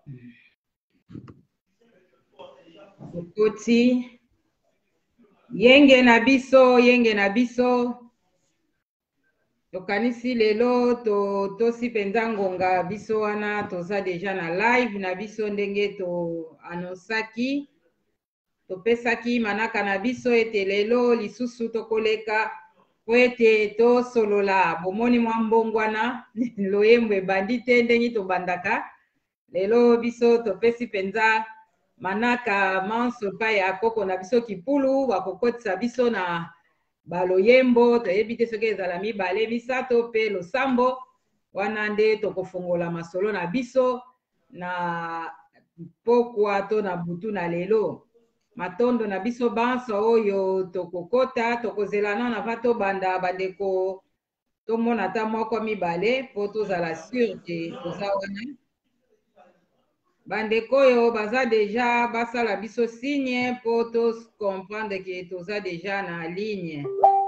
Okoti. Yenge na biso. Tokanisi lelo tosi penza ngonga biso wana toza deja na live na biso ndenge to anonsaki. Topesaki manaka na biso ete lelo lisusu tokoleka po ete tosolola bomoni mwa mbongwana loyembo ebandi te ndenge tobandaka. Lelo biso topesi penza manaka manso epai ya koko na biso Kipulu bakokotisa biso na baloyembo toyebi te soki ezala mibale misato pe losambo wana nde tokofongola masolo na biso na pokwa to na butu na lelo. Matondo na biso banso oyo tokokota tokozela nana va tobanda bandeko tomona ta moko mibale po tozala sur te toza wana. Bandeko oyo baza deja basala biso signe po to comprendre ke toza deja na ligne.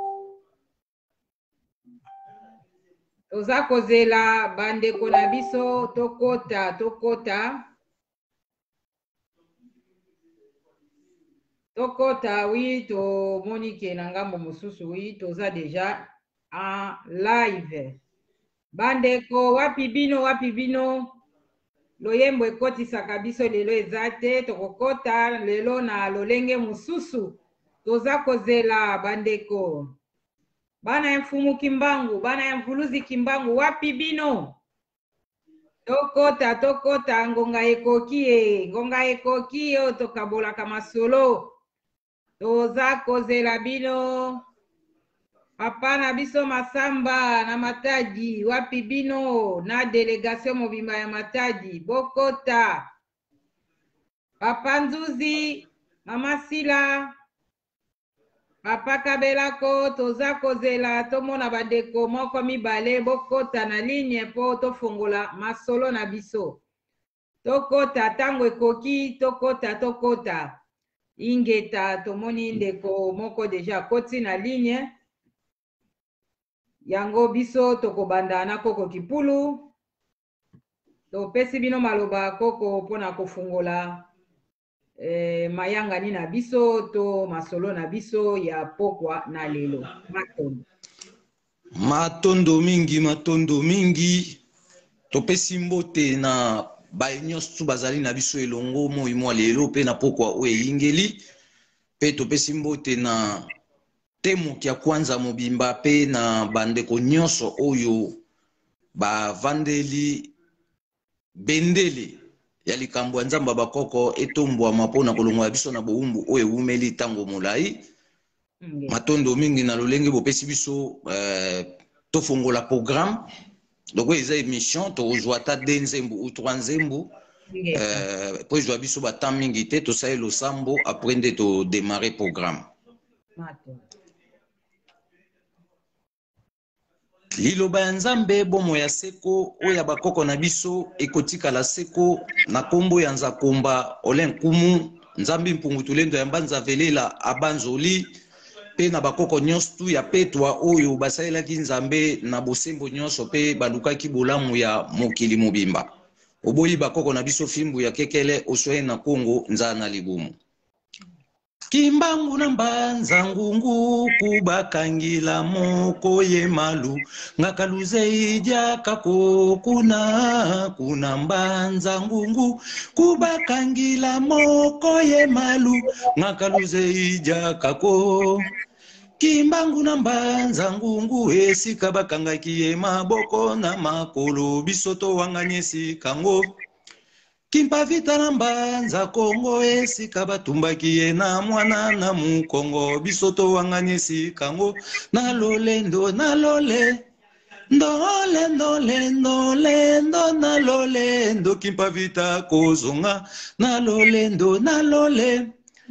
Toza kozela bandeko na biso tokota oui tomoni ke na ngambo mosusu oui toza deja en live. Bandeko wapi bino loyembo ekotisaka biso lelo eza te tokokota lelo na lolenge mosusu toza kozela bandeko bana ya mfumu Kimbangu bana ya mvuluzi Kimbangu wapi bino tokota ngonga ekoki o tokabolaka masolo toza kozela bino. Papa na biso Masamba na Matadi wapi bino na delegation mobimba ya Matadi bokota. Papa Nzuzi Mama Sila Papa Kabelako toza kozela tomona bandeko moko mibale bokota na ligne po tofongola masolo na biso. Tokota tango ekoki tokota. Ingeta tomoni ndeko moko deja koti na ligne. Yango biso tokobanda na koko Kipulu. Topesi bino maloba koko pona kofungola mayangani na biso to masolo na biso ya pokwa na lelo. Matondo mingi. Topesi mbote na bainyosu bazali na biso elongo moi mwa lelo pe na pokwa oye ingeli. Pe topesi mbote na temu kia kwanza mobimba pe na bandeko nyonso oyo bavandeli bendele ya likambo ya nzamba bakoko etombwama mpona kolongwa biso na boumbu oyo ewumeli tango molai. Matondo mingi na lolenge bopesi biso tofongola programme donc eza émission tozwa ta 2 nzembo ou 3 nzembo po ezwa biso batan mingi te tosali losambo après nde to démarrer programme. Liloba ya Nzambe bomo ya seko oya bakoko na biso ekotikala seko na kombo ya Nzakomba Olen Kumu Nzambi mpungutulendo ya mbanza velela abanzoli pe na bakoko nyonso ya petwa oyo basalelaki Nzambe na bosembo nyonso pe balukaki bolamu ya mokili mobimba. Oboyi bakoko na biso fimbu ya kekele osoye na Kongo nzana libumu. Kimbangu na mbanza ngungu kubakangila moko ye malu ngakaluze ija kako kuna mbanza ngungu kubakangila moko ye malu ngakaluze ija kako. Kimbangu na mbanza ngungu esika bakangaki ye maboko na makolo bisoto wanganyesi kango. Kimpa vita na mbanza Kongo esika batumbaki ye na mwana na mukongo bisoto wanganyesi kango na lolendo na lole ndolendo na lolendo kimpa vita kozonga na lolendo na lole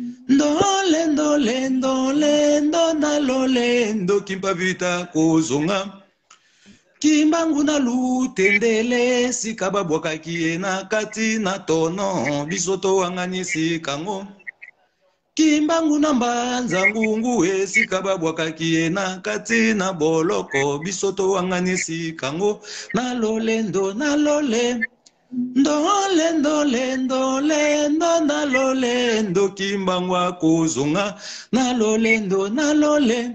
ndolendo na lolendo kimpa vita kozonga. Kimbangu na lutendele sika babwakaki ye na kati na tono bisoto wanganyisi kango. Kimbangu na mbanza ngungu esika babwakaki ye na kati na boloko bisoto wanganyisi kango na lolendo na lole ndolendo lendo lendo na lolendo kimbangwa kuzunga na lolendo na lole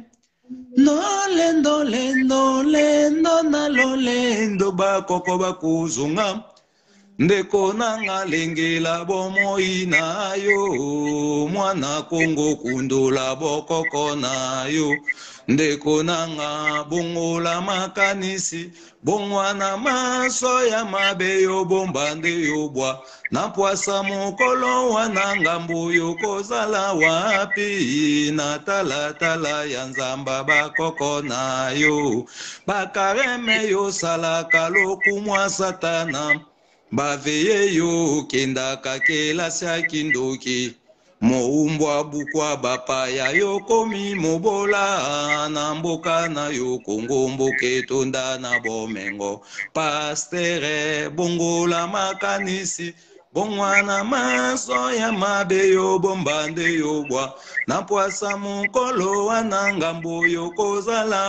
nolendo lendo lendo na lolendo bakoko bakuzunga ndeko nanga lengela bomoi nayo mwana Kongo kundula bokoko nayo ndeko nanga bongola makanisi bongwana maso ya mabeyo bombande yobwa na pwasa mokolo wana ngambo yokozala wapi na talatala ya nzamba bakoko nayo bakareme yosalaka lokumwa satana baveye yo kendaka kelasi ya kindoki moumbwa bukwa bapaya yo komi mobola na mboka na yo Kongo mboke tonda na bomengo pastere bongola makanisi bongwana maso ya mabe yo bombande yo bwa na pwasa mokolo wana ngambo yo kozala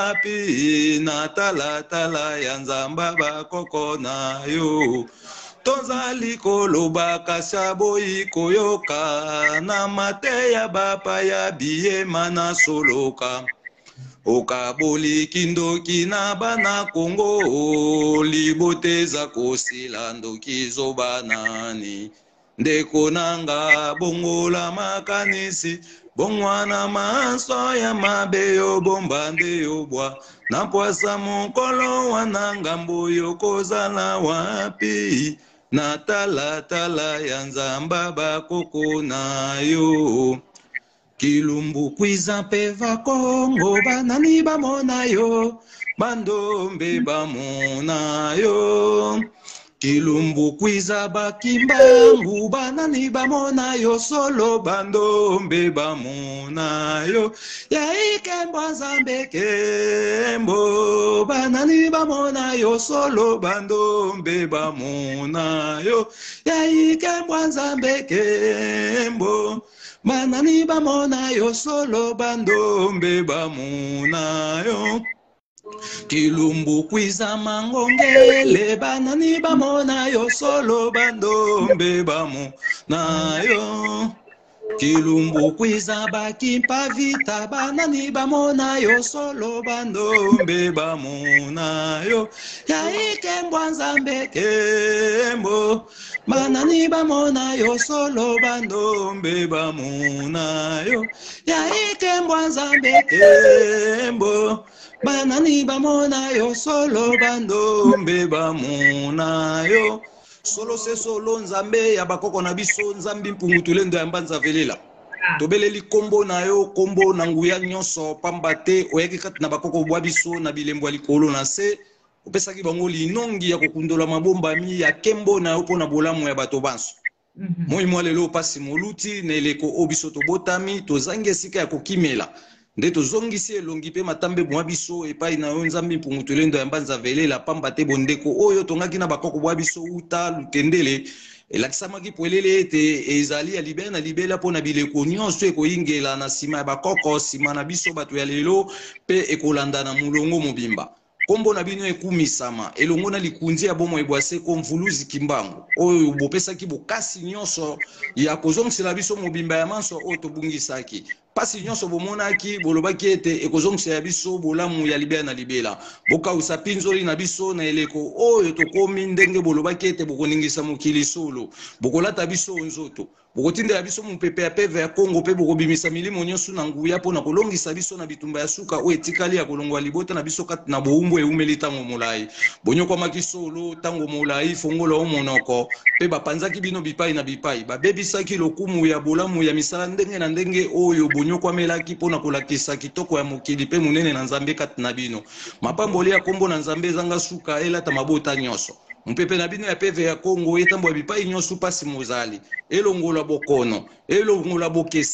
wapi na talatala ya nzamba bakoko na yo tozali koloba kasha boyi koyoka na mateya bapaya biyema na soloka okaboli kindoki na bana Kongo liboteza kosila ndoki zobanani ndeko nanga bongola makanisi bongwana maso ya mabeyo bombande yobwa na pwasa mokolo wana ngambo yokozala wapi na talatala ya nzamba bakoko na yo kilumbu kwiza peva Kongo banani bamona yo bandombe bamona yo kilumbu kwiza bakimbangu banani bamona yo solo bandombe bamona yo yaikembo nzambe kembo banani bamona yo solo bandombe bamona yo yaikembo nzambe kembo banani bamona yo solo bandombe bamona yo kilumbu kwiza mangongele banani bamona yo solo bandombe bamona yo kilumbu kwiza bakimpa vita banani bamona yo solo bandombe bamona yo yaikembwa nzambe kembo banani bamona yo solo bandombe bamona yo yaikembwa nzambe kembo banani bamona yo solo bandombe bamona yo solo se solo nzambe ya bakoko na biso nzambi mpungutulendo ya mbanza velela tobeleli kombo na yo kombo na nguya nyonso pamba te oyaki kati na bakoko bwa biso na bilembo ya likolo na se opesaki bango linongi ya kokundola mabombami ya kembo na yo mpona bolamu ya bato banso moi mwa lelo pasi moluti na eleko o biso tobotami tozangi esika ya kokimela nde tozongisi elongi mpe matambe mwa biso epai na yo nzambi mpungutulendo ya mbanza velela pamba te bondeko oyo tongaki na bakoko bwa biso uta lukendele elakisamaki polele ete ezali ya libela na libela mpona bileko nyonso ekoyingela na nsima ya bakoko nsima na biso bato ya lelo mpe ekolanda na mulongo mobimba kombo na bino ekumisama elongo na likunzi ya bomo ebwase ko mvuluzi kimbangu oyo bopesaki bokasi nyonso ya kozongisela biso mobimba ya manso oyo tobungisaki pasi nyonso bomonaki bolobaki ete ekozongisa ya biso bolamu ya libela na libela bokausa pinzoli na biso na eleko oyo tokomi ndenge bolobaki ete bokoningisa mokili solo bokolata biso nzoto bokotindela biso mopepe ya peve ya Kongo mpe bokobimisa milimo nyonso na nguya mpona kolongisa biso na bitumba ya suka oyo etikali ya kolongwa libota na biso kati na boumbu eumeli ntango molai bonyokwamaki solo ntango molai fongola o monoko mpe bapanzaki bino bipai na bipai babebisaki lokumu ya bolamu ya misala ndenge na ndenge oyo bonyokwamelaki mpona kolakisa kitoko ya mokili mpe monene na nzambe kati na bino mapamboli ya kombo na nzambe ezanga suka elata mabota nyonso mpepe na bino ya peve ya Kongo etambo ya bipai nyonso pasi mozali elongola bokono elongola bokeseni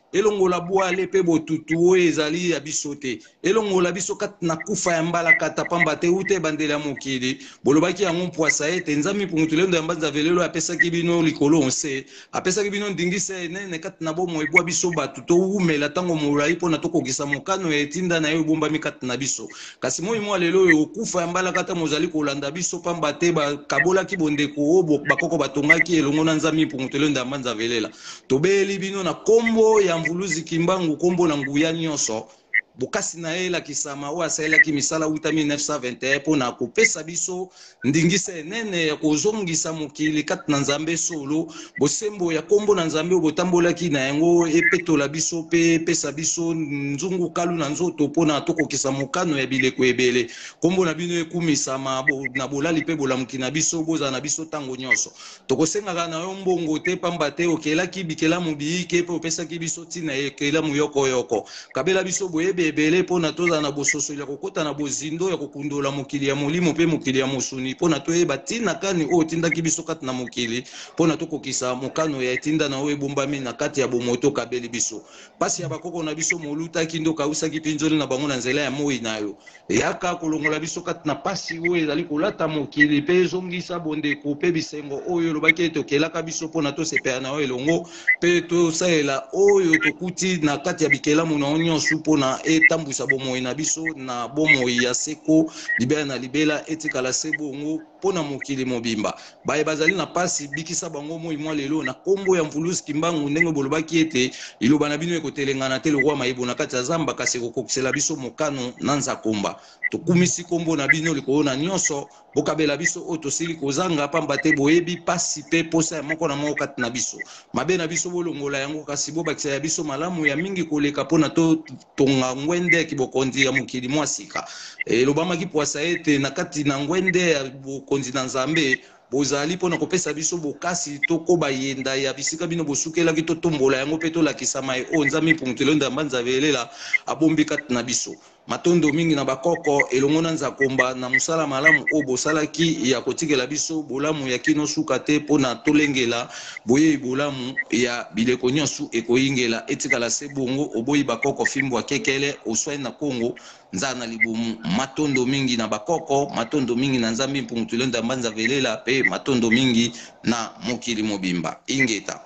elongola bwale pe botutu oyo ezali ya biso te elongola biso kati na kufa ya mbala kata pamba te ute bandela ya mokili bolobaki yango mpwasa ete nzambe mpungutulendo ya mbanza velelo apesaki bino likolo onse apesaki bino ndingisa enene kati na bomoi ebwa biso bato towumela ntango molai mpona tokokisa mokano ya etinda na ye ebombami kati na biso kasi moi mwa lelo oyo okufa ya mbala kata mozali kolanda biso pamba te bakabolaki bondeko oyo bakoko batongaki elongo na nzambe mpungutulendo ya mbanza velela tobeli bino na kombo ya mvuluzi kimbangu kombo na nguya nyonso bokasi na ye elakisama oyo asalelaki misala wuta 1921 mpona kopesa biso ndingisa enene ya kozongisa mokili kati na nzambe solo bosembo ya kombo na nzambe oyo botambolaki na yango epetola biso mpe epesa biso nzungu kalu na nzoto mpona tokokisa mokano ya bileko ebele kombo na bino ekumisama na bolali mpe bolamuki na biso bozala na biso ntango nyonso tokosengaka na yo mbongo te pamba te okelaki bikelamu biyike mpe opesaki biso ntina ekelamu yokoyoko kabela biso boyebe ebele mpona tozala na bososoli ya kokota na bozindo ya kokundola mokili ya molimo mpe mokili ya mosuni mpona toyeba ntina kani oyo otindaki biso kati na mokili mpona tokokisa mokano ya etinda na oyo ebombami na kati ya bomoi tokabeli biso mpasi ya bakoko na biso molutaki nde okawisaki mpinzoli na bango na nzela ya moi na yo eyaka kolongola biso kati na mpasi oyo ezali kolata mokili mpe ezongisa bondeko mpe bisengo oyo elobaki ete okelaka biso mpona tosepela na yo elongo mpe tosalela oyo tokuti na kati ya bikelamu na yo nyonso mpona etambwisa bomoi na biso na bomoi ya seko libela na libela etikala se bongo mpona mokili mobimba baye bazali na pasi bikisa bango moi mwa lelo na kombo ya mvuluzi kimbangu ndenge bolobaki ete liloba na bino ekotelengana te lokwa mayebo na kati ya zamba kasi ekokokisela biso mokano na nzakomba tokumisi kombo na bino likolo na nyonso bokabela biso oyo tosili kozanga pamba te boyebi pasi mpe posa ya moko na moko kati na biso mabe na biso bolongola yango kasi bobakisa ya biso malamu ya mingi koleka mpona totonga ngwende ya kibokonzi ya mokili mwa sika elobamaki pwasa ete na kati na ngwende ya bokonzi na nzambe bozali mpona kopesa biso bokasi tokoba yenda ya bisika bino bosukelaki totombola yango mpe tolakisama ye oyo nzambe mpungutulendo ya mbanza velela abombi kati na biso matondo mingi na bakoko elongo na nzakomba na mosala malamu oyo bosalaki ya kotikela biso bolamu ya kino suka te mpona tolengela boyei bolamu ya bileko nyonso ekoyingela etikala se bongo oboyi bakoko fimbo akekele oswai na kongo nzala na libumu matondo mingi na bakoko matondo mingi na nzambe mpungutulendo ya mbanza velela pe matondo mingi na mokili mobimba ingeta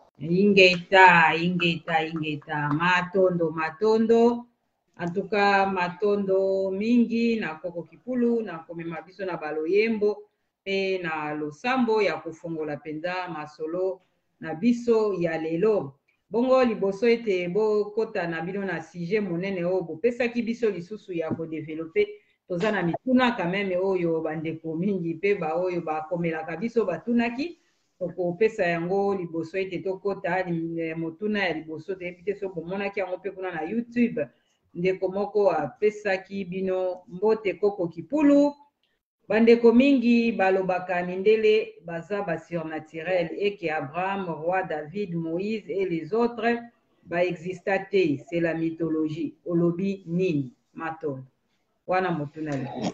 matondo antuka matondo mingi na koko kipulu na komema biso na baloyembo pe na losambo ya kofongola penza masolo na biso ya lelo bongo liboso ete bokota na bino na sujet monene oyo bopesaki biso lisusu ya kodevelope toza na mituna kameme oyo bandeko mingi mpe baoyo bakomelaka biso batunaki tokopesa yango liboso ete tokota motuna ya liboso toyebi te so bomonaki yango mpe kuna na YouTube ndeko moko apesaki bino mbote koko kipulu bandeko mingi balobaka mindele baza basurnaturel eke Abraham, roi David, Moïse et les autres baexista te, c'est la mythologie olobi nini matondo wana motuna liboso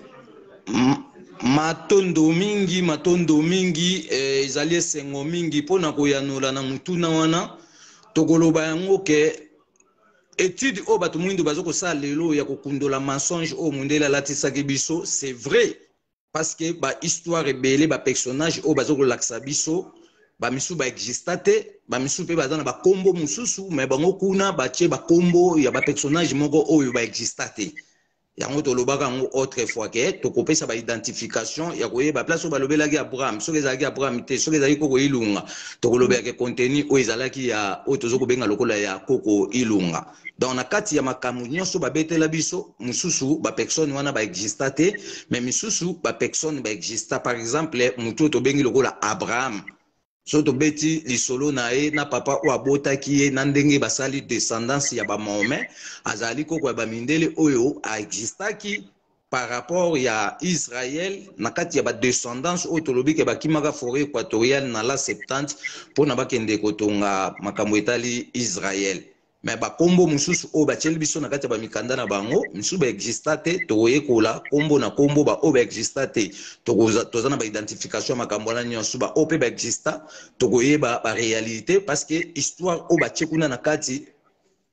matondo mingi ezali esengo mingi mpona koyanula na mutuna wana tokoloba yango ke étude oyo bato mwindo bazokosala lelo ya kokundola mensonge oyo mondele alatisaki biso c'est vrai parce que bahistoire ebele bapersonnage oyo bazokolakisa biso bamisu baexista te bamisu mpe baza na bakombo mosusu me bango kuna batie bakombo ya bapersonnage moko oyo baexista te yango tolobaka yango autrefois ke tokopesa baidentification ya koyeba place oyo balobelaki Abraham soki ezalaki Abraham te soki ezalaki koko ilunga tokolobelaki contenu oyo ezalaki ya oyo tozokobenga lokola ya koko ilunga donc na kati ya makambo nyonso babetela biso mosusu bapersone wana baexista te mais misusu bapersone baexista par exemple motu oyo tobengi lokola Abraham so tobeti lisolo na ye na papa oyo abotaki ye na ndenge basali descendance ya bamahome azali koko ya bamindele oyo aexistaki par rapport ya Israël na kati ya badescendance oyo tolobiki bakimaka forêt équatoriale na la 70 mpona bakende kotonga makambo etali Israël mais bakombo mosusu oyo batieli biso na kati ya bamikanda na bango misusu baexista te tokoyekola kombo na kombo baoyo baexista te toza na baidentification ya makambo wana nyonso baoyo mpe baexista tokoyeba baréalité parce que histoire oyo batie kuna na kati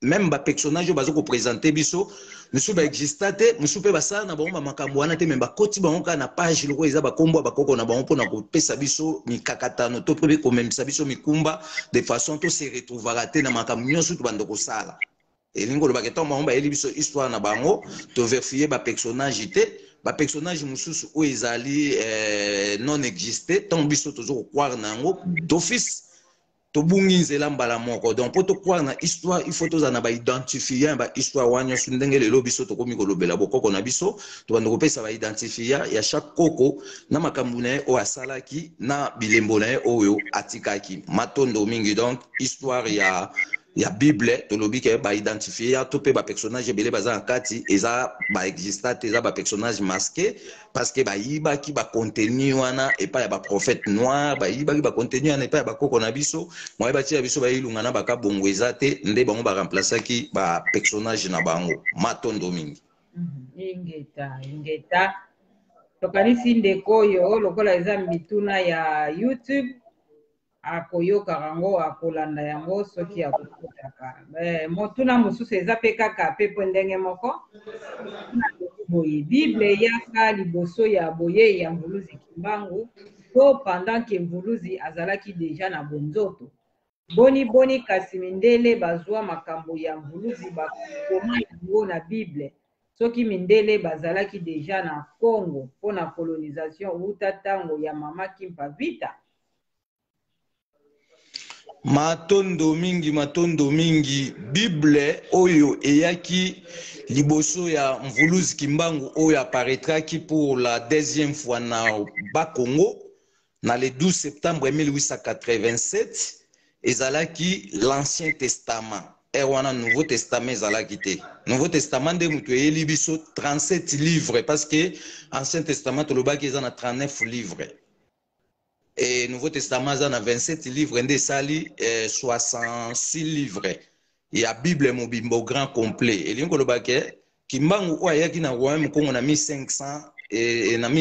même ba personnage bazo ko présenter biso musu ba existate musu pe basala na bango makambo wana te, mais bakoti bango ka na page loko eza bakombo bakoko na bango pona ko pesa biso mikakatano to pe ko même biso mikumba de façon to se retrouvera te na makambo nyonso to bando ko sala. Elingo lo baketo bango ba eli biso histoire na bango to vérifier ba personnage te, ba personnage mususu o ezali non existé tant biso tozo croire na ngo d'office to bungi nzela mbala moko. Donc pour to croire na histoire il faut tozana ba identifier ba histoire wanyo sundenge lelo biso to komi kolobela bokoko na biso to bando kopesa ba identifier ya chaque koko na makambu na o asalaki na bilembo na oyo atikaki matondo mingi. Donc histoire ya Bible to lobi ke ba identifier to pe ba personnage belé baza kati eza ba existate eza ba personnage masqué parce que ba yiba ki ba contenu wana et pas ba prophète noir ba yiba ki ba contenu wana et pas ba koko na biso moi ba tia biso ba ilunga na ba ka bongo ezate nde bango ba remplacer ki ba personnage na bango matondo mingi. Ingeta tokanisi ndeko yo lokola eza mituna ya YouTube akoyoka yango akolanda yango soki akokutaka motuna mosusu eza pe kaka pe po ndenge moko boye Bible yaka liboso ya boye ya Mvuluzi Kimbangu to pendant que Mvuluzi azalaki deja na bonzoto boni kasi mindele bazwa makambo ya Mvuluzi bakoma yango na Bible soki mindele bazalaki deja na Congo pona colonisation uta tango ya mama Kimpa Vita. Matondo mingi Bible oyo eyaki liboso ya Mvuluzi Kimbangu oyo apparaîtraki pour la deuxième fois na Bas-Congo na le 12 septembre 1887 ezalaki l'Ancien Testament. Wana Nouveau Testament ezalaki te. Nouveau Testament de mutu eyeli biso 37 livres parce que Ancien Testament tolobaki eza na 39 livres. Et Nouveau Testament en a 27 livres, et sali 66 livres. Il y a Bible mobimbo grand complet. Et l'un kolobake Kimbangu oyaki na royaume Congo na 1500 et na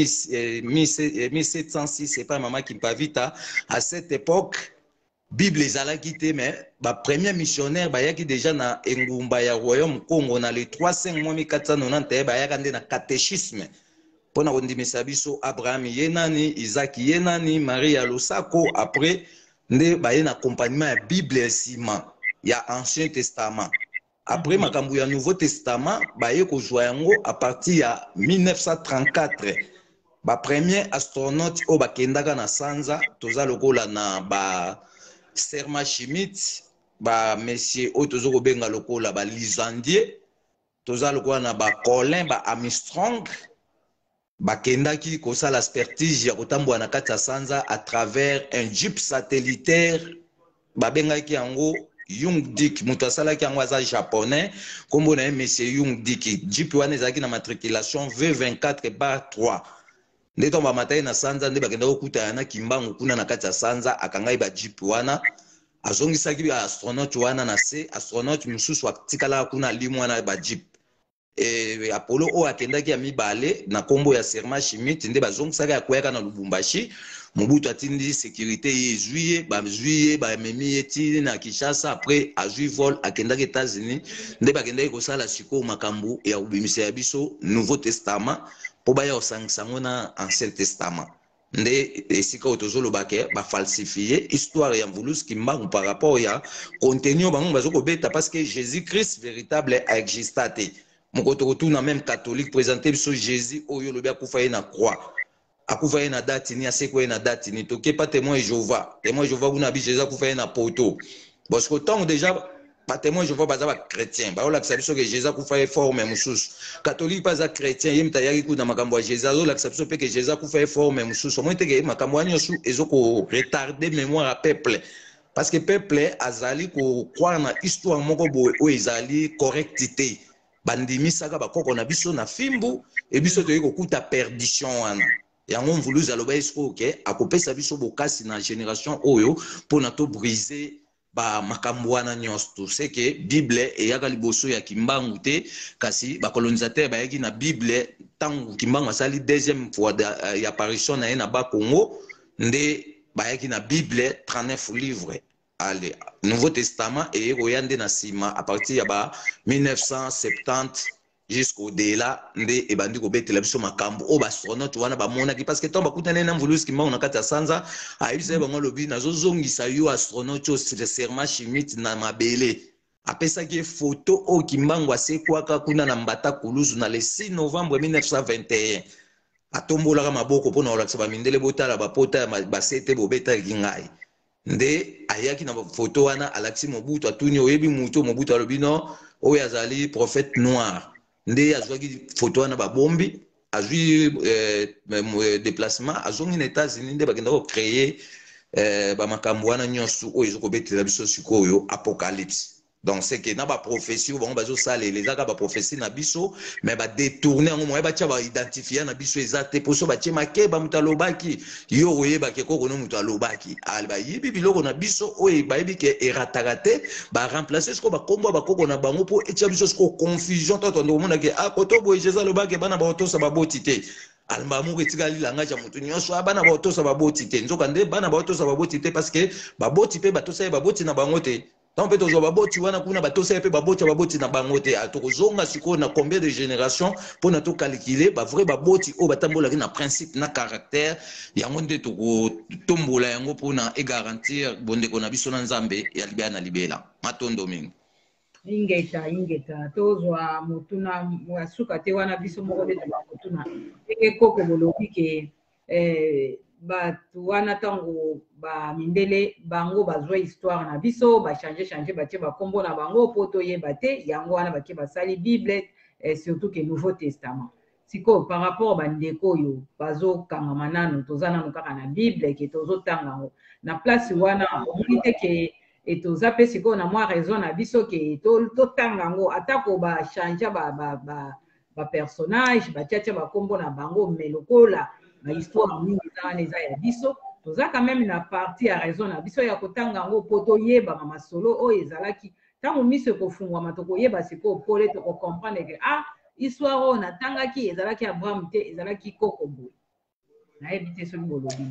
1706 c'est pas maman Kimpa Vita. À cette époque Bible ezalaki te, mais ba premier missionnaire bayaki déjà na engumba ya royaume Congo na le 3/5/1491 bayaka nde na catéchisme. Pona kondimisa biso Abraham yenani, Isaac yenani, Maria Losako après nde baye na accompagnement ya Bible sima ya Ancien Testament. Après makambu ya Nouveau Testament baye ko joa yango à partir ya 1934. Ba premier astronaute o bakendaka na sanza toza lokola na ba Serma Schmidt, ba monsieur o tozo ko benga lokola ba Lisandier, toza lokola na ba Colin, ba Armstrong. Bakendaki kosala expertise ya kotambwa na kati ya sanza à travers un jeep satellitaire babengaki yango Young Dick. Mutu asalaki yango aza japonais kombo na ye monsieur Young Dick. Jeep wana ezalaki na matriculation V24/3 nde to bamatai na sanza nde bakenda kokuta na Kimbangu kuna na kati ya sanza akangai ba jeep wana azongisaki ba astronaute wana na se astronaute mususu atikala kuna limwana ba jeep. Apollo o akendaki ya mibale na kombo ya Serma Schmidt nde bazongisaka ya kuyaka na Lubumbashi. Mobutu atindi sécurité yezuye ba memi eti na Kinshasa après azui vol akendaki États-Unis nde bakendaki kosala siko makambo ya ubimisa ya biso Nouveau Testament po baya osangisa ngo na Ancien Testament. Nde esika otozolobake ba falsifier histoire ya Mvuluzi Kimbangu par rapport ya contenu bango bazokobeta parce que Jésus-Christ véritable a existé. Mokoto na même catholique présenté biso Jésus oyo lobi akufa na croix akufa na date ni aseko na date ni toke pas témoin Jéhovah kuna bi Jésus akufa na poto parce que tant déjà pas témoin Jéhovah baza ba chrétien ba ola biso que Jésus akufa forme mususu catholique pas za chrétien yemta yaki kuna makambo ya Jésus ola biso pe que Jésus akufa forme mususu moi te que makambo ani osu ezoko retarder mémoire à peuple parce que peuple azali ko croire na histoire moko boye o ezali correctité bandimisaka bakoko na biso na fimbu e biso toyeko kuta perdition wana yango Mvuluzi aloba esko ke akopesa biso bokasi na génération oyo pona to briser ba makambo wana nyonso. C'est que Bible eyaka liboso ya Kimbangu te kasi ba colonisateur bayaki na Bible tangu Kimbangu asali deuxième fois ya apparition na ye na Bas-Congo nde bayaki na Bible 39 livres Allez, Nouveau Testament et Royande Nasima à partir de 1970 jusqu'au delà nde ebandi ko betela biso makambo o bastronaute wana bamona ki parce que tomba kutana na mvulusi kimba on kata sanza ayibisa bango lobi nazo zongisa yo astronaute au serment chimique na mabele apesa ki photo o kimbango asekwaka kuna na mbata kuluzu na le 6 novembre 1921 atombolaka maboko pona olakisa bamindele botala bapota basete bobeta kingai nde ayaki na photo wana alakisi Mobutu atuni oyebi mutu Mobutu alobi no oyo azali prophète noir nde azwaki photo wana babombi azwi déplacement azongi na États-Unis nde bakenda ko créer bamakambo wana nyonso oyo ezokobetela biso sikoyo apocalypse. Donc c'est que na ba prophétie bango bazo sala les aka ba prophétie na biso mais ba détourner ngo moye ba tia ba identifier na biso ezate poso ba tia makeba mutalobaki yo oyeba ke koko no mutalobaki alba yibi biloko na biso oyo ba yibi ke eratakate ba remplacer ce ko ba kombo ba koko na bango po etia biso ce ko confusion toto ndo mona ke akoto boye jeza lobaki bana ba otosa ba botite alba mu ketikali langa ja mutu nyonso bana ba otosa ba botite nzoka nde bana ba otosa ba botite parce que ba boti pe ba tosa ba boti na bango te. Tant que tu as baboti wana kuna batosa pe baboti na bangote atokozonga siko na combien de générations pour na to calculer ba vrai baboti o batambola na principe na caractère yango nde to tombola yango pour na e garantir bonde ko na biso na nzambe ya libya na libela matondo mingi ingeta tozwa mutuna mwasuka te wana biso moko de mutuna eke koko bolobi ke batu wana tango ba mindele bango bazwa histoire na biso ba changer batie ba kombo na bango poto yeba te yango wana batie basali Bible et surtout que Nouveau Testament siko par rapport ba ndeko yo bazo kanga manano tozana kaka na Bible ke tozo tanga na place wana omite ke etoza pe siko na mwa raison na biso ke to tanga ngo atako ba changer ba personnage batia ba kombo na bango melokola na histoire mingi eza ya biso toza quand même na partie ya raison na biso ya kotanga ngo po toyeba masolo oyo ezalaki ntango miso ekofungwama tokoyeba sikoyo pole tokocomprendre ke histoire oyo natangaki ezalaki Abraham te ezalaki koko boye nayebi te soki bolobi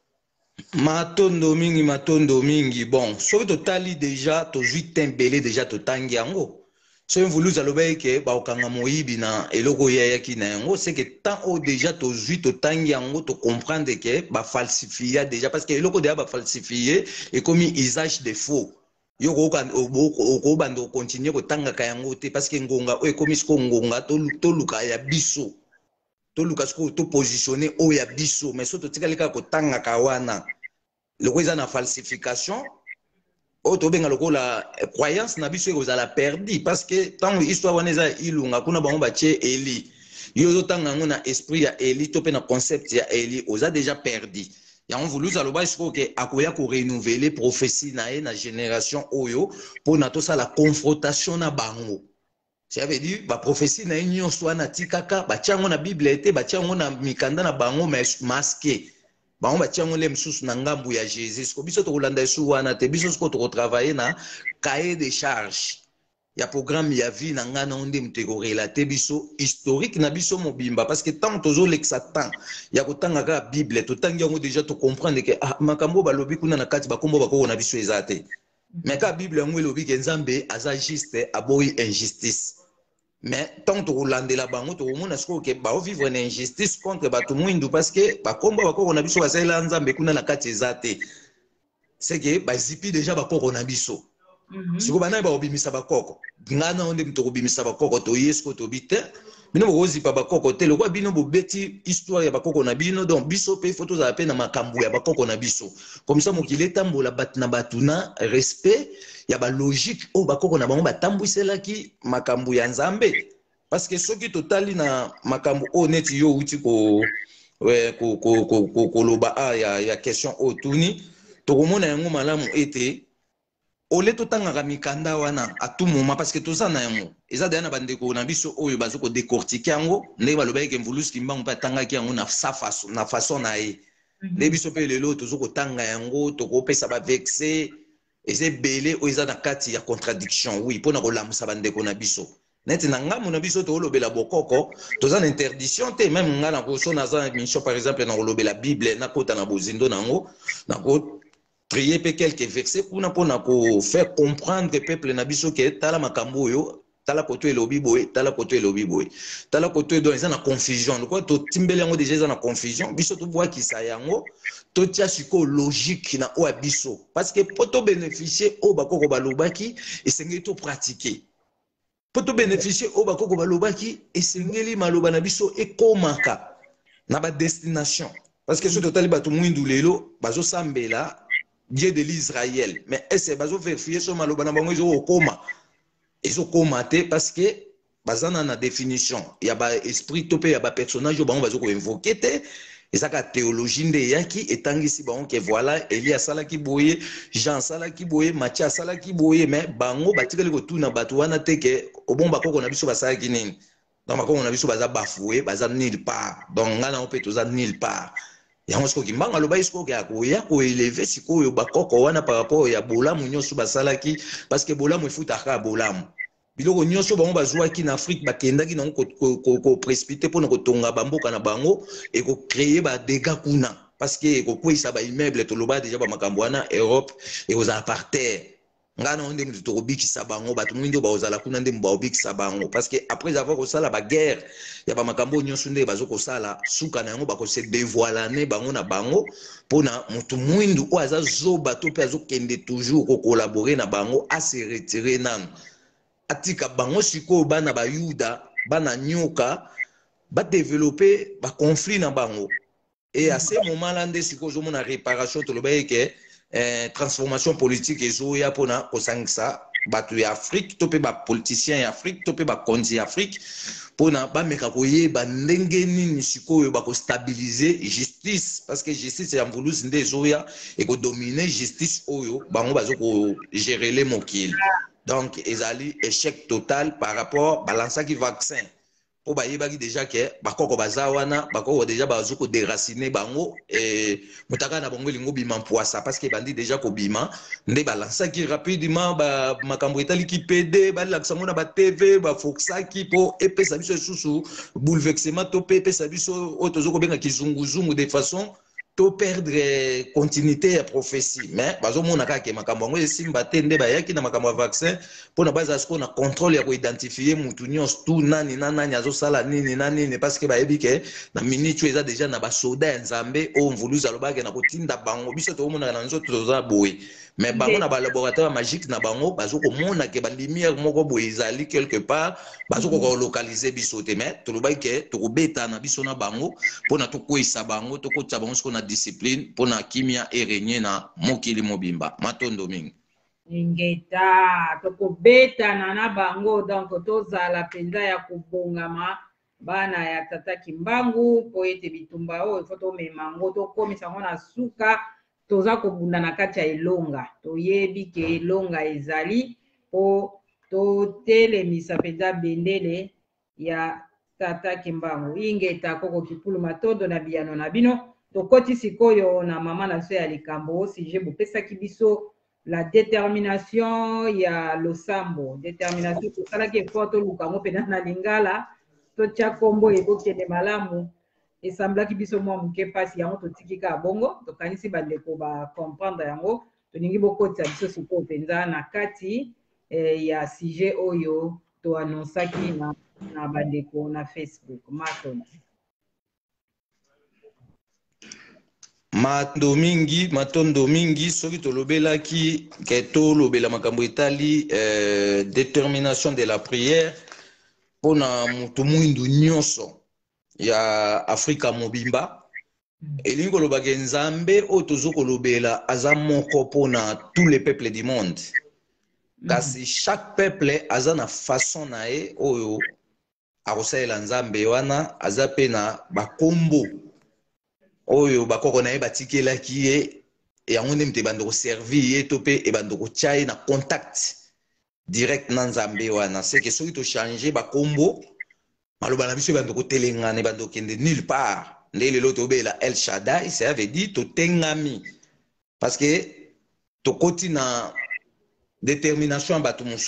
matondo mingi bon soki totali déjà tozwi tembele déjà totangi yango so mvulu zaloba ke ba okanga moyibi na eloko yaki na yango c'est que tant au déjà to zui to tangi yango to comprendre que ba falsifier déjà parce que eloko déjà ba falsifier et comme usage de faux yo ko bando continuer ko tanga ka yango te parce que ngonga o comme isko ngonga to luka ya biso to luka sko to positionner o ya biso mais so to tikalika ko tanga ka wana le ko na falsification o to benga lokola croyance na biso ekozala perdi parce que tant histoire wana eza ilunga kuna bango batie Eli yo zo tanga ngona esprit ya Eli to pe na concept ya Eli oza déjà perdi yango vulu za loba siko ke akoya ko renouveler prophétie na e na génération oyo pour na to sala confrontation na bango ça veut dire ba prophétie na nyonso wana tikaka ba tiango na Bible te ba tiango na mikanda na bango mais masqué bango batiango le msusu na ngambu ya Jésus ko biso to kolanda esu wana te biso ko to travailler na cahier de charge ya programme ya vie na ngana onde mteko relater biso historique na biso mobimba parce que tant tozo lexa temps ya kotanga ka Bible to tangi yango déjà to comprendre que makambo balobi kuna na kati bakombo bakoko na biso ezate mais ka Bible yango elobi ke Nzambe aza juste aboyi injustice. Mais tant que Rolandela bango to mona sko ke ba vivre une injustice contre batu mwindu parce que ba komba ba ko na biso basala Nzambe kuna na kati ezate c'est que ba zipi déjà ba koko na biso siko bana ba obimisa ba koko ngana onde mto obimisa ba koko to yesko to bite bino bo zipa ba koko te lokwa bino bo beti histoire ya ba koko na bino donc biso pe photo za pe na makambu ya ba koko na biso comme ça mokile tambola bat na batuna respect ya ba logique o bakoko na bango batambwiselaki makambu ya Nzambe parce que soki totali na makambu o neti yo uti ko loba ya question o tuni tokomona yango malamu ete ole totanga mikanda wana à tout moment parce que toza na yango eza daya na bandeko na biso oyo bazoko décortiquer yango ndenge baloba ke mvuluski mbango pa tangaki yango na façon na ye nde biso pe lelo tozoko tanga yango tokopesa ba vexer eze belé oiza na kati ya contradiction oui pona ko lamusa bandeko na biso neti na ngamu na biso to lobela bokoko toza na interdiction te même ngana ko so na za mission par exemple na lobela Bible na kota na bozindo nango na ko trier pe quelques versets pour faire comprendre le peuple na biso que tala makambo yo tala koto elobi boye tala koto elobi boye tala koto donc eza na confusion donc to timbele yango déjà eza na confusion biso to voit ki sa yango to tia siko logique na o biso parce que pour to bénéficier o bakoko balobaki esengeli to pratiquer pour to bénéficier o bakoko balobaki esengeli maloba na biso ekomaka na ba destination parce que ce total bato mwindu lelo bazo sambela Dieu de l'Israël. Mais est-ce que vous avez vérifié sur Maloba na bango ils ont coma. Ils ont comaté parce que bazana na définition. Il y a ba esprit topé, il y a ba personnage bango bazo ko invoquer té. Et ça ka théologie nde yaki etangisi bango que voilà Elia sala ki boye, Jean sala ki boye, Matthieu sala ki boye mais bango batikali ko tuna bato wana te ke obomba ko na biso basala ki nini. Donc bako na biso baza bafoué, baza nulle part. Donc ngana on peut toza nulle part. Yango siko kimbanga loba isiko ya ko élever siko yo bakoko wana par rapport ya bolamu nyonso basalaki parce que bolamu efutaka bolamu biloko nyonso bango bazwaki na Afrique bakendaki na ko précipiter pour na kotonga bamboka na bango et ko créer ba dégâts kuna parce que ko kwisa ba immeuble to loba déjà ba makambo wana Europe et aux apartheid ngana onde mutu to bikisa bango batu mwindo ba ozala kuna nde mba obikisa bango parce que après avoir kosala ba guerre ya ba makambo nyonso nde bazo kosala suka na yango ba ko se dévoiler bango na bango pona mutu mwindo o aza zoba to pe azo kende toujours ko collaborer na bango a se retirer nan atika bango siko bana ba yuda bana nyoka ba développer ba conflit na bango et à ce moment là nde siko zo mona réparation to loba que transformation politique ezoya pona kosangisa bato ya Afrique topé ba politicien ya Afrique topé ba konzi ya Afrique pona ba meka koyeba ndenge nini sikoyo ba ko stabiliser justice parce que justice ya mbulusi nde ezoya et ko dominer justice oyo bango bazo ko gérer les mokili donc ezali échec total par rapport balança ki vaccin po bayebaki déjà que bakoko baza wana bakoko déjà bazo ko déraciner bango et mutaka na bango lingo bima mpoasa parce que bandi déjà ko bima nde balansaki rapidement ba makambo etali ki PD balakisa mona ba TV ba foxaki po epesa biso susu bouleversement to epesa biso otozo ko benga kizunguzungu de façon to perdre continuité ya prophétie mais bazo mona kaka makambo ngo esimba te nde bayaki na makambo ya vaccin pona baza sko na contrôle ya ko identifier mutu nyos tu nani na nani azosala nini na nini parce que bayebi ke na minute eza déjà na ba soda ya nzambe o mvuluza lobake na kotinda bango biso to mona na nzoto toza boye mais bango na ba laboratoire magique na bango bazo ko mona ke ba lumière moko boye ezali quelque part bazo ko localiser biso te mais to lobake ke to kobeta na biso na bango pona to koisa bango to ko tsa bango sko na discipline pona kimia et régner na mokili mobimba matondo mingi ngeta tokobetana na bango donc tozala mpenza ya kobongama bana ya tata Kimbangu po ete bitumba oyo fo tomema yango tokomisa yango na suka toza kobunda na kati ya elonga toyebi ke elonga ezali po totelemisa mpenza bendele ya tata Kimbangu ingeta koko kipulu matondo na biyano na bino tokoti sikoyo na mama na so ya likambo sujet bopesaki biso la détermination ya losambo détermination tosalaki effort toluka yango mpena na lingala totya kombo ekokende malamu esamblaki biso mwa moke mpasi yango totiki kaka bongo tokanisi bandeko bacomprendre yango tolingi bokotisa biso sikoyo mpenza na kati ya sujet oyo toannonsaki na bandeko na Facebook matona matondo mingi soki tolobelaki ke tolobela makambo etali détermination de la prière pona mutu mwindu nyonso ya Afrika mobimba elingi kolobaka nzambe oyo tozo kolobela aza moko pona tous les peuples du monde kasi chaque peuple aza na façon na ye oyo akosalela nzambe wana aza pe na bakombo oyo bakoko na ye batikelaki ye yango nde mutu ebanda koservir ye to mpe ebanda kotya ye na contact direct na nzambe wana seke soki tochange bakombo maloba na biso ebanda kotelengana ebanda kokende nulle part nde lelo tobela El Shaddai ça veut dire totengami parce que tokoti na détermination ya bato mosusu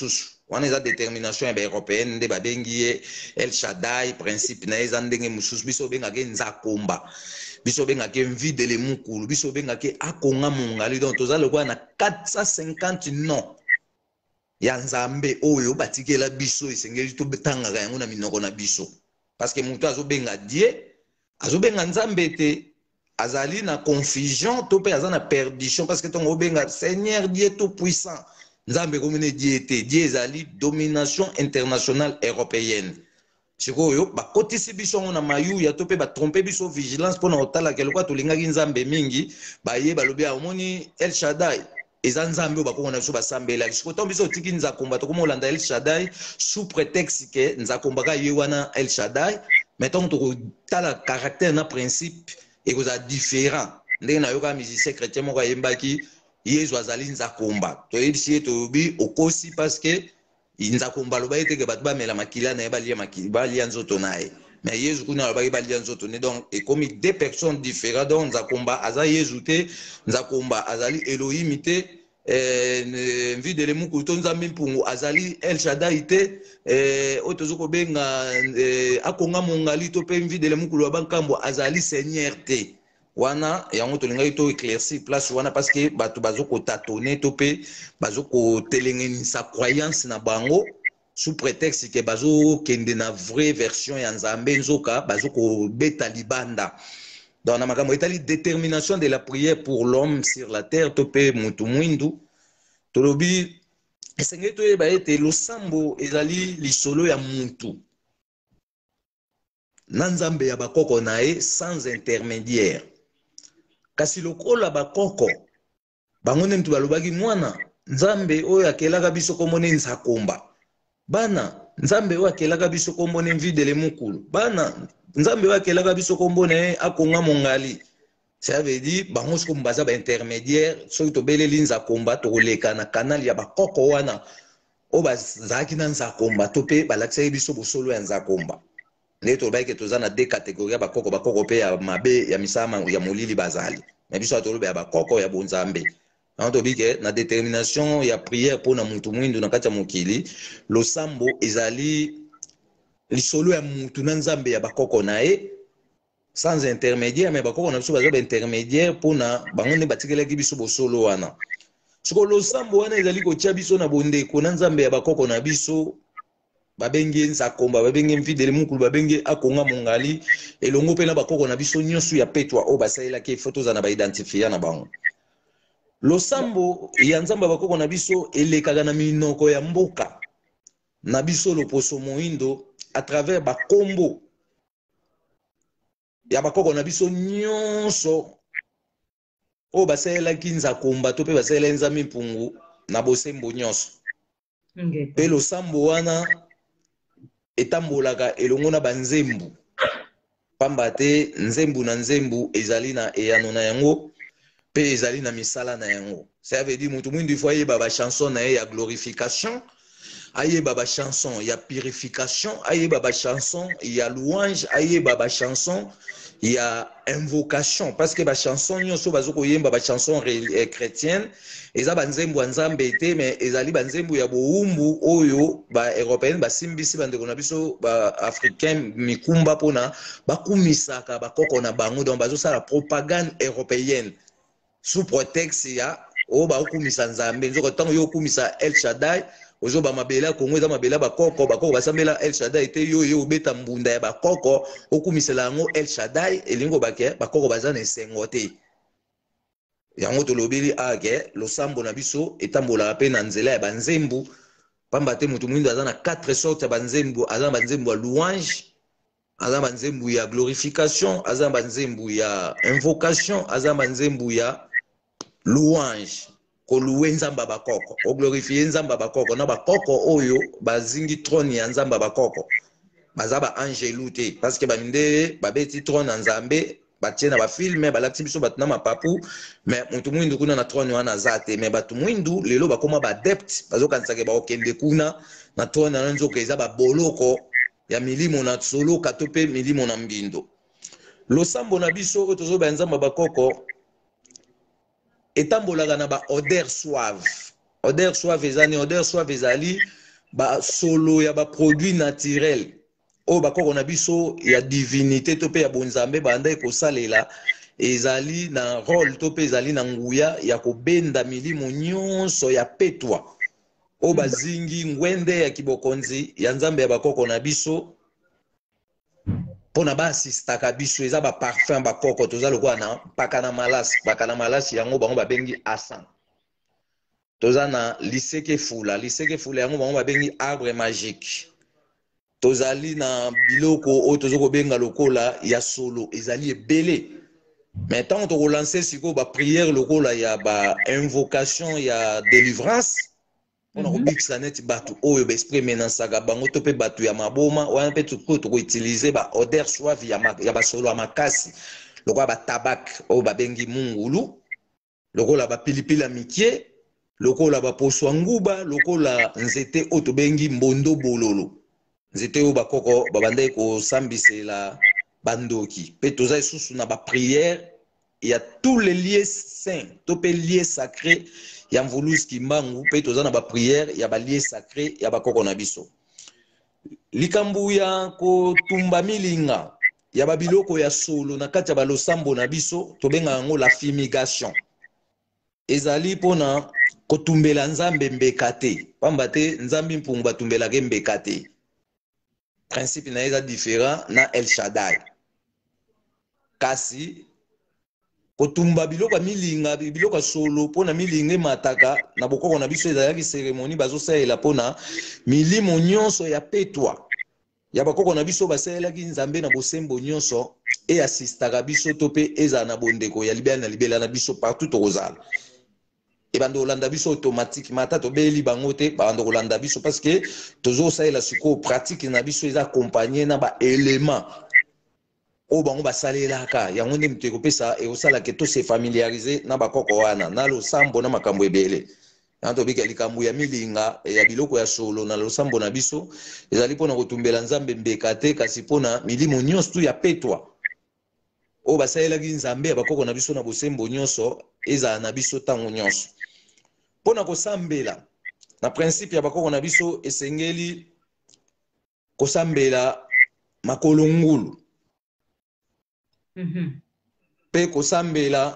wana eza détermination ya baeuropéenne nde babengi ye El Shaddai, principe na ye eza ndenge mosusu. Biso obengaki nzakomba, biso obengaki mvidele mukulu, biso obengaki akonga mongali. Donc toza lokola na 450 non ya nzambe oyo batikela biso esengeli totangaka yango na minoko na biso, parce que moto azobenga die azobenga nzambe te azali na confusion to pe aza na perdition, parce que tongo obenga Seigneur Dieu tout puissant nzambe komene die te, die ezali domination internationale européenne. Sikoyo bakotisi biso ngo na mayuya to pe batrompe biso vigilance mpona kotala keloko tolingaki nzambe mingi baye balobi omoni El Shaddai eza nzambe oyo bakoko na biso basambelaki. Sikoyo ntango biso otiki nzakomba tokoma olanda El Shaddai sous prétexte ke nzakombaka ye wana El Shaddai, mais ntango tokotala caractère na principe ekozala différent. Ndenge nayoka musicien chrétien moko ayembaki Yesu azali nzakomba, toyebisi ye toyobi okosi parce que nzakomba alobaki ete bato bamela makila na ye balia nzoto na ye, mais Yesu kuna alobaki balia nzoto ne. Donc ekomi deux personnes différentes. Donc nzakomba aza Yesu te, nzakomba azali Elohim te, mvidele mukulu to nzambe mpungu azali El Shaddai te, oyo tozokobenga akonga mongali to mpe mvidele mukulu wa bankambo azali Seigneur te. Wana yango tolingaki to éclaircir place wana parce que bato bazoko tatone to pe bazoko telengenisa croyance na bango sous prétexte que bazo kende na vraie version ya nzambe nzoka bazoko beta libanda. Dans na makambo etali détermination de la prière pour l'homme sur la terre to pe mutu mwindu tolobi esengeli toyeba ete losambo ezali lisolo ya mutu na nzambe ya bakoko na ye sans intermédiaire. Kasi lokola bakoko bango nde mutu balobaki mwana nzambe oyo akelaka biso komone nzakomba, bana nzambe oyo akelaka biso kombone mvidele mukulu, bana nzambe oyo akelaka biso kombone akonga mongali. Ça veut dire bango siko mbaza ba intermédiaire soki tobeleli nzakomba tokoleka na kanali ya bakoko wana oyo bazalaki na nzakomba to mpe balakisaki biso bosolo ya nzakomba. Nde tolobaki toza na deux catégories ya bakoko, bakoko mpe ya mabe ya misala ya molili bazali, mais biso atoloba ya bakoko ya bonzambe. Nango tobike na détermination ya prière mpona mutu mwindu na kati ya mokili, losambo ezali lisolo ya mutu na nzambe ya bakoko na ye sans intermédiaire, mais bakoko na biso baza ba intermédiaire mpona bango nde batikelaki biso bosolo wana. Siko losambo wana ezali kotia biso na bondeko na nzambe ya bakoko na biso babengi nzakomba, babengi mvidele mukulu, babengi akonga mongali elongo mpe na bakoko na biso nyonso ya petwa oyo basalelaki efo tozala na baidentifia na bango. Losambo ya nzambe ya bakoko na biso elekaka na minoko ya mboka na biso loposo moindo à travers bakombo ya bakoko na biso nyonso oyo basalelaki nzakomba to mpe basalelaki nzambe mpungu na bosembo nyonso. Mpe losambo wana etambolaka elongo na banzembu, pamba te nzembu na nzembu ezali na eyano na yango mpe ezali na misala na yango. Ça veut dire mutu mwindu ifo ayeba bachanson na ye ya glorification, ayeba bachanson ya purification, ayeba bachanson ya louange, ayeba bachanson ya invocation, parce que bachanson nyonso bazokoyemba bachanson chrétienne eza banzembu ya nzambe te, mais ezali banzembu ya boumbu oyo ba-européenne basimbisi bandeko na biso ba-africain mikumba mpona bakumisaka bakoko na bango. Donc bazosala propagande européenne sous prétexte ya oyo baokumisa nzambe. Nzoko ntango yo okumisa El Shaddai ozoba mabele ya Kongo eza mabele ya bakoko, bakoko basambela El Shaddai te, yo obeta mbunda ya bakoko okumisela yango El Shaddai elingo bakoko baza na esengo te. Yango tolobeli ake losambo na biso etambolaka mpe na nzela ya banzembu, pamba te mutu mwindu aza na 4 sortes ya banzembu. Aza na banzembu ya louange, aza na banzembu ya glorification, aza na banzembu ya invocation, aza na banzembu ya louange, koluwe nzamba bakoko, oglorifie nzamba bakoko na bakoko oyo bazingi trône ya nzamba bakoko baza ba angelu te, parce que baminde babeti trône na nzambe batie na bafilme balakisi biso bato na mapapu, mais mutu mwindu kuna na trône wana aza te. Mais bato mwindu lelo bakoma baadepte bazokanisaka baokende kuna na trône na nzoka eza baboloko ya milimo na soloka to mpe milimo na mbindo. Losambo na biso oyo tozoba ya nzamba bakoko etambolaka na ba odeur suave. Odeur suave ezani, odeur suave ezali ba solo ya ba produit naturel o bakoko na biso ya divinité to pe ya bonzambe banda ekosalela ezali na rôle to pe ezali na nguya ya kobenda milimo nyonso ya petwa o bazingi ngwende ya kibokonzi ya nzambe ya bakoko na biso mpona baasistaka biso eza baparfum bakoko toza lokola na mpaka na malasi yango bango babengi asan toza na liseke fula yango bango babengi arbre magique tozali na biloko oyo toza kobenga lokola ya solo ezali ebele mais ntango tokolanse sikoyo bapriere lokola ya bainvocation ya délivrance mpona kobikisa neti bato oyo baesprit emenansaka bango to mpe bato ya maboma wana mpe oyo tokoutilize baodeur soive ya basolo ya makasi lokola batabak oyo babengi mungulu lokola bapilipili ya mikie lokola baposo ya nguba lokola nzete oyo tobengi mbondo bololo nzete oyo bakoko babandaki kosambisela bandoki mpe toza lisusu na bapriere ya tous les lieux saints to mpe lieu sacré ya mvulusi kimbangu mpe toza na bapriere ya balie sacré ya bakoko na biso likambo ya kotumba milinga ya babiloko ya solo na kati ya balosambo na biso tobengaka yango la fumigation ezali mpona kotumbela nzambe mbeka te pamba te nzambe mpungu batumbelaka mbeka te principe na ye eza différent na El Shaddai kasi kotumba biloko ya milinga biloko ya solo mpona milinga emataka na bokoko na biso ezalaki seremoni bazosalela mpona milimo nyonso ya petwa ya bakoko na biso basalelaki nzambe na bosembo nyonso easistaka biso to mpe ezala na bondeko ya libela na libela na biso partout tokozala ebanda kolanda biso automatiquement ata tobeli bango te babanda kolanda biso parce que tozosalela sikoyo pratique na biso eza accompagne na baélément oyo bango basalelaka yango nde moto ekopesa ekosalaka tose familiarize na bakoko wana na losambo na makambo ebele yango tobika likambo ya milinga ya biloko ya solo na losambo na biso ezali mpona kotumbela nzambe mbeka te kasi mpona milimo nyonso tu ya petwa oyo basalelaki nzambe ya bakoko na biso na bosembo nyonso ezala na biso ntango nyonso mpona kosambela na principe ya bakoko na biso esengeli kosambela makolo ngulu mpe kosambela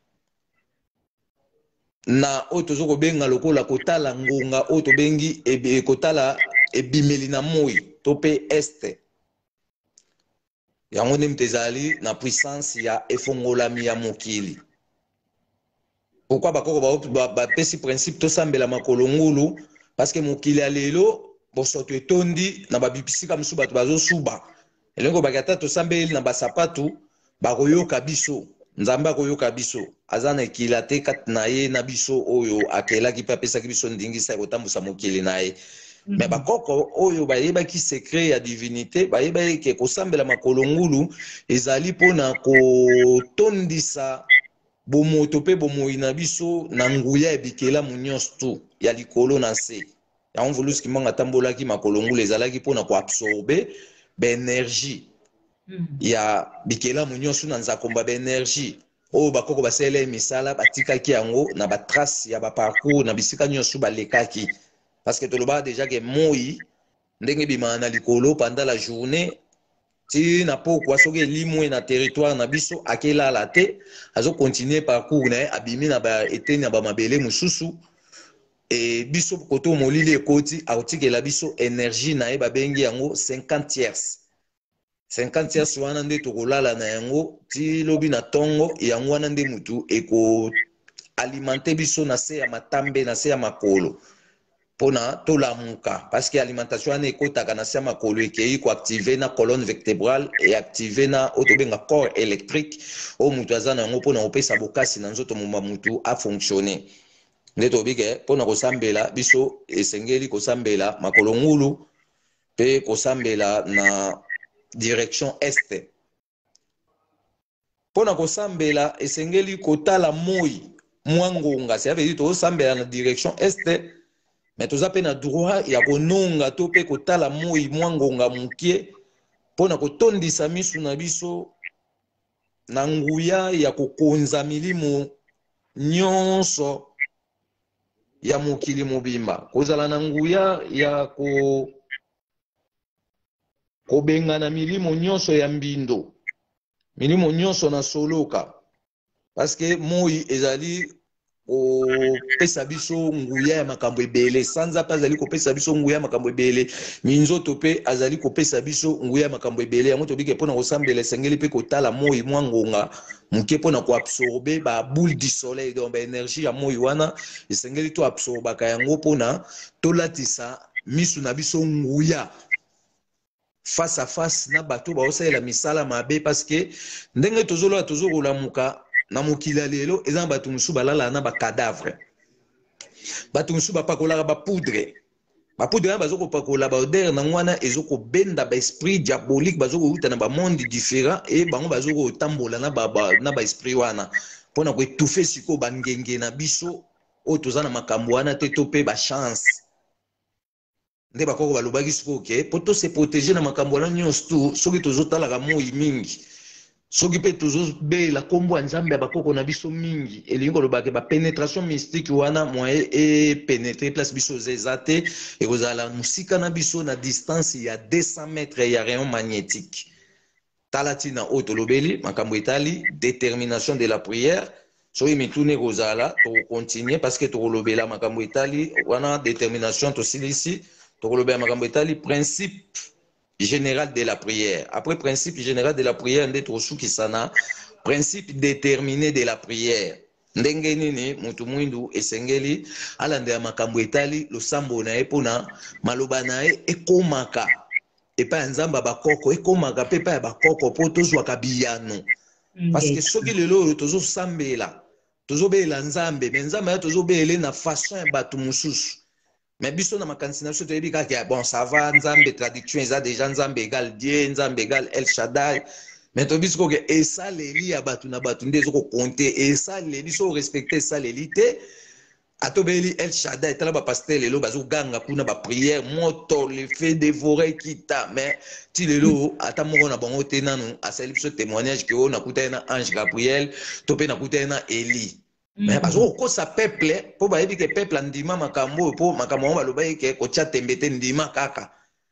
na oyo toza kobenga lokola kotala ngonga oyo tobengi kotala ebimeli na moi to mpe este yango nde moto ezali na puissance ya efongolami ya mokili pourkui bakoko bapesi principe tosambela makolo ngulu parce que mokili ya lelo bosoto etondi na babisika mosusu bato bazosuba elengi obaki ata tosambeli na basapatu bakoyoka biso nzambe akoyoka biso aza na ekila te kati na ye na biso oyo akelaki mpe apesaki biso ndingisa ya kotambusa mokili na ye me bakoko oyo bayebaki secret ya divinité bayebaki ke kosambela makolo ngulu ezali mpona kotondisa bomoto mpe bomoi na biso na nguya ya bikelamu nyonso tu ya likolo na se yango mvulusi kimbangu atambolaki makolo ngulu ezalaki mpona koabsorbe baénergie ya bikelamu nyonso na nzakomba baénergie oyo bakoko basaleli misala batikaki yango na batrace ya baparcours na bisika nyonso balekaki parce que tolobaka déjà ke moi ndenge ebimaka na likolo pendant la journée ti na pokwa soki elimwe na territoire na biso akelala te azokontinue parcours na ye abimi na baeteni ya bamabele mosusu e biso koto molili ekoti akotikela biso énergie na ye babengi yango 50 tiers 50 tiers wana nde tokolala na yango ti lobi na ntongo yango wana nde mutu ekoalimente biso na se ya matambe na se ya makolo mpona tolamuka parce que alimentation wana ekotaka na se ya makolo ekei koactive na colonne vertébrale eactive na oyo tobenga corps électrique oyo mutu aza na yango mpona kopesa bokasi na nzoto moma mutu afonctionne nde tobike mpona kosambela biso esengeli kosambela makolo ngulu mpe kosambela na direction este mpona kosambela esengeli kotala moi mwa ngonga ça veut dire tozosambela na direction este mais toza mpe na droit ya kononga to mpe kotala moi mwa ngonga mokie mpona kotondisa misu na biso na nguya ya kokonza milimo nyonso ya mokili mobimba kozala na nguya ya kobengana milimo nyonso ya mbindo milimo nyonso na soloka parce que moi ezali kopesa biso nguya ya makambo ebele sanza mpe azali kopesa biso nguya ya makambo ebele minzoto mpe azali kopesa biso nguya ya makambo ebele yango tobike mpona kosambela esengeli mpe kotala moi mwa ngonga moke mpona koabsorbe baboule du soleil donc baénergie ya moi wana esengeli to absorbaka yango mpona tolatisa misu na biso nguya face à face na bato baosalela misala mabe parce que ndenge tozolola tozokolamuka na mokili ya lelo eza na bato mosusu balala na bacadavre bato mosusu bapakolaka bapoudre wana bazokopakola baodere na wana ezokobenda baesprit diabolique bazokouta na bamonde différent e bango bazokotambola na baesprit wana mpona koetufe sikoyo bangenge na biso oyo toza na makambo wana te to mpe bachance nde bakoko balobaki sikoyo ke mpo tose protege na makambo wana nyonso tu soki tozotalaka moi mingi soki mpe tozobela nkombo ya nzambe ya bakoko na biso mingi elingi kolobaka bapénétration mystique wana moye epénétre place biso eza te ekozala mosika na biso na distance ya 200 mètres ya rayon magnétique tala ntina oyo tolobeli makambo etali détermination de la prière soki mituna ekozala tokokontinue parce que tokolobela makambo etali wana détermination tosilisi tokolobela makambo etali principe général de la prière. Après principe général de la prière, on est principe déterminé de la prière. Ndenge nini mutu mwindu esengeli alande makambo etali losambo na epona maloba na ekomaka epa nzamba bakoko ekomaka pepa ya bakoko po tozwaka biyano parce que soki lelo tozosambela tozobela nzambe mais nzambe ya tozobele na façon ya bato mosusu. Mais biso na makanisi na biso toyebi kaka bon ça va nzambe traduction eza déjà nzambe égal Dieu nzambe égal El Shaddai mais to biso ke esaleli ya bato na bato nde ezokokonte esaleli so respecte esaleli te atobeli El Shaddai tala bapasteur lelo bazoganga kuna baprière moto le fait dévorer kita mais ti lelo ata moko na bango te nanu asali biso témoignage ke oyo nakutani na Ange Gabriel to mpe nakutani na Eli. Mais parce que ça peuple pour bayebi ke peuple ndima makambo po makambo baloba ke kotia tembete ndima kaka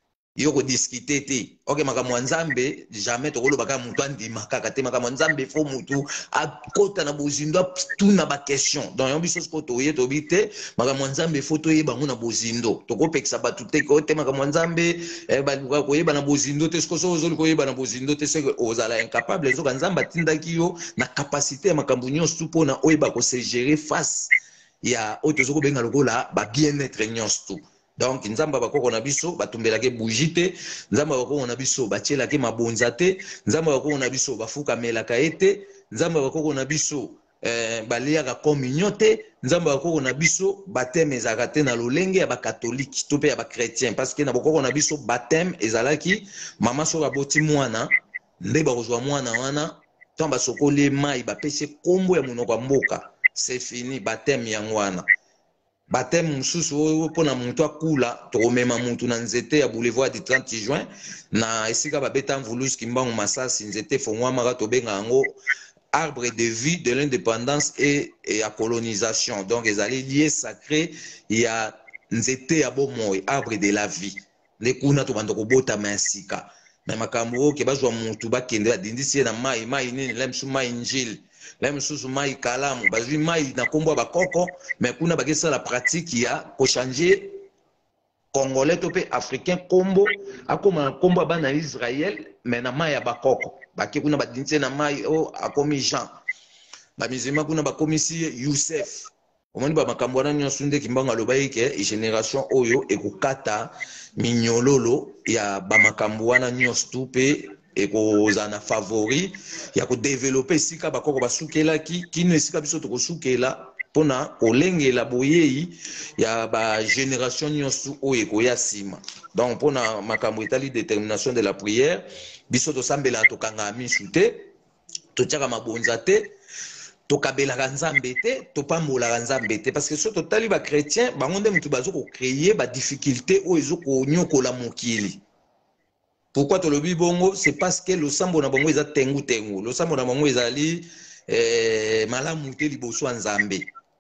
yo ko discuter te OK makambo nzambe jamais to kolobaka mutu ndima kaka te makambo nzambe fo mutu akota na bozindo tuna ba question donc yo biso ko toye to bite makambo nzambe fo to yeba ngona bozindo to ko pekisa batu te ko te makambo nzambe ba ko yeba na bozindo te sko so zo ko yeba na bozindo te c'est que ozala incapable zo nzamba tindaki yo na capacité ya makambo nyonso pona oyeba ko se gérer face ya oto zo ko benga lokola ba bien-être nyonso. Donc nzamba bakoko na biso batumbelake bougie te nzamba bakoko na biso batielake mabonza te nzamba bakoko na biso bafukamelaka ete nzamba bakoko na biso baliaka communion te nzamba bakoko na biso baptême ezalaka te na lolenge ya bakatolike to mpe ya bakchrétien parce que na bakoko na biso baptême ezalaki mama soki aboti mwana nde bakozwa mwana wana ntango basokoli mai bapesi kombo ya monoko ya mboka c'est fini baptême yango wana. Baptême mususu oyo mpona muntu akula tokomema muntu na nzete ya boulevard du 30 juin na esika babeta mvulusi kimbangu masasi nzete fongwamaka tobenga yango arbre de vie de l'indépendance et ya colonisation donc ezali lié sacré ya nzete ya bomoi arbre de la vie nde kuna tobanda kobotama ya sika me makambo oyo ke bazwa mutu bakende badindisi ye na mai nini la misu mai njili la misusu mai kalamu bazwi mai na kombo ya bakoko mais kuna bakesala pratique ya kochange congolais to mpe africain kombo akoma na kombo ya bana Israël mais na mai ya bakoko bake kuna badinisi na mai o akomi Jean bamizima kuna bakomisi Youssef omoni bamakambo wana nyonso nde kimbango alobaki ke génération oyo ekokata minyololo ya bamakambo wana nyonso tu mpe ekozala na favori ya kodevelope esika bakoko basukelaki kino esika biso tokosukela mpona kolengela boyei ya bagénération nyonso oyo ekoya nsima donc mpona makambo etali détermination de la prière biso tosambelaka tokangaka misu te totiaka mabonza te tokabelaka nzambe te topambolaka nzambe te parce que so totali bachrétien bango nde motu bazokocreye badifficulté oyo ezokonyokola mokili. Pourquoi tolobi bongo? C'est parce que le sambo na bongo eza tengu tengu. Le sambo na bongo ezali malamu te liboso nzambe.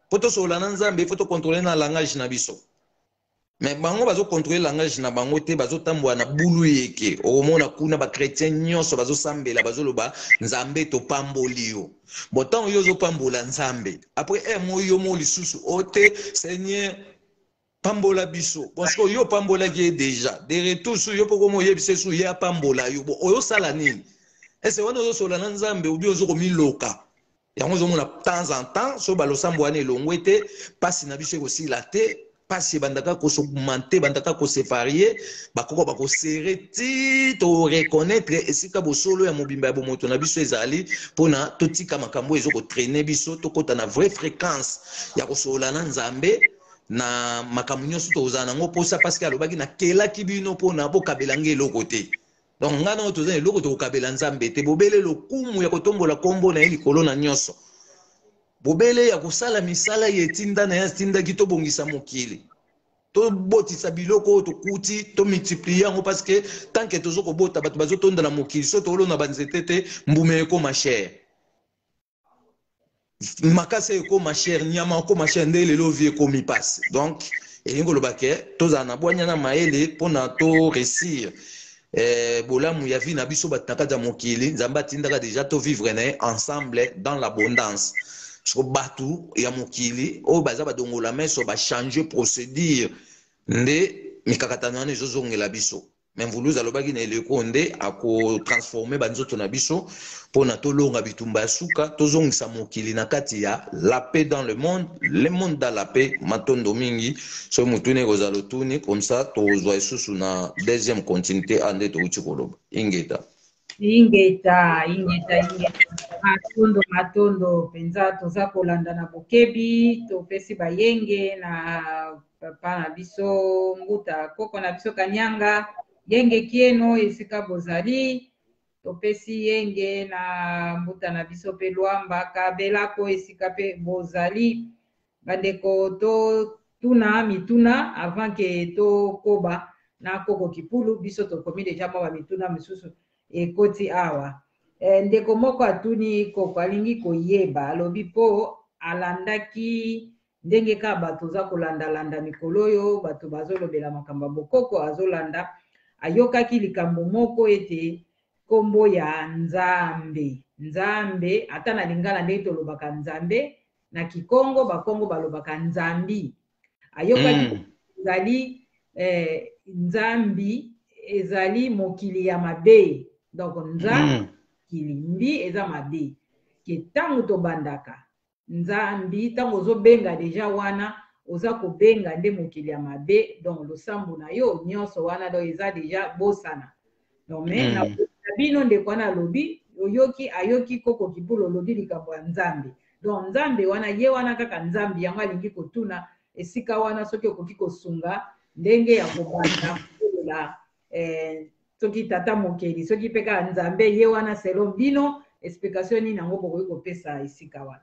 poto solola na nzambe faut to contrôler na langage na biso. Mais bango bazo contrôler langage na bango te bazo tambwa na bulu yeke omona kuna ba chrétien nyonso bazo sambela bazo loba nzambe to pamboli yo botan yo zo pambola nzambe après mo yo mo lisusu ote seigneur pambola biso parce que yo pambola ki déjà de retour sur yo poko mo yebise su ya pambola yo bo oyo sala nini ese wana zo sola na nzambe obi ozo ko miloka yango zo mona temps en temps so balo sambwa ne longwete pasi na biso ko sila te pasi bandaka ko s'augmenter bandaka ko séparer bakoko bako serrer ti to reconnaître esika bosolo ya mobimba ya bomoto na biso ezali pona totika makambo ezo ko traîner biso to kota na vraie fréquence ya ko sola na nzambe na makambo nyonso tozana ngo posa parce que alobaki na kelaki bino pona bokabela eloko te donc ngana o tozana eloko to kokabela nzambe te bobele lokumu ya kotombola kombo na likolo na nyonso bobele ya kosala misala yetinda na ya tinda ki tobongisa mokili to botisa biloko to kuti to multiplier yango parce que tant que tozo ko bota bato bazo tonda na mokili so to lona banzete te mbume ko ma chère makase ko ma chère nyama ko ma chère ndele lo vie ko mi passe donc elingo lobake toza na bwanya na maele pona to réussir bolamu ya vie na biso bataka za mokili nzamba tindaka déjà to vivre na ensemble dans l'abondance. So batu ya mokili o baza badongola meso ba changer procédure nde mikakatana ne zozongela biso même vuluza lobaki na eleko nde ako transformer banzoto na biso pona tolonga bitumba suka tozongisa mokili na kati ya la paix dans le monde dans la paix matondo mingi so mutune kozalo tuni comme ça tozwa isusu na deuxième continuité ande to uchikoloba ingeta matondo penza toza kolanda na bokebi topesi bayenge na papa na biso nguta koko na biso kanyanga yenge kieno esika bozali topesi yenge na mbuta na biso pe lwamba kabelako esika pe bozali bandeko to tuna mituna avant que to koba na koko kipulu biso tokomi deja mwa mituna misusu ekoti awa ndeko moko atuni koko alingi koyeba alobi po alandaki ndenge ka bato za kolandalanda mikolo oyo bato bazolobela makambo bokoko azolanda ayokaki likambo moko ete kombo ya nzambe ata na lingala ndenge tolobaka nzambe na kikongo bakongo balobaka nzambi ayokaki ezali nzambi ezali mokili ya mabe donc nzambi mbi eza mabe ke ntango tobandaka nzambi ntango ozobenga deja wana oza kobenga nde mokili ya mabe donc losambo na yo nyonso wana donc eza deja bosana donc me na bino ndeko wana alobi ayoki koko kipulu olobi likambo ya nzambe donc nzambe wana ye wana kaka nzambi yango alingi kotuna esika wana soki okoki kosunga ndenge ya kobanda kolola soki tata mokeli soki mpe kaka nzambe ye wana selon bino explication nini yango bokoki kopesa esika wana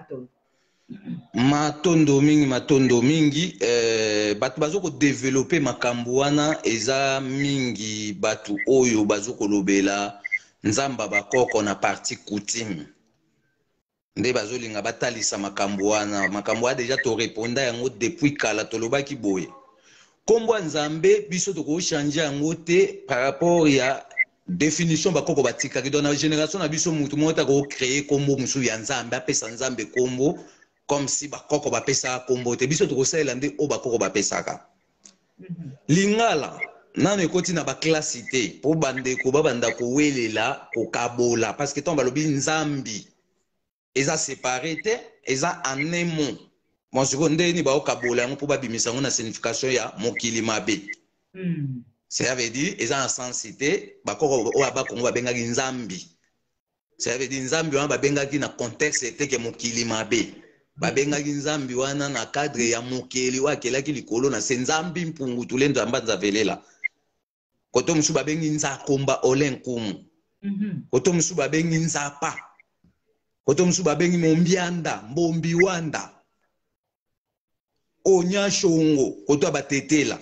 matondo mingi bato bazo ko développer makambo wana eza mingi bato oyo bazo kolobela nzamba bakoko na parti coutume nde bazo linga batalisa makambo wana deja to répondre yango depuis kala tolobaki boye kombo nzambe biso toko changer yango te par rapport ya définition bakoko batikaki dans la génération na biso mutu mota ko créer kombo musu ya nzambe apesa nzambe kombo comme si bakoko bapesa kombo te biso toko salela nde o bakoko bapesaka lingala nano ekoti na baklasi te po bandeko babanda kowelela kokabola parce que ton balobi nzambi eza séparé te eza en un mot mon second ndeni ba okabola yango po babimisa yango na signification ya mokili mabe ça veut dire eza en sensité bakoko oyo bakongo babengaki nzambi ça veut dire nzambi wana babengaki na contexte te ke mokili mabe babengaki nzambi wana na cadre ya mokili wakelaki likolo na se nzambi mpungu tulendo amba nzavelela koto musu babengi nzakomba olenkumu koto musu babengi nzapa koto musu babengi mombianda mbombi wanda onya shongo koto abatetela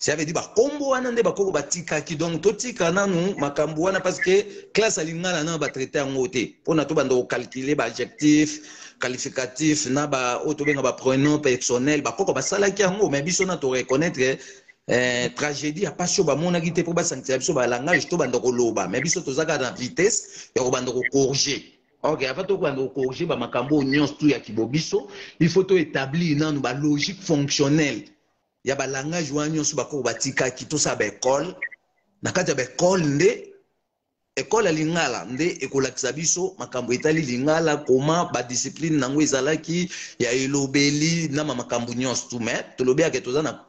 ça veut dire ba kombo wana nde bakoko batika ki donc totika nanu makambo wana parce que classe alingala na ba traiter en côté pona to bando calculer ba adjectif qualificatif na ba auto benga ba pronom personnel bakoko basala ki yango mais biso na to reconnaître tragédie a pas so ba mona ki te pour ba sentir biso ba langage to bando ko loba mais biso to zaka na vitesse ya ko bando ko corriger. Ok, avant de corriger ba makambo nyonso tu ya kibobiso, il faut to établir nanu ba logique fonctionnelle. Ya ba langage wa nyonso bako batika ki to sa ba école. Na kati ya ba école nde école ya lingala nde ekolakisa biso makambo etali lingala koma ba discipline nango ezalaki ya elobeli na makambo nyonso tu mais tolobi ake toza na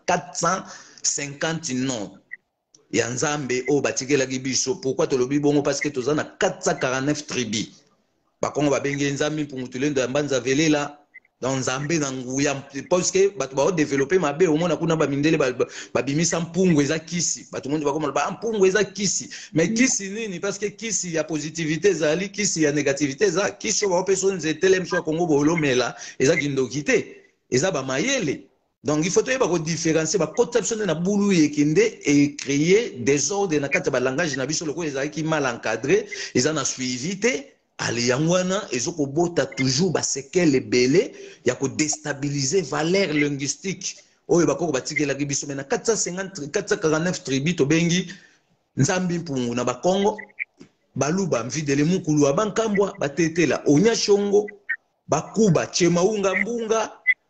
450 noms. Ya nzambe o batikelaki biso pourquoi tolobi bongo parce que toza na 449 tribus. Bakongo babenge nzambi mpungutulendo ya mbanza velela dans nzambe na nguya parce que bato ba développer mabe au mona kuna ba mindele babimisa mpungu eza kisi bato monde bakoma ba mpungu eza kisi mais kisi nini parce que kisi ya positivité ezali kisi ya négativité eza kisi ba personne zetele mso Kongo bolomela eza kindokité eza ba mayele. Donc il faut yeba ko différencier ba conception na bulu yekende et créer désordre na kati ba langage na biso loko eza ki mal encadré eza na suivité. Ali yangwana ezoko bota toujours ba séquelles ebele ya ko déstabiliser valeur linguistique oyo bakoko batikela ki biso mena 449 tribus to bengi nzambi mpungu na bakongo baluba mvidele mukulu abankambwa batetela onyashongo bakuba chemaunga mbunga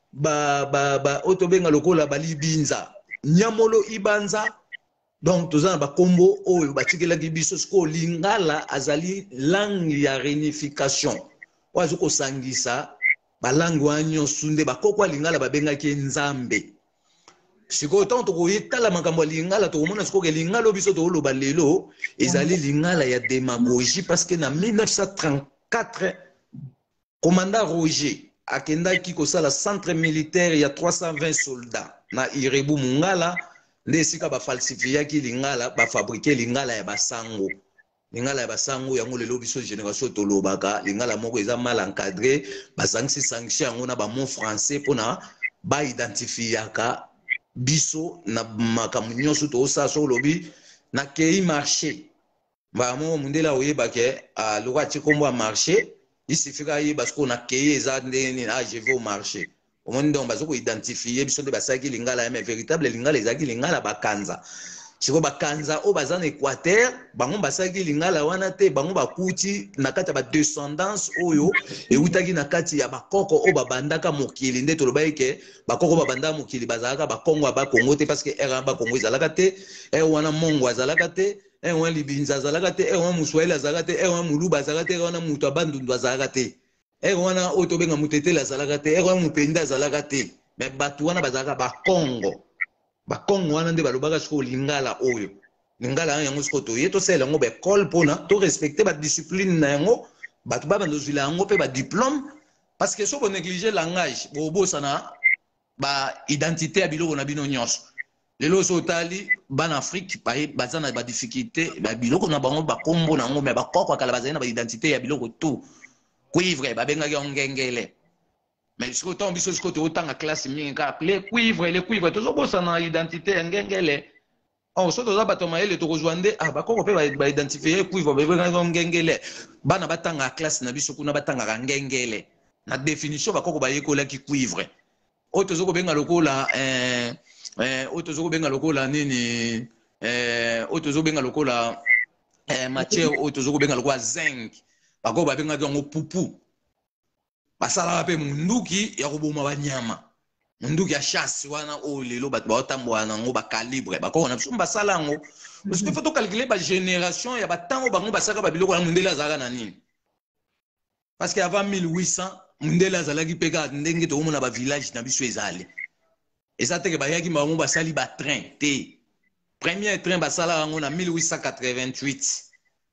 ba otobenga lokola balibinza nyamolo ibanza. Donc, tout ça, combo, oh, batikela kibiso, sko lingala azali langue ya réunification. Oazo ko sangisa, ba langue wanyo sunde ba kokwa lingala babenga ki nzambe. Siko tanto ko yetala makambo lingala to mona sko ke lingala biso to lo balelo, ezali lingala ya démagogie parce que na 1934 commandant Roger akendaki ko sala centre militaire ya 320 soldats na Irebu Mungala. Nde sika ba falsifier ki lingala ba fabriquer lingala ya basango yango lelo biso génération tolobaka lingala moko eza mal encadré basangisi sanction yango na ba mot français pona ba identifiaka biso na makambo nyonso to sa so lobi na kei marché ba mo mundela oyeba ke a lwa tikombo marché il suffit parce qu'on a kei eza ndeni je vais au marché. Au moment où on va identifier, biso de basaki lingala mais véritable lingala ezaki lingala bakanza. Siko bakanza o bazana Équateur, bango basaki lingala wana te bango bakuti na kati ba descendance oyo e utaki na kati ya bakoko o babandaka mokili nde tolobaike bakoko babanda mokili bazalaka bakongo ba Congo te parce que era ba Congo ezalaka te, wana mongo azalaka te, wana libinza azalaka te, wana muswahili azalaka te, wana muluba azalaka te, wana mutu abandundu azalaka te. Wana oto benga mutetela azalaka te, wana mupenda azalaka te. Mais batu wana bazalaka bakongo wana nde balobaka siko lingala oyo. Lingala yango siko to yeto sela yango ba école pona to respecter ba discipline na yango, batu ba bandozila yango pe ba diplôme parce que so bo négliger langage, bo bosana ba identité ya biloko na bino nyonso. Lelo so tali ban Afrique pa bazana ba difficulté, ba biloko na bango ba kombo na ngo mais ba kokwa kala bazana ba identité ya biloko tout. Cuivre, babenga ngengele. Mais jusqu'au temps, biso jusqu'au temps à classe mingi ka appelé cuivre, les cuivres, toujours bossa na identité ngengele. Oh, so toza bato maele to kozwande, ah bakoko pe ba identifier cuivre, babenga ngengele. Bana batanga classe na biso kuna batanga ngengele. Na définition bakoko ba yekola ki cuivre. O tozo ko benga lokola o tozo ko benga lokola nini o tozo benga lokola matière o tozo ko benga lokola zinc. Bako babenga yango pupu basala pe munduki ya koboma banyama munduki ya chasse wana o lelo bato baotambola nango ba calibre bako na biso basala yango parce que faut to calculer ba génération ya batango bango basaka ba biloko na mundele azaka na nini parce que avant 1800 mundele azalaki peka ndenge to mona ba village na biso ezali eza teke bayaki bango basali ba train te premier train basala yango na 1888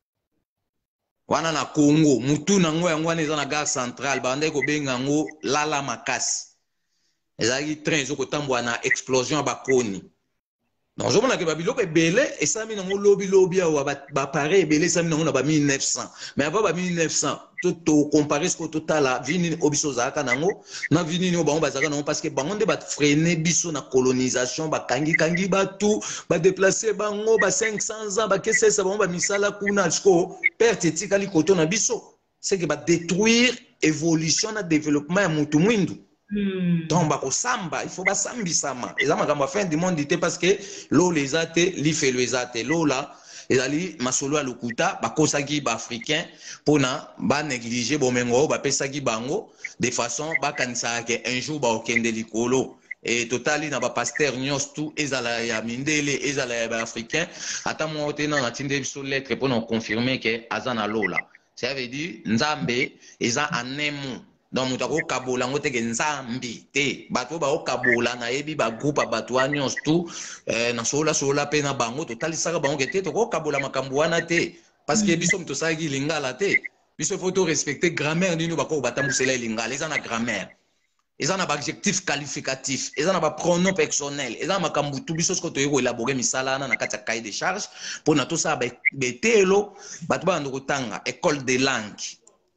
wana na Congo mutu nango yango wana eza na gare centrale bande ko benga ngo lala makasi ezaki train zo ko tambwa na explosion ya bakoni donc je mona ke babiloko ebele esami nango lobi awa ba pare ebele esami nango na ba 1900 mais avant ba 1900 to comparer ce que total la vini obiso zaka nango na vini no bango bazaka nango parce que bango nde ba freiner biso na colonisation ba kangi batu ba déplacer bango ba 500 ans ba kesesa bango ba misala kuna sko perte etikali koto na biso c'est que ba détruire évolution na développement ya mutu mwindu. Donc bakosamba il faut basambisama eza makambo fin du monde ite parce que l'eau les ate lifelo ezate l'eau là ezali masolo ya lokuta bakosaki ba africain pona ba négliger bomengo ba pesaki bango de façon bakanisa ke un jour ba okende likolo et totali na ba pasteur nyos tout ezala ya mindele ezala ya ba africain ata mo tena na tinde biso lettre pona confirmer que azana lola ça veut dire nzambe eza anemu. Donc mutu akokabola ngo teke nzambi te bato bakokabola na yebi ba groupe bato anyons tout na sola pe na bango totalisaka bango ke te tokokabola makambo wana te parce que biso mutu osalaki lingala te biso faut to respecter grammaire nino bako batambusela lingala eza na grammaire eza na ba adjectif qualificatif eza na ba pronom personnel eza na makambo tu biso siko toyeko élaborer misala na kati ya cahier de charge pona to sa betelo bato bando kotanga école de langue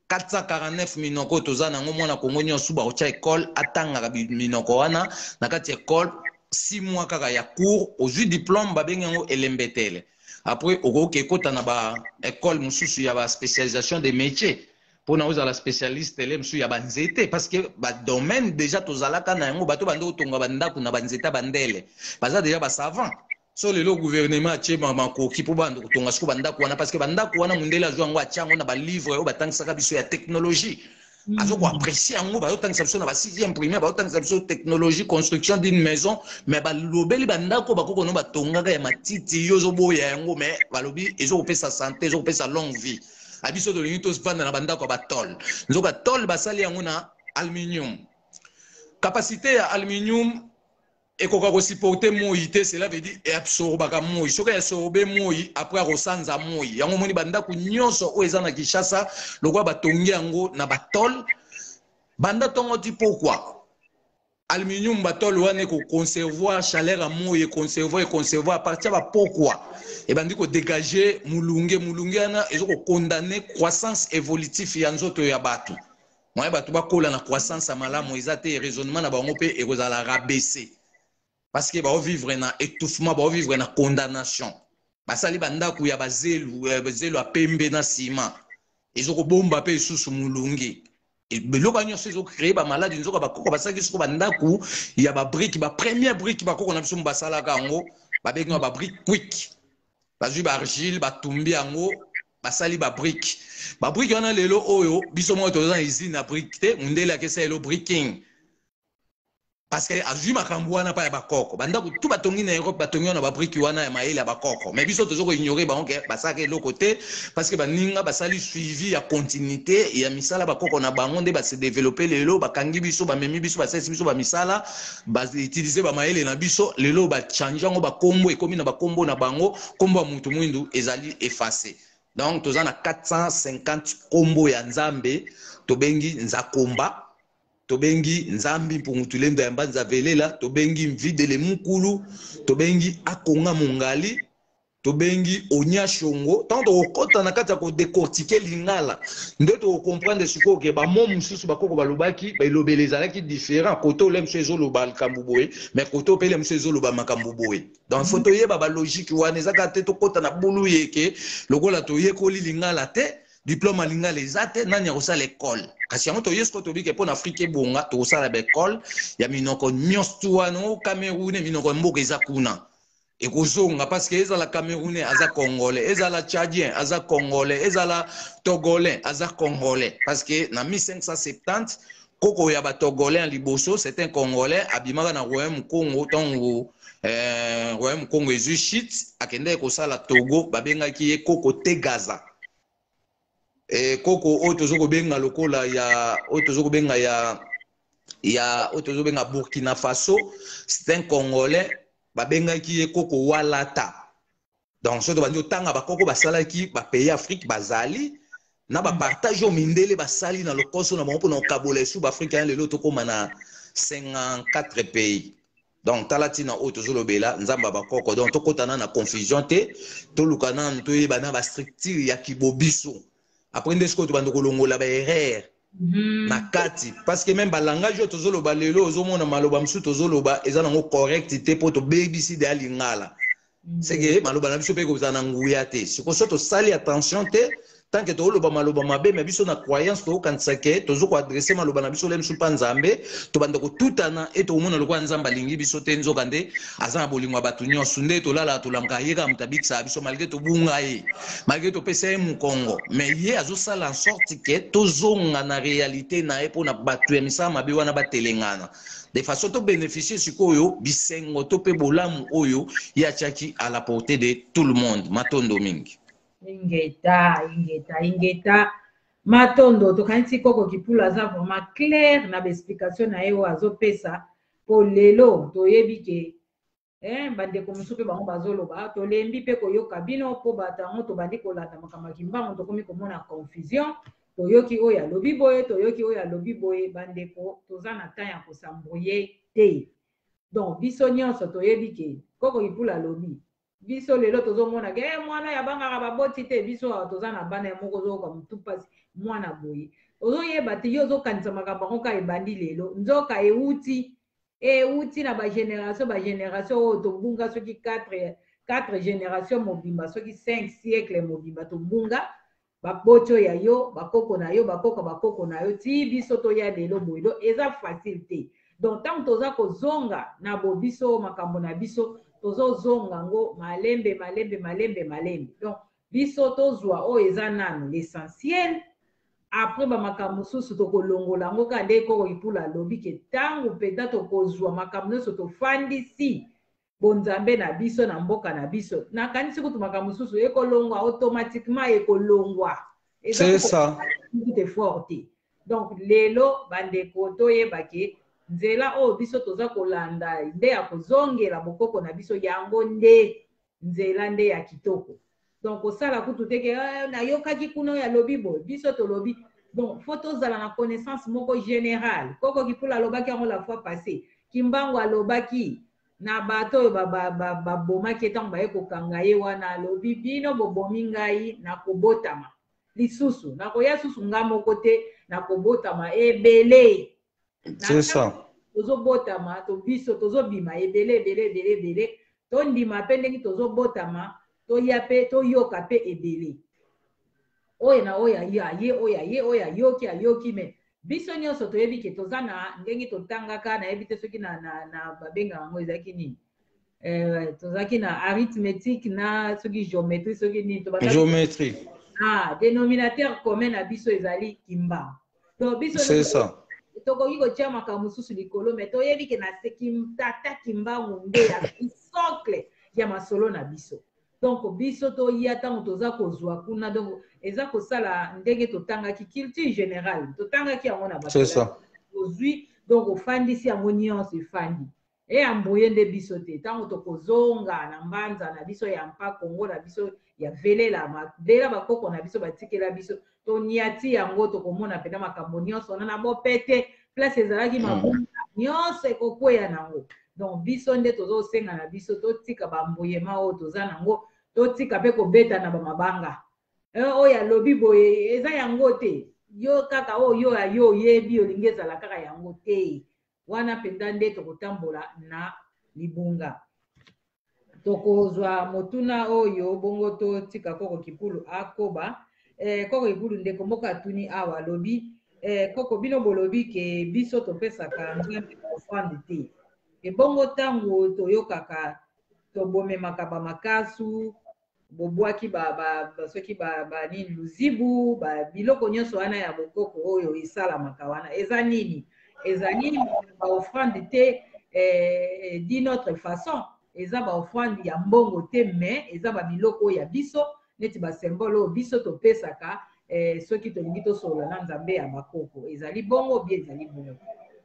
449 minoko toza nango mwana Kongo nyonso ba ocha école atanga minoko wana na kati école 6 mois kaka ya cours ozwi diplôme babengi yango elembetele après okoki kota na ba école mususu ya ba spécialisation des métiers pona ozala spécialiste ele mususu ya banzete parce que ba domaine déjà tozalaka na yango bato bando tonga bandako na banzeta bandele baza déjà ba savant. So le gouvernement atie makoki po bando kutonga siko bandako wana parce que bandako wana mundela zo yango atiango na ba livre yo batangisaka biso ya technologie azo ko apprécier yango ba yotangisa biso na ba 6e primaire ba yotangisa biso technologie construction d'une maison mais ba lobeli bandako bakoko no batongaka ya matiti yo zo boya yango mais balobi ezo kopesa santé ezo kopesa longue vie abiso de l'unitos vanda na bandako ba tol nzoka tol basali yango na aluminium capacité ya aluminium et qu'on va supporter moïté cela veut dire absorber moï ce que absorber moï après rosanza moï yango moni banda ku nyonso o ezana Kinshasa lokwa batongi yango na batol banda tongo ti pourquoi aluminium batol wane ko conservoir chaleur à moï conserver à partir ba pourquoi et bandi ko dégager mulunge ana ezo ko condamner croissance évolutive ya nzoto ya batu moi batu bakola na croissance ya malamu ezate raisonnement na bango pe ekozala rabaisser. Parce que va vivre na étouffement, va vivre na condamnation. Basali bandako ya bazelu a pembe na ciment. Ezoko bomba pe susu mulungi. Et beloba nyonso ezo créer ba maladie nzoka bakoko basaki siko bandako ya ba brique ba première brique bakoko na biso mbasala kango ba benga ba brique quick. Bazui ba argile ba tumbi yango basali ba brique. Ba brique wana lelo oyo biso mo to za usine na brique te mundele akesa elo bricking. Parce que azui makambo wana pa ya bakoko bandako tout batongi na Europe batongi na ba brique wana ya maele ya bakoko mais biso tozo ko ignorer ba onke basaka elo côté parce que baninga basali suivi ya continuité ya misala bakoko na bango nde ba se développer lelo bakangi biso ba memi biso ba sesi biso ba misala ba utiliser ba maele na biso lelo ba changer ngo ba kombo ekomi na ba kombo na bango kombo ya mutu mwindu ezali effacé donc toza na 450 kombo ya nzambe tobengi nzakomba tobengi nzambi mpungutulendo ya mbanza velela tobengi mvidele mukulu tobengi akonga mongali tobengi onya shongo tant okota na kata ko décortiquer lingala nde to comprendre siko ke ba mom mususu bakoko balobaki ba lobelezalaki différent koto lem sezo loba kambuboe mais koto pele msezo loba makambuboe donc photo yeba ba logique wana ezaka te to kota na bulu yeke lokola to yekoli lingala te diplôme à lingala ezate nani akosala l'école kasi yango toyesko tobike mpo na Afrique bonga tokosala ba école ya minoko nyonso wana o Cameroun minoko mboka eza kuna ekozonga parce que ezala Camerounais aza congolais ezala tchadien aza congolais ezala togolais aza congolais parce que na 1570 koko ya ba togolais en liboso c'est un congolais abimaka na royaume Congo tango royaume Congo ezui shit akende kosala Togo babengaki ye koko Tegaza. Koko otozo benga lokola ya otozo benga ya otozo benga Burkina Faso c'est un congolais babengaki ye koko Walata donc soto bandi otanga bakoko basalaki ba pays Afrique bazali na ba partage au mindele basali na lokoso na bango na kabola sous africain lelo tokoma na 54 pays donc talatina otozo lobela nzamba bakoko donc tokotana na confusion te tolukana ntoyeba na ba structure ya kibobiso après nde sikoyo tobanda kolongola ba erreur na kati parce que même ba langage oyo tozoloba lelo ozomona maloba mosusu tozoloba eza nango correct te mpo tobebisi de alingala c'est que maloba na biso mpe kozala na nguya te sikoyo so tosali attention te tant que toloba maloba mabe mais biso na croyance tokokanisa ke tozo koadresse maloba na biso lemsu mpa nzambe tobanda kotutana e tokomona lokola nzambe alingi biso te nzoka nde aza na bolingo ya bato nyonso nde tolala tolamka ye kaka moto abikisa biso malgré tobunga ye malgré topesa ye mokongo mais ye azosala en sorte ke tozonga na réalité na ye mpona bato ya misala mabe wana batelengana de façon to bénéficier sikoyo bisengo to pe bolamu oyo ye atiaki à la portée de tout le monde matondo mingi ingeta matondo tokanisi koko kipula aza vraiment clair na baexplication na ye oyo azopesa po lelo toyebi ke bandeko mosusu mpe bango bazoloba tolembi mpe koyoka bino mpo bato yango tobandi kolanda makambo ya kimbango tokomi komona confusion toyoki oyo alobi boye toyoki oyo alobi boye bandeko toza na temps ya kosambrouye te donc biso nyonso toyebi ke koko kipula alobi biso lelo tozomona ke mwana yabangaka baboti te biso toza na bana ya moko ozoyoka motu mpasi mwana boye ozoyeba te yo ozokanisa makambo yango ka ebandi lelo nzoka euti na bagénération oyo tobunga soki 4 génération mobimba soki 5 siècle mobimba tobunga baboti oyo ya yo bakoko na yo bakoko na yo ti biso toya lelo boye do eza facile te donc ntango toza kozonga na bobiso makambo na biso tozozonga ngo malembe donc biso tozwa oyo eza nano l'essentiel après bamakambo mosusu tokolongola yango kaka nde koko kipula alobi ke ntango mpenza tokozwa makambo nyonso tofandisi bonzambe na biso na mboka na biso nakanisi kutu makambo mosusu ekolongwa automatiquement ekolongwa c'est ça effort te donc lelo bandeko toyeba ke nzela oyo biso toza kolanda nde ya kozongela bokoko na biso yango nde nzela nde ya kitoko donc kosala kutu teke nayokaki kuna oyo alobi boye biso tolobi donc fo tozala na connaissance moko générale koko kipula alobaki yango la fois passé kimbangu alobaki na bato oyo babomaki ntango baye kokanga ye wana alobi bino bobomi ngai na kobotama lisusu nakoya susu nga moko te na kobotama ebele c'est ça tozobotama biso tozobima ebele tondima mpe ndenge tozobotama toya mpe toyoka mpe ebele oyo na oyo oyo ayoki me biso nyonso toyebi ke toza na ndenge totangaka nayebi te soki na babenga yango ezalaki nini tozalaki na arithmétique na soki géométrie soki nini géométrie dénominateur commun na biso ezali kimbangu donc biso c'est ça tokoki kotia makambo mosusu likolo me toyebi ke na tata kimbangu nde ya socle ya masolo na biso donc biso toya ntango toza kozwa kuna donc eza kosala ndenge totangaki culture générale totangaki yango na bato ozwi donc ofandisi yango nyonso efandi eyamboye nde biso te ntango tokozonga na mbanza na biso ya mpa kongo na biso ya velela bakoko na biso batikela biso toniati yango tokomona mpena makambo nyonso na bopete place ezalaki mabunda nyonso ekokweya nango donc biso nde tozosenga na biso totika bambuyema oyo toza nango totika mpe kobeta na bamabanga oyo alobi boye eza yango te yo kaka oyo yo oyebi olingi ezala kaka yango te wana mpenza nde tokotambola na libunga tokozwa motuna oyo bongo totika koko kipulu akoba koko kipulu ndeko moko atuni awa alobi koko bino bolobi ke biso topesaka nzambe ofrande te ebongo ntango toyokaka tobomemaka bamakasu bobwaki soki nini luzibu biloko nyonso wana ya bokoko oyo esalamaka wana eza nini baofrande te d'une autre façon eza baofrande ya mbongo te mais eza babiloko oyo ya biso neti basymbole oyo biso topesaka soki tolingi tosolola na nzambe ya bakoko ezali bongo bie ezali bongo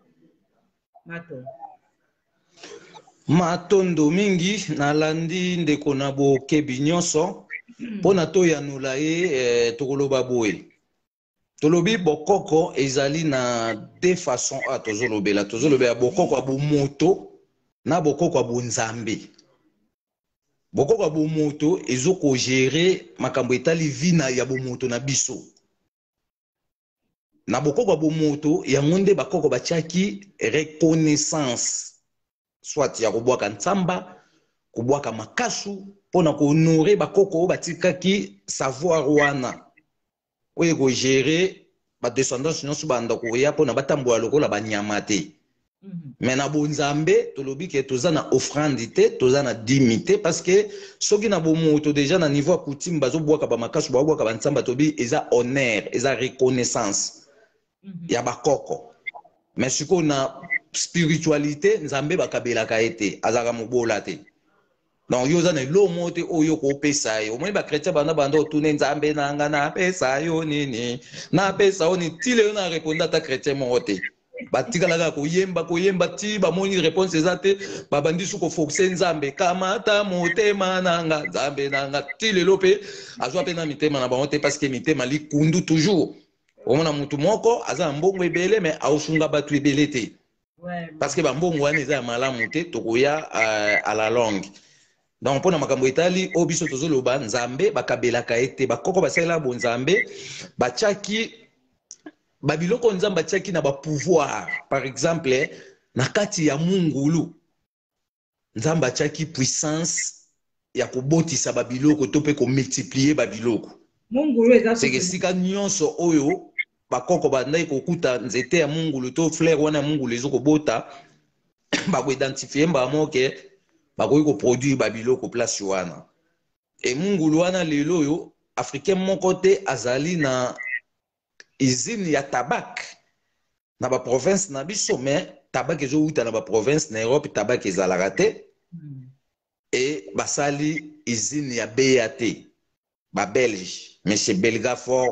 matondo mingi nalandi ndeko na bokebi nyonso mpona toyanula ye tokoloba boye tolobi bokoko ezali na de façon a tozolobela bokoko ya bomoto na bokoko ya bonzambe bokoko ya bomoto ezokogere makambo etali vina ya bomoto na biso na bokoko bomoto yango nde bakoko batiaki reconnaissance soit ya kobwaka ntsamba kobwaka makasu mpona kohonore bakoko oyo batikaki savoir wana oyo ekogere badescendance nyonso banda koya mpona batambola lokola banyama te. Mais na bonzambe tolobi ke toza na offrande te toza na dîme te parce que soki na bomoto déjà na niveau ya coutume bazobwaka bamakasu babwaka bantsamba tobi eza honneur eza reconnaissance ya bakoko. Mais sikoyo na spiritualité nzambe bakabelaka ye te azalaka mobola te. Donc yo oza na eloko moko te oyo kopesa ye omoni bakretien banda otune nzambe nanga napesa yo nini napesa yo nini tile yo na reponde ata chrétien moko te. Batikalaka koyemba ti bamoni réponse eza te babandi su kofokuse nzambe kamata motema nanga nzambe nanga ti lelo mpe azwa mpe na mitema na bango te parce que mitema likundu toujours omona mutu moko aza na mbongo ebele mais aosunga bato ebele te parce que bambongo wana eza ya malamu te tokoya à la longue. Donc mpona makambo etali oyo biso tozoloba nzambe bakabelaka ye te bakoko basalela bonzambe batiaki babiloko nzambe atiaki na bapouvoir. Par exemple na kati ya mungulu nzambe atiaki puissance ya kobotisa babiloko to mpe komultiplie babiloko. Seke esika nyonso oyo bakoko bandai kokuta nzete ya mungulu to fleur wana ya mungulu ezokobota bakoidentifie mbamo ke bakoki koproduire babiloko place wana. E mungulu wana lelo oyo africain moko te azali na usine ya tabac na ba province na biso mais tabac ezowuta na ba province na Europe tabac ezalaka te. Et basali usine ya BAT ba Belge monsieur Belgafort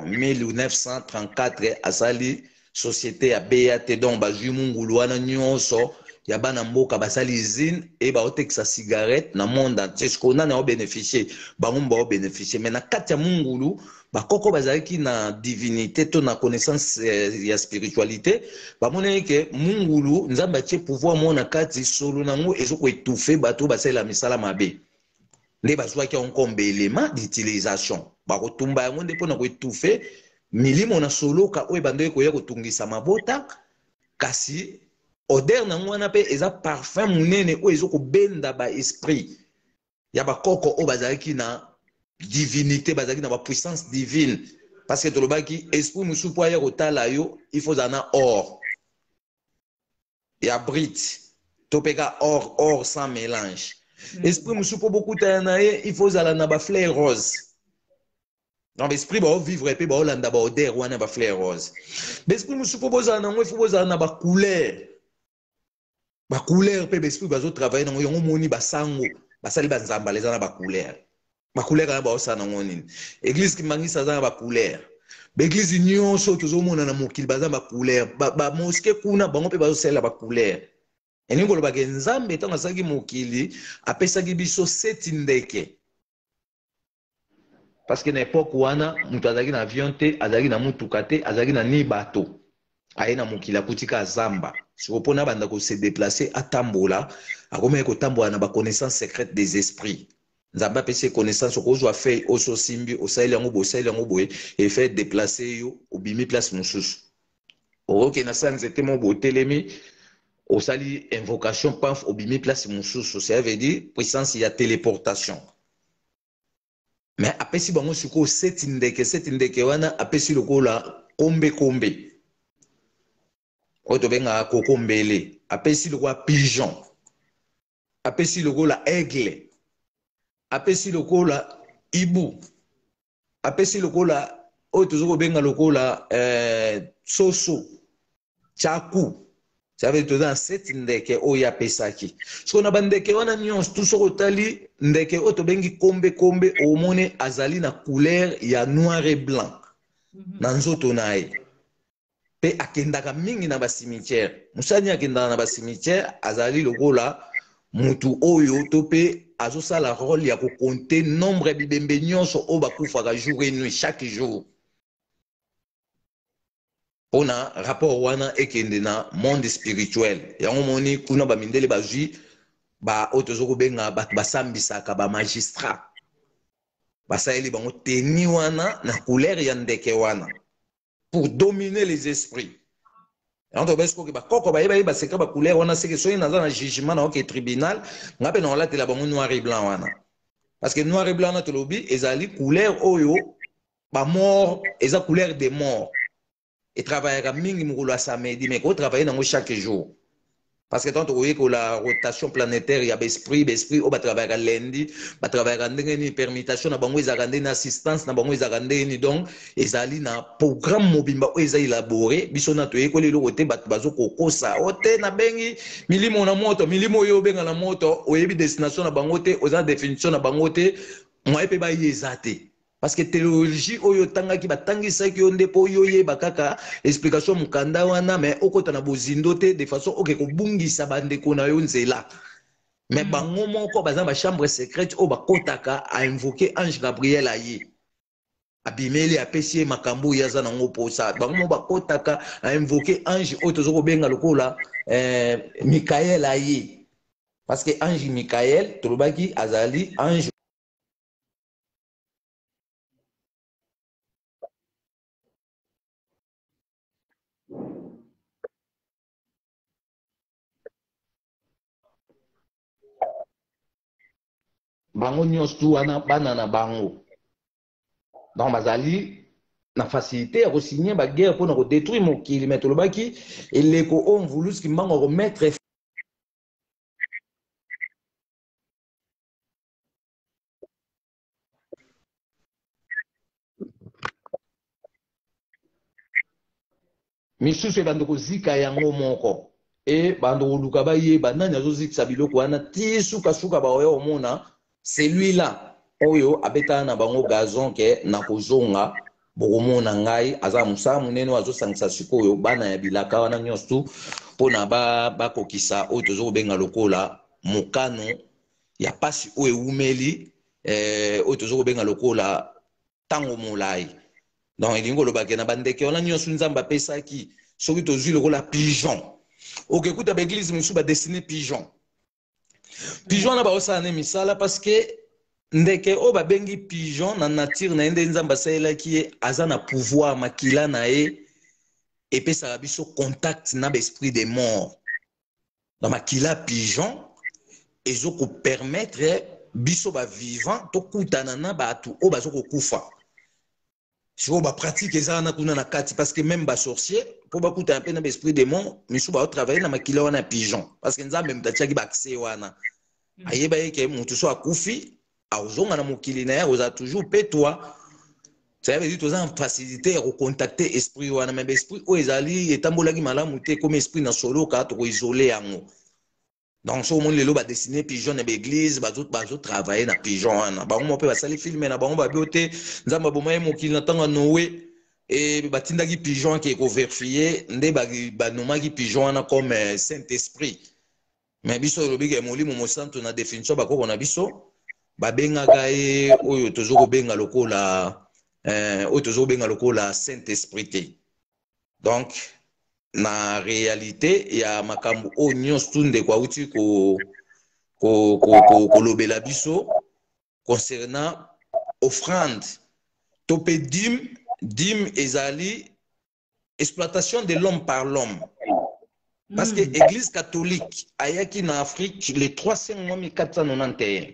1934 asali société ya BAT donc bazwi mungulu wana nyonso ya bana mboka basali usine et baotekisa cigarette na monde entier ce qu'on a na bénéficier bango ba bénéficier mais na kati ya mungulu bakoko bazalaki na divinité to na connaissance ya spiritualité bamoni ke mungulu nzambe atie pouvoir mo na kati solo nango ezoko étouffer bato basala misala mabe nde bazwaki encore élément d'utilisation bakotumba yango nde mpona koétouffer milimo na soloka oyo bandoki koya kotungisa mabota kasi odeur nango wana mpe eza parfum monene oyo ezokobenda ba esprit ya bakoko oyo bazalaki na divinité bazalaki na ba puissance divine parce que tolobaki esprit mosusu po aya kotala yo il faut zana or ya brite to peka or sans mélange. Esprit mosusu po bokuta na ye il faut zala na ba fleur rose. Donc esprit ba vivre pe ba olanda ba odeur wana ba fleur rose. Esprit mosusu po bozala nango il faut bozala na ba couleur pe esprit bazo travailler nango yango moni basango basali banzamba les na ba couleur. Ma couleur na ba osana nango nini. Église ki mangisa za ba couleur. Ba église nyonso tozomona na mokili baza ba couleur. Ba mosquée kuna bango pe bazo sala ba couleur. Eningo lobaka nzambe tanga saki mokili apesaki biso seti ndeke. Parce que na époque wana mutu azalaki na avion te, azalaki na mutuka te, azalaki na ni bato. Aye na mokili akutika azamba. Siko pona banda ko se déplacer atambola, akomeye kotambola na ba connaissance secrète des esprits. Nzamba pese connaissance okozwa fait oso simbi osaili yango boye et fait déplacer yo obimi place mususu. Oke na sanzete mo botelemi osali invocation paf obimi place mususu, ça veut dire puissance ya téléportation. Mais apesi bango siko seti ndeke wana apesi lokola kombe oto benga kokombele apesi lokola pigeon apesi lokola aigle apesi lokola ibu apesi lokola oyo tozoko benga lokola soso chaku. Ça veut dire que c'est ndeke oyo apesaki. So na bandeke wana nyonso tout soko tali ndeke oyo tobengi kombe omone azali na couleur ya noir et blanc. Na nzoto na ye. Pe akendaka mingi na ba cimetière. Musani akendaka na ba cimetière azali lokola mutu oyo to pe azosala rôle ya ko compter nombre bibembe nyonso oyo bakufaka jour et nuit chaque jour. On a rapport wana ekende na monde spirituel yango moni kuna ba mindele bazwi ba otozoko benga bat basambisaka ba magistrat basaeli bango teni wana na couleur ya ndeke wana pour dominer les esprits. On doit bien que bakoko ba seka ba couleur wana c'est que soyez dans un jugement na ok tribunal ngape na la tela bango noir et blanc wana parce que noir et blanc na tolobi ezali couleur oyo ba mort eza couleur des morts et travailler mingi mukulu a samedi mais ko travailler nango chaque jour. Parce que tant que la rotation planétaire, il y a l'esprit, on va travailler à lundi, on va travailler à une permutation, on va travailler une assistance, on va travailler donc, ils allaient dans programme mobile, ils ont élaboré, ils ont école le côté, bazo koko ça, ote na bengi, milimo na moto, milimo yo benga na moto, oyebi destination na bangote, oza définition na bangote, moi epe ba yezate. Parce que théologie oyo tanga ki batangi sa ki onde po yoye bakaka explication mukanda wana mais okota na bozindo te de façon oke ko bungisa bande ko na yo nzela mais bango moko baza ba chambre secrète o bakotaka a invoquer ange Gabriel aye abimeli apesi makambo yaza na ngopo sa bango bakotaka a invoquer ange o tozoko benga lokola Michael aye parce que ange Michael tolobaki azali ange bango nyonso wana bana na bango donc bazali na facilité ya kosigner baguerre mpona kodétruire mokili mais tolobaki eleko oyo mvuluski mbango komettre misusu ebando kozika yango moko e bando koluka bayeba nani azozikisa biloko wana ti sukasuka baoya omona celui-là oyo abetana na bango gazon ke na kozonga bokomona ngai aza mosala monene oyo azosangisa sikoyo bana ya bilaka wana nyonso mpona bakokisa oyo tozokobenga lokola mokano ya pasi oyo ewumeli oyo tozokobenga lokola ntango molai donc elingi kolobake na bandeke wana nyonso nzambe apesaki soki tozwi lokola pigeon okekuta baeglise mosusu badesine pigeon pigeon wana baosala ne misala parce que ndeke oyo babengi pigeon na nature na ye nde nzambe asalelaki ye aza na pouvoir makila na ye epesaka biso contact na baesprit de mort na makila pigeon ezokopermettre biso bavivant tokutana na bato oyo bazokokufa sikoyo bapratike eza wana kuna na kati parce que même basorcier mpo bakutana mpe na baesprit de mort misu baotravaille na makila wana ya pigeon parce que nzambe moto atiaki baakse wana ayeba yeke motu so akufi aozonga na mokili na ye akozala toujours mpe toi ça veut dire toza na facilité ya kocontacte esprit wana mais baesprit oyo ezali etambolaki malamu te comme esprit na soloka tokoisole yango donc so omoni lelo badesine pigeon na baeglise bazotravaille na pigeon wana bango mo mpe basali filme na bango babio te nzambe aboma ye mokili na ntango ya noe e batindaki pigeon ke ekoverifie nde banomaki pigeon wana comme saint esprit mais biso elobiki molimo mosantu na définition bakoko na biso babengaka ye oyo tozokobenga lokola saint esprit te donc na réalité ya makambo oyo nyonso tu ndeko auti kolobela biso concernant offrande to mpe dîme ezali exploitation de l'homme par l'homme parce que église catholique ayaki na Afrique le 3/5/1491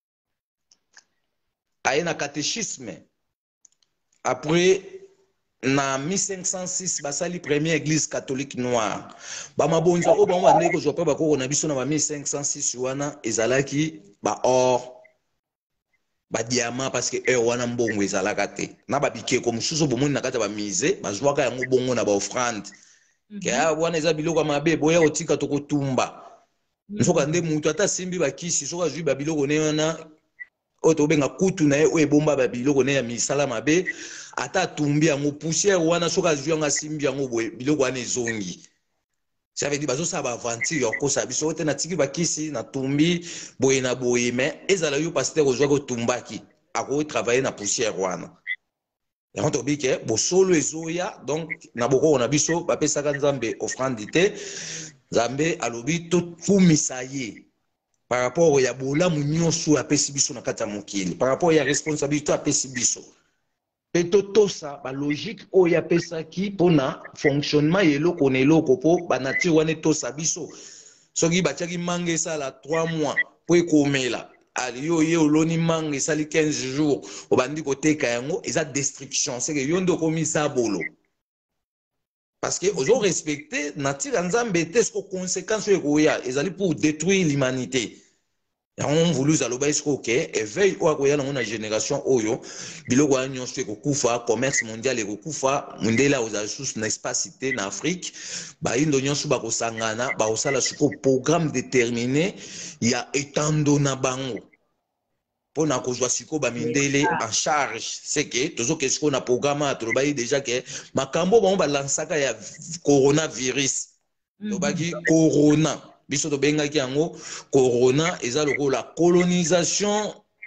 aye na catéchisme après na 1506 basali première église catholique noire bamabonza oyo bango bandeki kozwa mpe bakoko na biso na ba 1506 wana ezalaki baor badiama parce que heure wana mbongo ezalaka te na babikeko mosusu bomoni na kati ya bamise bazwaka yango bongo na baofrande ke wana eza biloko ya mabe boya kotika tokotumba nsoka nde mutu ata asimbi bakisi soki azwi babiloko ne wana oyo tobenga kutu na ye oyo ebomba babiloko ne ya misala mabe ata atumbi yango poussière wana soki azwi yango asimbi yango boye biloko wana ezongi ça veut dire bazosala baaventure ya kokosa biso oyo te natiki bakisi natumbi boye na boye mais ezala yo paster ozwaki otumbaki akotravaille na poussière wana yango tobi ke bosolo ezoya donc na bokoko na biso bapesaka nzambe offrande te nzambe alobi tokumisa ye par rapport ya bolamu nyonso apesi biso na kati ya mokili par rapport ya responsabilité apesi biso pe totosa ba logique oyo apesaki mpona fonctionnement ya eloko na eloko mpo banature wana etosa biso soki batiaki manga esala 3 mois mpo ekomela aliyo ye oloni manga esali 15 jours obandi koteka yango eza destruction seke yo nde okomisa bolo parce que ozo respecter nature ya nzambe te siko conséquence oyo ekoya ezali pour détruire l'humanité yango mvulu zaloba esiko ke éveil oyo akoya nango na génération oyo biloko wana nyonso ekokufa commerce mondial ekokufa mondele ozala lisusu na espace te na afrique bayindo nyonso bakosangana bakosala siko programme déterminé ya etando na bango mpona kozwa siko bamindele en charge seke tozoke siko na programme ayo tolobai déjà ke makambo bango balansaka ya coronavirus tobaki corona biso tobengaki yango corona eza lokola colonisation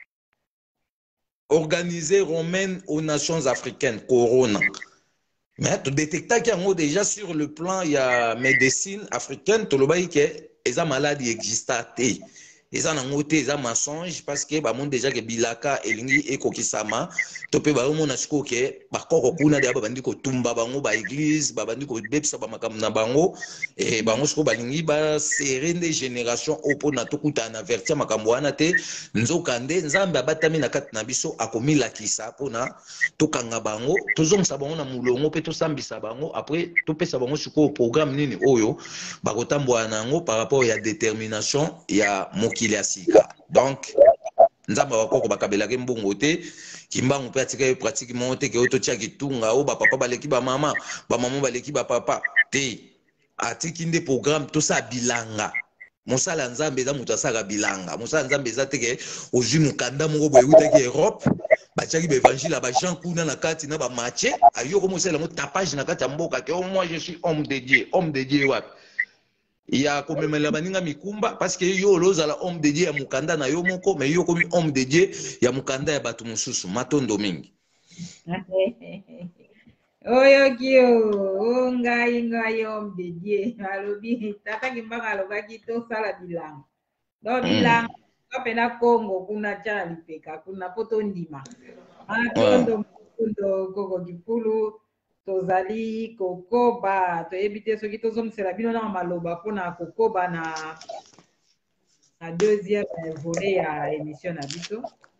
organisée romaine aux nations africaines corona mais todétectaki yango déjà sur le plan ya médecine africaine tolobaki ke eza maladie exista te eza nango te eza mensonge parce que bamoni déjà ke bilaka elingi ekokisama to mpe baomona sikoyo ke bakoko kuna deya babandi kotumba bango baeglise babandi kodepisa bamakambo na bango e bango sikoyo balingi basere nde génération oyo mpona tokutana na avertir makambo wana te nzoka nde nzambe abatami na kati na biso akomilakisa mpona tokanga bango tozongisa bango na mulongo mpe tosambisa bango apres topesa bango sikoyo programme nini oyo bakotambola na yango par rapport ya détermination ya mokili ya sika donc nzambe bakoko bakabelaki mbongo te kimbangu mpe atika ye pratique moko te ke oyo totia kitunga oyo bapapa baleki bamama bamama baleki bapapa te atiki nde programme tosala bilanga mosala ya nzambe eza moto asalaka bilanga mosala ya nzambe eza teke ozwi mokanda moko boye eutaki Europe batiaki baévangile ya bajean kuna na kati na bamache ayoko mosala yango tapage na kati ya mboka ke moi je suis homme de dieu wapi ya komemela baninga mikumba parce que yo olozala homme de dieu ya mukanda na yo moko mais yo komi homme de dieu ya mukanda ya bato mosusu matondo mingi oyoki o ngai homme de dieu alobi tata kimbanga alobaki tosala bilanga donc bilanga apena kongo kuna tia na lipeka kuna po tondima atondo mukundo koko kipulu tozali kokoba toyebi te soki tozongisela bino na maloba mpona kokoba na deuxième volet ya émission na biso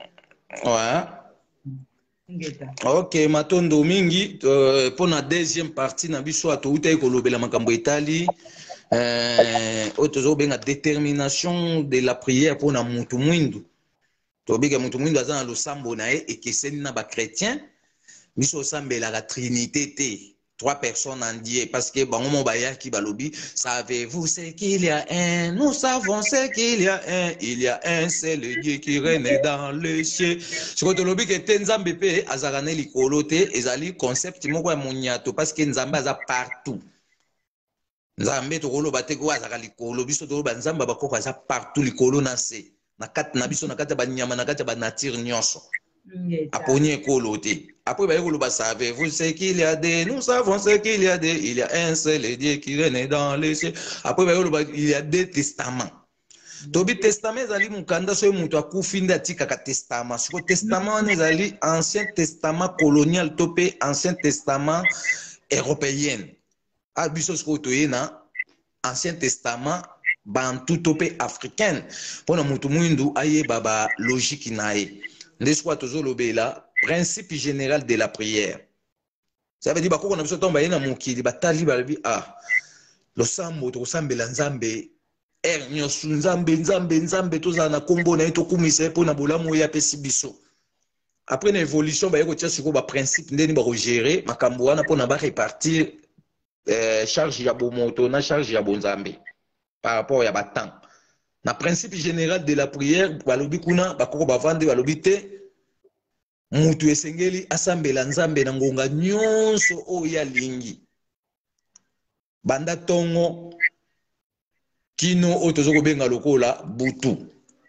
ngeta ok matondo mingi mpona deuxième partie na biso atoutaki kolobela makambo etali oyo tozobenga détermination de la prière mpona mutu mwindu tobika mutu mwindu aza na losambo na ye ekeseni na bachrétien biso osambelaka trinité te 3 personnes en Dieu parce que bango mo bayaki balobi savez-vous ce qu'il y a un nous savons ce qu'il y a un seul Dieu qui règne dans le ciel siko tolobi ke te nzambe pe azaka na likolo te ezali concept moko ya monyato parce que nzambe aza partout nzambe tokoloba te ko azaka likolo biso toloba nzambe bakoko aza partout likolo na se na kati na biso na kati ya banyama na kati ya banature nyonso aponi ekolo te après baye koloba savez-vous ce qu'il y a de nous savons ce qu'il y a de il y a un seul Dieu qui règne dans les cieux après baye koloba il y a 2 testaments tobi testament ezali mukanda soki moto akufi nde atikaka testament siko testament wana ezali ancien testament colonial to mpe ancien testament européen biso sikoyo toye na ancien testament bantu to mpe africaine mpona moto mwindu ayeba balogique na ye nde sikoyo tozolobela principe général de la prière ça veut dire bakoko na biso ntango baye na mokili batali balobi losambo tokosambela nzambe nyonso nzambe tozala na nkombo na ye tokumisa ye mpona bolamu oyo apesi biso après na évolution baye kotia sikoyo baprincipe ndeni bakogere makambo wana mpona barepartir charge ya bomoto na charge ya bonzambe par rapport ya batemps na principe général de la prière balobi kuna bakoko bavandi balobi te mutu esengeli asambela nzambe na ngonga nyonso oyo alingi banda tongo kino oyo tozokobenga lokola butu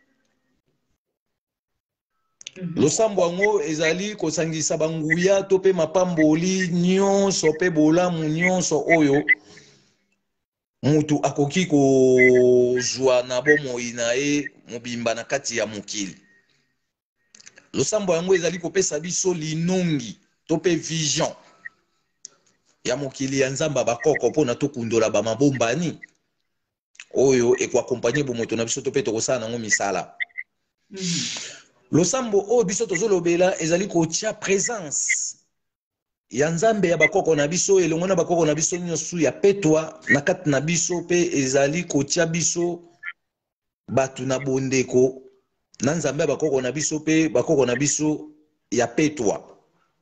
losambo yango ezali kosangisa banguya to mpe mapamboli nyonso mpe bolamu nyonso oyo mutu akoki kozwa na bomoi na ye mobimba na kati ya mokili losambo yango ezali kopesa biso linongi to pe vision ya mokili ya nzamba bakoko pona to kundola ba mabombani oyo ekoaccompagner bomoto na biso to pe tokosala nango misala. Losambo oyo biso tozolobela ezali kotia présence ya nzambe ya bakoko na biso elongo na bakoko na biso nyonso ya petwa na kati na biso pe ezali kotia biso batu na bondeko na nzambe ya bakoko na biso pe bakoko na biso ya petwa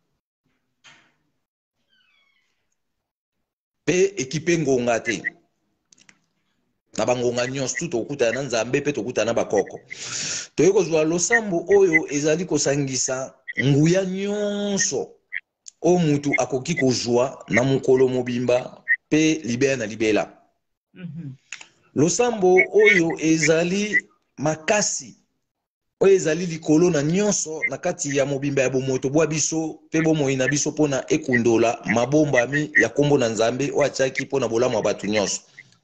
pe ekipe ngonga te na bangonga nyonso tu tokutana na nzambe pe tokutana na bakoko toye kozwa losambo oyo ezali kosangisa nguya nyonso o mutu akoki kozwa na mokolo mobimba pe libela na libela. Losambo oyo ezali makasi oyo ezali likolo na nyonso na kati ya mobimba ya bomoto bwa biso pe bomoi na biso pona ekundola mabombami ya kombo na nzambe oyo atiaki pona bolamu ya bato nyonso.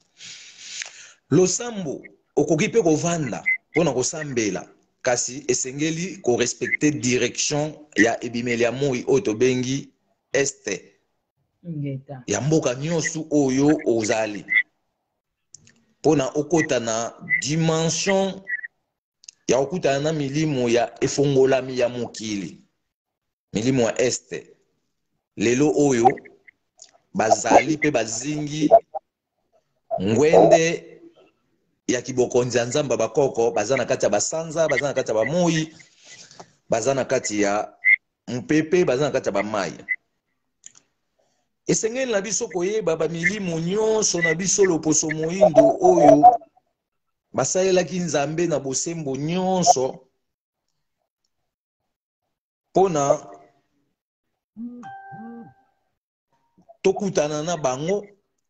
Losambo okoki pe kovanda pona kosambela kasi esengeli korespecte direction ya ebimeli ya moi oyo tobengi este ya mboka nyonso oyo ozali pona okota na dimension ya okutana na milimo ya efongolami ya mokili milimo ya este lelo oyo bazali pe bazingi ngwende ya kibokonzi ya nzamba bakoko baza na kati ya basanza baza na kati ya bamoi baza na kati ya mpepe baza na kati ya bamai. Esengeli na biso koyeba bamilimo nyonso na biso loposo moindo oyo basalelaki nzambe na bosembo nyonso pona tokutana na bango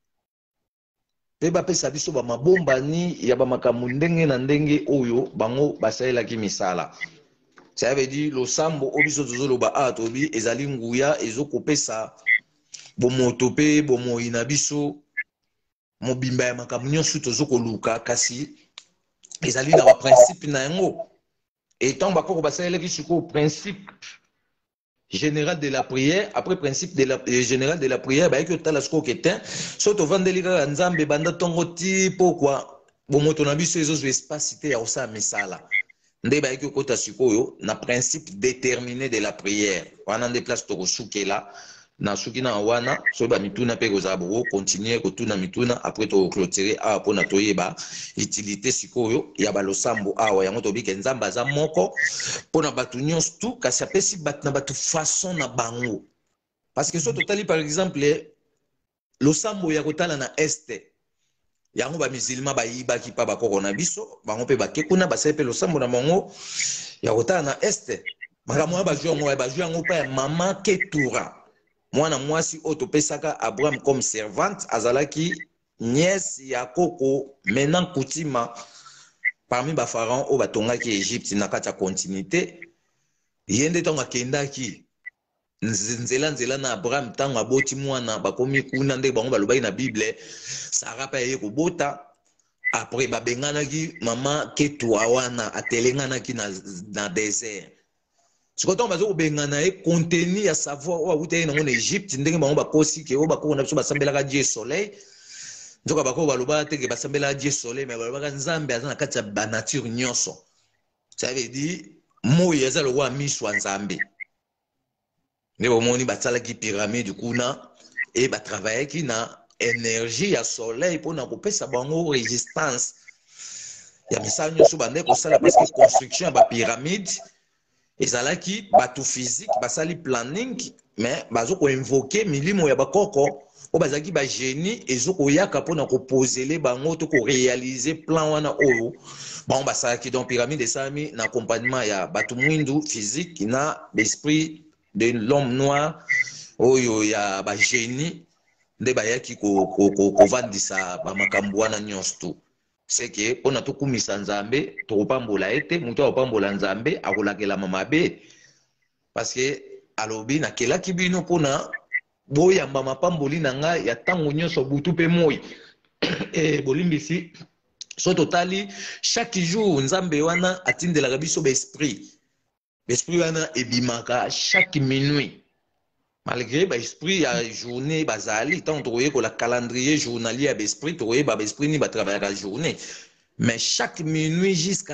pe bapesa biso bamabombani ya bamakambo ndenge na ndenge oyo bango basalelaki misala. Ça veut dire losambo oyo biso tozoloba awa tobi ezali nguya ezokopesa bomoto pe bomoi na biso mobimba ya makambo nyonso tozokoluka kasi ezali na baprincipe na yango etant bakoko basalelaki sikoyo principe général de la prière après principe de la général de la prière bayaki otala sikoyo ketin so tovandeli kaka nzambe banda ntongo ti pokwa bomoto na biso ezozwa espace te ya kosala misala nde bayaki okota sikoyo na principe déterminé de la prière wana nde place tokosukela na suki na wana so ba mituna pe kozala boko continuer kotuna mituna après to clôturer awa pona toyeba utilité sikoyo ya balosambo awa yango tobike nzamba aza moko pona batu nyonso tu kasi apesi batu na batu façon na bango parce que so totali par exemple losambo ya kotala na este yango ba musulman bayibaki pa bakoko na biso bango pe bakekuna basali pe losambo na bango ya kotala na este makambo ya bajou yango pa ya mama Ketura mwana mwasi oyo topesaka Abraham comme servante azalaki nièce ya koko maintenant coutima parmi bapharaon oyo batongaki Egypte na kati ya continuité ye nde ntango akendaki nzela na Abraham ntango aboti mwana bakomi kuna nde bango balobaki na Bible Sara pa ye kobota après babenganaki mama Ketura wana atelenganaki na désert sikoto bazo kobengana e contenu ya savoir o awute na ngone Egypte ndenge bango bakosi ke o bakoko na biso basambelaka Dieu soleil nzoka bakoko baloba te ke basambelaka Dieu soleil mais balobaka nzambe aza na kati ya ba nature nyonso ça veut dire moi eza lo wa miswa nzambe ne bomoni basalaki pyramide kuna e batravaillaki na énergie ya soleil pona kopesa bango résistance ya misala nyonso bande kosala parce que construction ya ba pyramide ezalaki bato physique basali planning mais bazo ko invoquer milimo ya bakoko o bazaki ba génie ezokoyaka pona ko poser bango to ko réaliser plan wana oyo bon basalaki donc pyramide esami na accompagnement ya bato mwindu physique na l'esprit de l'homme noir oyo ya ba génie nde bayaki ko vandisa ba makambo wana nyonso tu c'est que pona tokumisa nzambe tokopambola ete mutu akopambola nzambe akolakelama mabe parce que alobi nakelaki bino pona boyamba mapamboli na ngai ya ntango nyonso butu mpe moi bolimbisi so totali chaque jour nzambe wana atindelaka biso baesprit wana ebimaka chaque minuit malgré l'esprit à journée bazali tant que la calendrier journalier à l'esprit l'esprit ni travailler la journée mais chaque minuit jusqu'à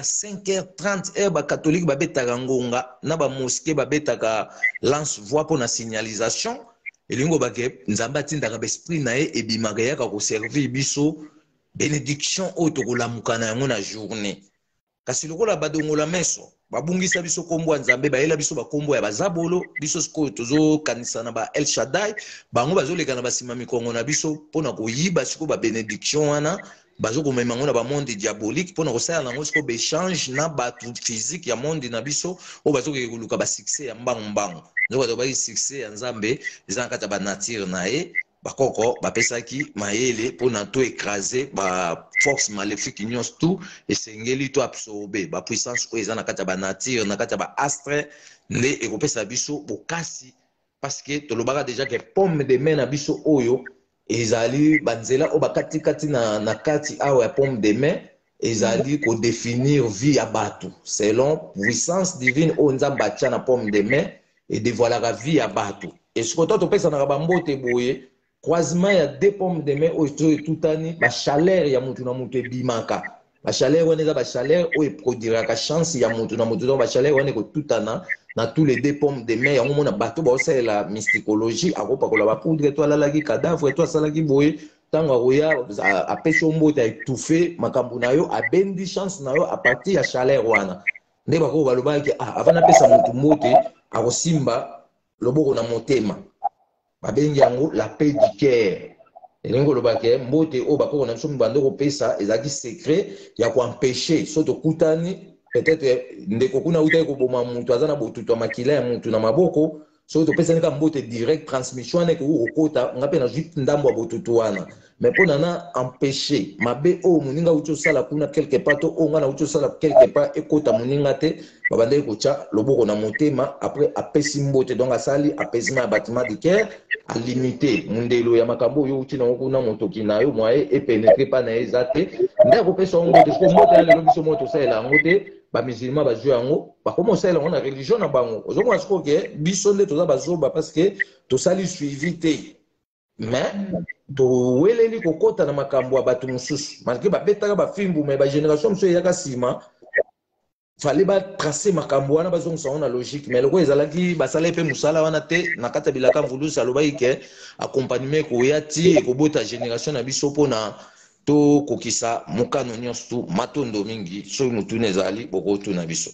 5h30 heure ba catholique ba betaka ngonga na ba mosquée ba betaka lance voix pour la signalisation elingo ba ke nzamba tindaka l'esprit na e bimaka yaka ko servir biso bénédiction oto ko lamukana yango na journée kasi lokola badongola meso babungisa biso kombo ya nzambe bayela biso bakombo ya bazabolo biso sikoyo tozokanisa na ba El Shaddai bango bazoleka na basima mikongo na biso mpona koyiba sikoyo babénédiction wana bazokomema yango na bamonde diabolique mpona kosala yango sikoyo baéchange na bato physique ya monde na biso oyo bazokeke koluka basuccès ya mbangu-mbangu nzoko bato bayi succès ya nzambe eza na kati ya banature na ye bakoko bapesaki mayele mpona to écraser ba force maléfique nyonso tu esengeli to absorbe ba puissance oyo eza na kati ya banature na kati ya baastre nde ekopesa biso bokasi parce que tolobaka déjà ke pomme de main na biso oyo ezali banzela oyo bakatikati na kati awa ya pomme de main ezali kodéfinir vie ya bato selon puissance divine oyo nzambe atia na pomme de main edevoilaka vie ya bato esikoto topesanaka bambote boye croisement ya deux pommes de main oyo etutani bachaleur ya mutu na mutu ebimaka bachaleur wana eza bachaleur oyo eprodiraka chance ya mutu na mutu donc bachaleur wana ekotutana na tous les deux pommes de main yango mona bato baosalela mysticologie akopakola bapoudre to alalaki cadavre to asalaki boye ntango akoya apesi yo mbote aétouffe makambo na yo abendi chance na yo a partir ya chaleur wana nde bakoko balobaki avant napesa mutu mbote akosimba loboko na motema babengi yango la paix du cœur elingo lobake mbote oyo bakoko na biso mibanda kopesa ezalaki secret ya koempêche so tokutani peut-être ndeko kuna utaki koboma mutu aza na botutu ya makila ya mutu na maboko so topesani ka mbote direct transmission wana ekoki kokota nga mpe nazwi ndambo ya botutu wana mais mpona na empêche mabe oyo moninga auti osala kuna quelque part to oyo nga na uti osala quelque part ekota moninga te babandaki kotya loboko na motema après apesi mbote donc asali apaisement ya batiment du cœur alimite mundelo ya makambo oyo uti nango kuna motoki na yo mwaye epenetre pa na ye eza te nde akopesa yango mbote siko mbote ya lelo biso moto osalela yango te bamusulman bazwi yango bakoma osalela yango na religion na bango ozomona sikoyo ke biso nde toza bazoba parce que tosali suivi te mais toweleli kokota na makambo ya bato mosusu malgré babetaka bafimbu mais bagénération mosusu eyaka nsima fallait batracer makambo wana bazongisa yango na logique mais loko ezalaki basala mpe mosala wana te na kati ya bilaka mvulusi alobaki ke accompagnement ekoya ti ekobota génération na biso mpona tokokisa mokano nyonso tu matondo mingi soki motuna ezali bokotuna biso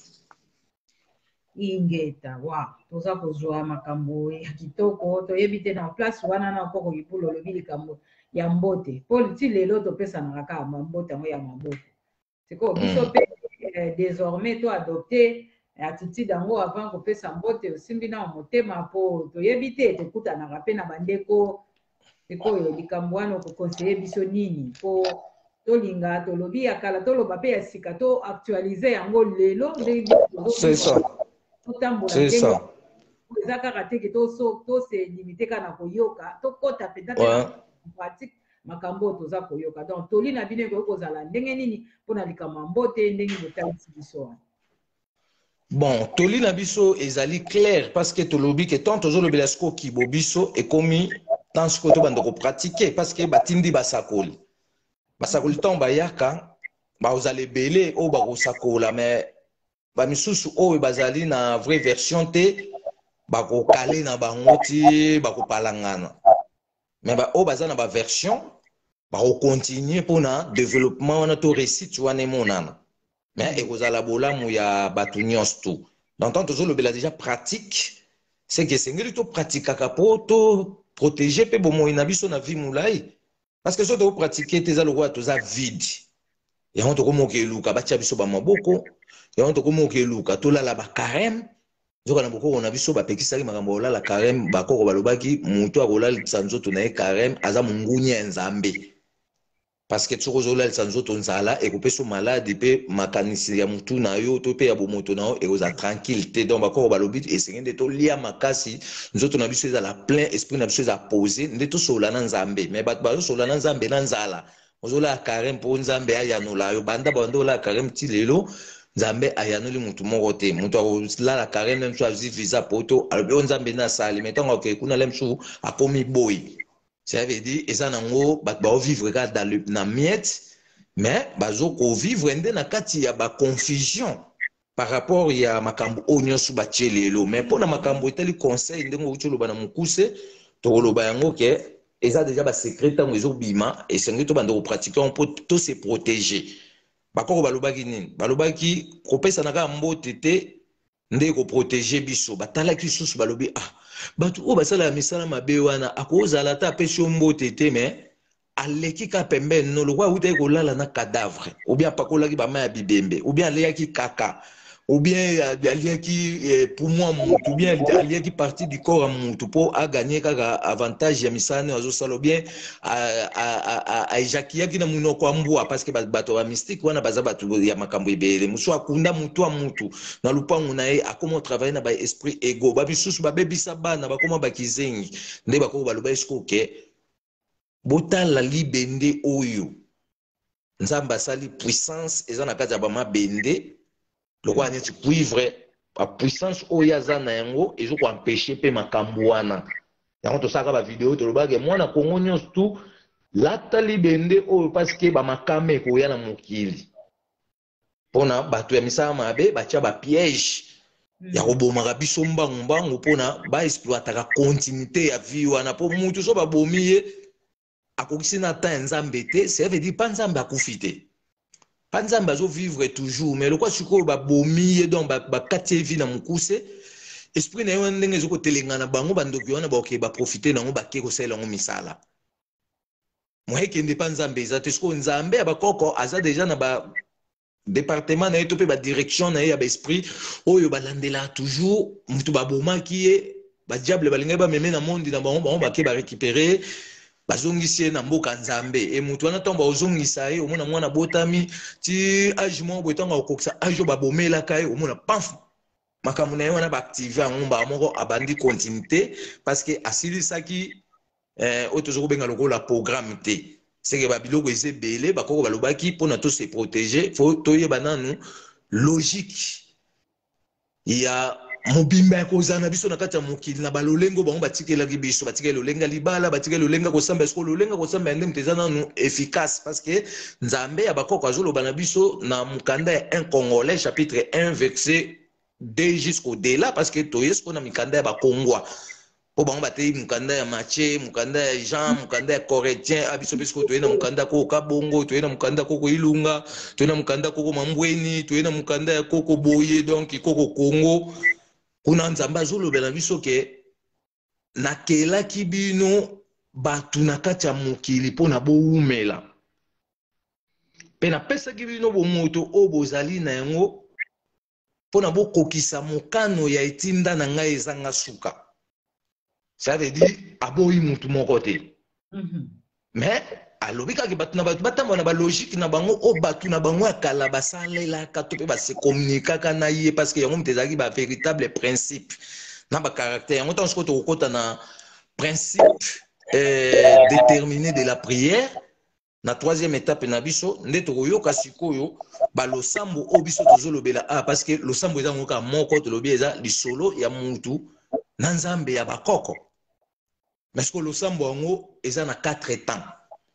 ingeta wa toza kozwa makambo ya kitoko toyebi te na place wana na poko kipulu olobi likambo ya mbote paul ti lelo topesanaka kaka mbote yango ya maboko sikoyo biso mpe désormais to adopte attitude yango avant kopesa mbote osimbi na motema mpo toyebi te tokutanaka mpe na bandeko sikoyo likambo wana okokonseye biso nini mpo tolinga tolobi ya kala toloba mpe ya sika to actualize yango lelo c'est ça totambola eza kaka teke tose limite kaka na koyoka tokota peut-être pratique makambo oyo toza koyoka donc toli na bino ekoki kozala ndenge nini mpona likambo ya mbote ndenge botalisi biso wana bon toli na biso ezali clair parce que tolobi ke tant tozolobela sikoyo kibo biso ekomi tant sikoyo tobanda kopratike parce que batindi basakoli ntango bayaka bazala ebele oyo bakosakola mais bamisusu oyo bazali na vraie version te bakokale na bango ti bakopalangana mais oyo baza na baversion bakokontinue mpona développement wana to réussite wana emonana mais ekozala bolamu ya bato nyonso tu donc tant tozolobela déjà pratique c'est que esengeli topratikaka mpo toprotege mpe bomoi na biso na vie molai parce que so tokopratike te eza lokola toza vide yango tokomoka eluka batia biso bamaboko yango tokomoka eluka tolala bacarême nzoka na bokoko na biso bapekisaki makambo olala carême bakoko balobaki moto akolalisa nzoto na ye carême aza mongunya ya nzambe parce que soki ozolalisa nzoto nzala ekopesa maladi mpe makanisi ya motu na yo to mpe ya bomoto na yo ekozala tranquille te donc bakoko balobi esenge nde tolia makasi nzoto na biso ezala plein esprit na biso eza posé nde tosola na nzambe mais bato bazosola na nzambe na nzala ozolala carême mpo nzambe ayanola yo banda olala carême ti lelo nzambe ayanoli mutu moko te mutu akolala carême même so azwi visa poto alobi oyo nzambe nde asali me ntango akei kuna lem so akomi boyi. Ça veut dire eza nango bato baovivre kaka na miette mais bazokovivre nde na kati ya baconfusion par rapport ya makambo oyo nyonso batie lelo. Mais mpona makambo etali conseil ndenge outi oloba na mokuse tokoloba yango ke eza deja basekret ntango ezobima esengi to banda kopratike yango mpo to se protéger. Bakoko balobaki nini? Balobaki kopesa na kaka mbote te nde koprotege biso. Batalaki susu balobi bato oyo basala ya misala mabe wana akozala ata apesi yo mbote te me aleki ka pembeni no lokwa awutaki kolala na cadavre ou bien apakolaki bama ya bibembe ou bien aliaki kaka ou bien aliaki poumon ya mutu ou bien aliaki partie du corps ya mutu mpo aganye kaka avantage ya misala ne azosala ou bien aejakiaki na munoko ya mbwa parce que bato ya mystique wana baza bato ya makambo ebele. Mosu akunda mutu ya mutu na lupangu na ye akoma travailler na ba esprit ego babisusu babebisa bana bakoma bakizengi nde bakoko baloba esiko ke botala libende oyo nzambe asali puissance eza na kati ya bamabende lokwa neti cuivre puissance oyo aza na yango ezokoampeshe mpe makambo wana. Yango tosalaka bavideo tolobaki mwana kongo nyonso tu lata libende oyo parceke bamakame ekoya na mokili mpona bato ya misala mabe batia bapiège ya kobomaka biso mbangu mpona baexploitaka continuité ya vie wana mpo mutu so babomi ye akokisi na ta ya nzambe te. Ça veut dire pa nzambe akufi te, pa nzambe azovivre toujours mais lokwa sikoyo babomi ye donc bakati ye vie na mokuse esprit na ye wana ndenge ezokotelenga na bango bandoki wana baoke baprofite nango bake kosalela yango misala moyekende pa nzambe eza te. Sikoyo nzambe ya bakoko aza deja na département na ye to mpe badirection na ye ya baesprit oyo balandela toujours mutu babomaki ye badiable balingai bameme na mondi na bango bake barécupere bazongisi ye na mboka nzambe. Mutu wana ntango baozongisa ye omona mwana botami ti age moko boye ntango akokisa age oyo babomelaka ye omona pamfu makambo na ye wana baactive yango mbaka moko abandi continuité parce que asilisaki oyo tozokobenga lokola programme te. Seke babiloko eza ebele bakoko balobaki mpona to se protéger fo toyeba nanu logique ya mobimba ya kozala na biso na kati ya mokili na balolengo bango batikelaki biso batikeli lolenga libala batikeli lolenga kosamba esiko lolenga kosamba ya ndenge eza nanu efficace parce que nzambe ya bakoko azoloba na biso na mokanda ya 1 Congolais chapitre 1 verset 2 jusqu'au delà parce que toye siko na mikanda ya bakongwa po bango batei mukanda ya Mache, mukanda ya Jean, mukanda ya Corétien, abiso biso toye na mukanda koko Kabongo, toye na mukanda koko Ilunga, toye na mukanda koko Mambweni, toye na mukanda ya koko Boye, donc koko Congo. Kuna nzambe azolobela biso ke nakelaki bino batu na kati ya mokili mpona boumela mpe napesaki bino bomoto oyo bozali na yango mpona bokokisa mokano ya etinda na ngai ezanga suka. Ça veut dire aboyi mutu moko te. Mais alobi kaka batu na batu batambola na balogique na bango o batu na bango ya kala basalelaka to mpe base communikaka na ye parce que yango moto ezalaki ba véritable principe na bacaractère yango ntango sikoyo tokokota na principe déterminé de la prière na troisième étape na biso nde tokoyoka sikoyo balosambo oyo biso tozolobela parce que losambo eza ngo kaka moko tolobi eza lisolo ya mutu na nzambe ya bakoko. Mais que le sambo yango eza na 4 temps.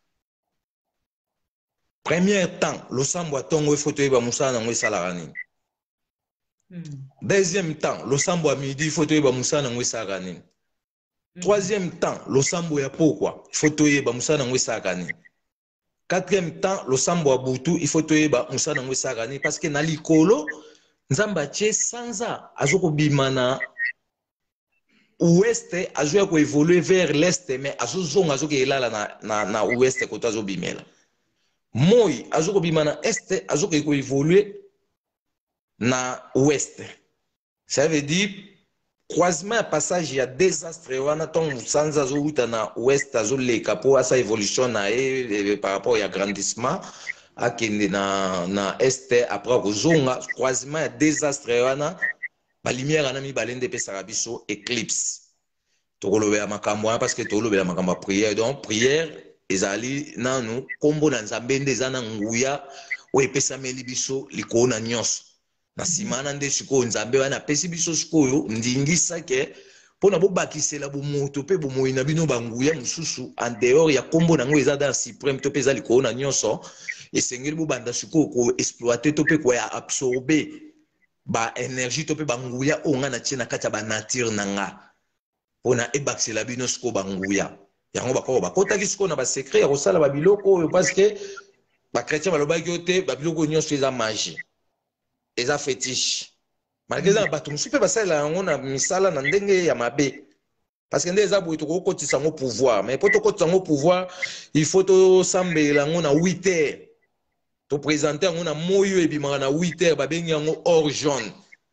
Premier temps, le sambo atongo faut toyeba musala nango esalaka nini. Deuxième temps, le sambo à midi faut toyeba musala nango esalaka nini. Troisième temps, le sambo ya pokwa faut toyeba musala nango esalaka nini. Quatrième temps, le sambo à butu il faut toyeba musala nango esalaka nini parce que na likolo nzamba tie sanza azoko bimana ouest azoya ko évoluer vers l'est mais azozonga azoke elala na ouest koto azobimela. Moi azoko bima na est azoke ko évoluer na ouest. Ça veut dire croisement passage ya désastre wana tongo sanza azouta na ouest azoleka po asa évolution na par rapport ya grandissement akende na est après kozonga croisement ya désastre wana ba lumière na mi balende pe sarabiso éclipse tokolobela makambo wana parce que tokolobela makambo prière donc prière ezali nanu kombo na nzambe nde eza na nguya oyo epesameli biso likolo na nyonso na simana nde sikoyo nzambe wana apesi biso sikoyo ndingisa ke mpona bobakisela bomoto mpe bomoi na bino banguya mosusu en dehors ya nkombo nango eza dans suprême to mpe eza likolo na nyonso esengeli bobanda sikoyo koexploite to mpe koya absorbe baénergie to mpe banguya oyo nga na tie na kati ya banature na nga mpona ebakisela bino sikoyo banguya yango bakoko bakotaki sikoyo na basekret ya kosala babiloko oyo parce que bakretien balobaki yo te babiloko nyonso eza magie eza fétiche malgré eza na bato mosusu mpe basalela yango na misala na ndenge ya mabe parce que nde eza boye tokokotisa yango pouvoir mais mpo tokotisa yango pouvoir il faut tosambela yango na 8 heures toprésente yango na moi oyo ebimaka na 8 heures babengi yango or jaune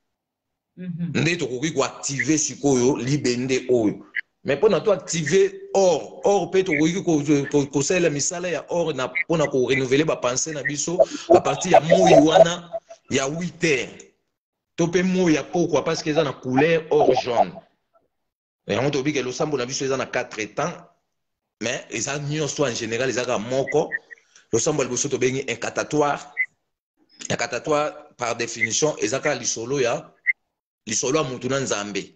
nde tokoki koactive sikoyo libende oyo mais mpona toactive or mpe tokoki kosalela misala ya or mpona korenouvele bapense na biso a partir ya moi wana ya 8 heures to mpe moi ya pokwa parce que eza na couleur or jaune yango tobi ke losambo na biso eza na 4 temps mais eza nyonso en général ezaka moko losambo ya liboso tobengi incatatoire incatatoire par définition ezaka lisolo ya mutu na nzambe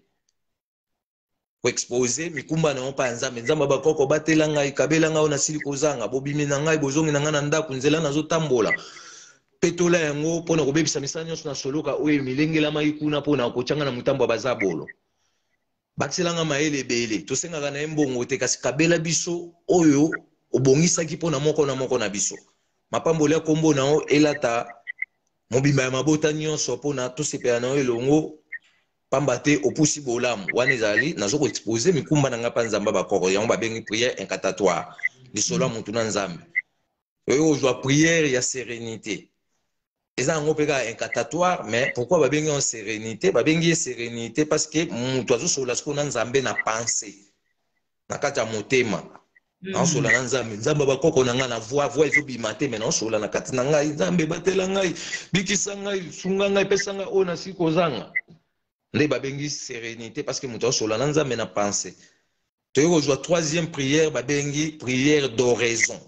koexpose mikumba na yo mpa ya nzambe nzambe bakoko batela ngai kabela ngai oyo nasili kozanga bobimi na ngai bozongi na ngai na ndako nzela nazotambola petola yango mpona kobebisa misala nyonso na soloka oyo milengelamaki kuna mpona kotyanga na motambo ya baza bolo bakiselanga mayele ebele tosengaka na ye mbongo te kasi kabela biso oyo obongisaki mpona moko na moko na biso mapamboli ya nkombo na yo elata mobimba ya mabota nyonso mpona tosepela na yo elongo pamba te opusi bolamu wana ezali nazo koexpose mikumba na ngai mpa nzambe bakoko yango babengi prière incatatoire lisolo ya motu na nzambe oyo ozwa prière ya sérénité eza yango mpe kaka incatatoire mais pourquoi babengi en sérénité babengi ye sérénité parce que moto azosola sikoyo na nzambe na pensée na kati ya motema naosola na nzambe nzambe bakoko na ngai na voi ezobima te mais naosola na kati na ngai nzambe batela ngai bikisa ngai sunga ngai pesa ngai oyo nasili kozanga nde babengi sérénité parce que moto azosola na nzambe na pensée toyei kozwa troisième prière babengi prière d'oraison.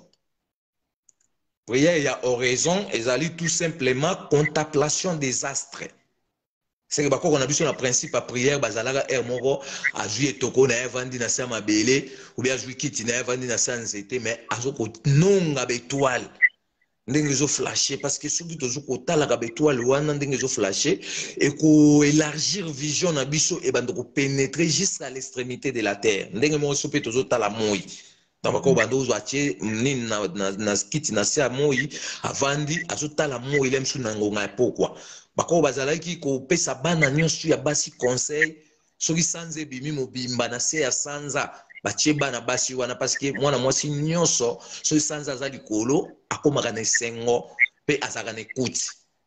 Prière ya oraison ezali tout simplement contemplation des astres. C'est que bakoko na biso na principe à prière bazalaka er moko azwi etoko na evandi na sa mabele ou bien azwi kiti na evandi na sa nzete mais azoko nonga betoile ndenge zo flasher parce que soki tozo kotalaka betoile wana ndenge zo flasher et ko élargir vision na biso et bando ko pénétrer jusqu'à l'extrémité de la terre ndenge mo so pe tozo tala moi donc bako bando zo atie nini na kiti na sa moi avandi azotala moi ile msu na ngonga pourquoi bako bazalaki ko pesa bana nyonso ya basi conseil soki sanze bimi mobimba na se ya sanza batie bana basi wana parce que mwana mwasi nyonso soki sanza aza likolo akomaka na esengo mpe azalaka na ekuti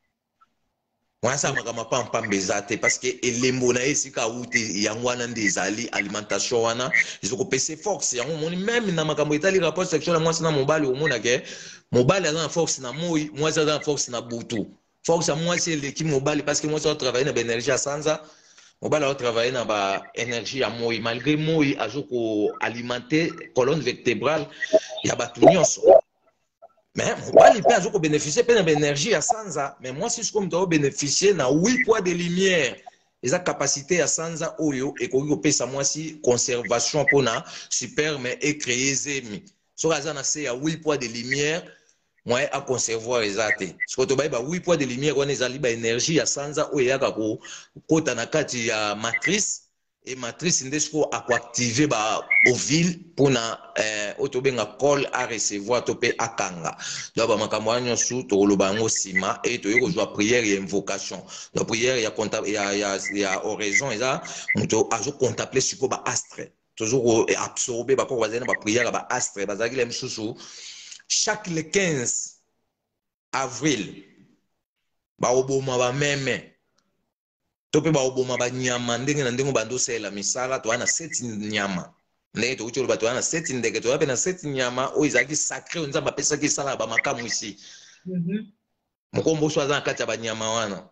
mwana asalamaka mapampambe eza te parce que elembo na ye esika awute yango wana nde ezali alimentation wana ezokopesa force yango omoni meme na makambo etali rapport sexuel ya mwasi na mobali omonake mobali aza na force na moi mwasi aza na force na butu force ya mwasi eleki mobali parce que mwasi azotravaille na baénergie ya sanza mobali azotravaille na baénergie ya moi malgré moi azokoalimenter colonne vertébrale ya bato nyonso mais mobali mpe azokobénéficie mpe na baénergie ya sanza mais mwasi sikoyo moto azobénéficie na 8 poids de lumière eza capacité ya sanza oyo ekoki kopesa mwasi conservation mpona superme ecréer zemi soki aza na se ya 8 poids de lumière moyen à concevoir eza te sikoyo tobayi ba 8 poids de lumière wana ezali baénergie ya sanza oyo eyaka kokota na kati ya matrice et matrice nde sikoyo akoactive ba ovule mpona oyo tobenga col à recevoir to mpe akanga donc bamakambo wana nyonso tokoloba yango nsima e toyei kozwa prière ya invocation donc prière ya oraison eza moto azocontemple sikoyo baastre tozokoabsorbe bakoko bazali na baprière ya baastre bazalaki la misusu chaque le 15 avril baoboma bameme to mpe baoboma banyama ndenge na ndenge bandosalela misala toza na 7 nyama ndenge tokuti oloba toza na 7 ndeke toza mpe na 7 nyama oyo ezalaki sacré oyo nzambe apesaki esala ya bamakamu isi mokombo so aza na kati ya banyama wana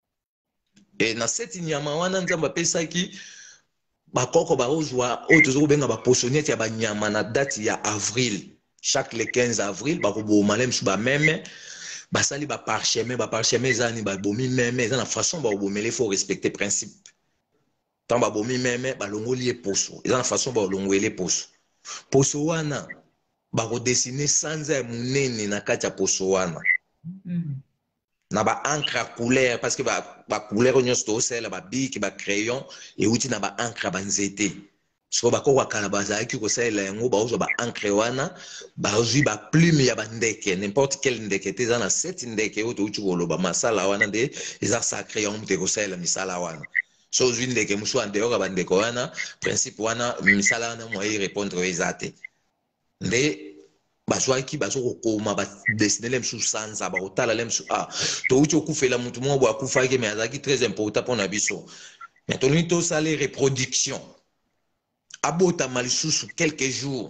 e na 7 nyama wana nzambe apesaki bakoko baozwa oyo tozokobenga baposoniete ya banyama na date ya avril chaque le 15 avril bakoboma le misu bameme basali ba parchemin zani ba bomi meme za na façon ba bomele faut respecter principe tant ba bomi meme ba longoli poso za na façon ba longoli poso wana ba ko dessiner sanza ya munene na kati ya poso wana na ba encre couleur parce que ba couleur nyonso to sela ba bic ba crayon et outi na ba encre ba nzete so ba ko wakala bazaki ko sela yango ba uzo ba encre wana ba uzi ba plume ya ba ndeke n'importe quel ndeke te za na set ndeke oto uti ko loba masala wana de eza sacré yango te ko sela misala wana so uzi ndeke musu ande yo ba ndeko wana principe wana misala wana mo y répondre ezate nde bazwaki bazokokoma badesine le msusu sanza bakotala le msusu touti okufela mutu moko bo akufaki me azalaki très important mpona biso me tolingi tosala reproduction abotama lisusu quelques jours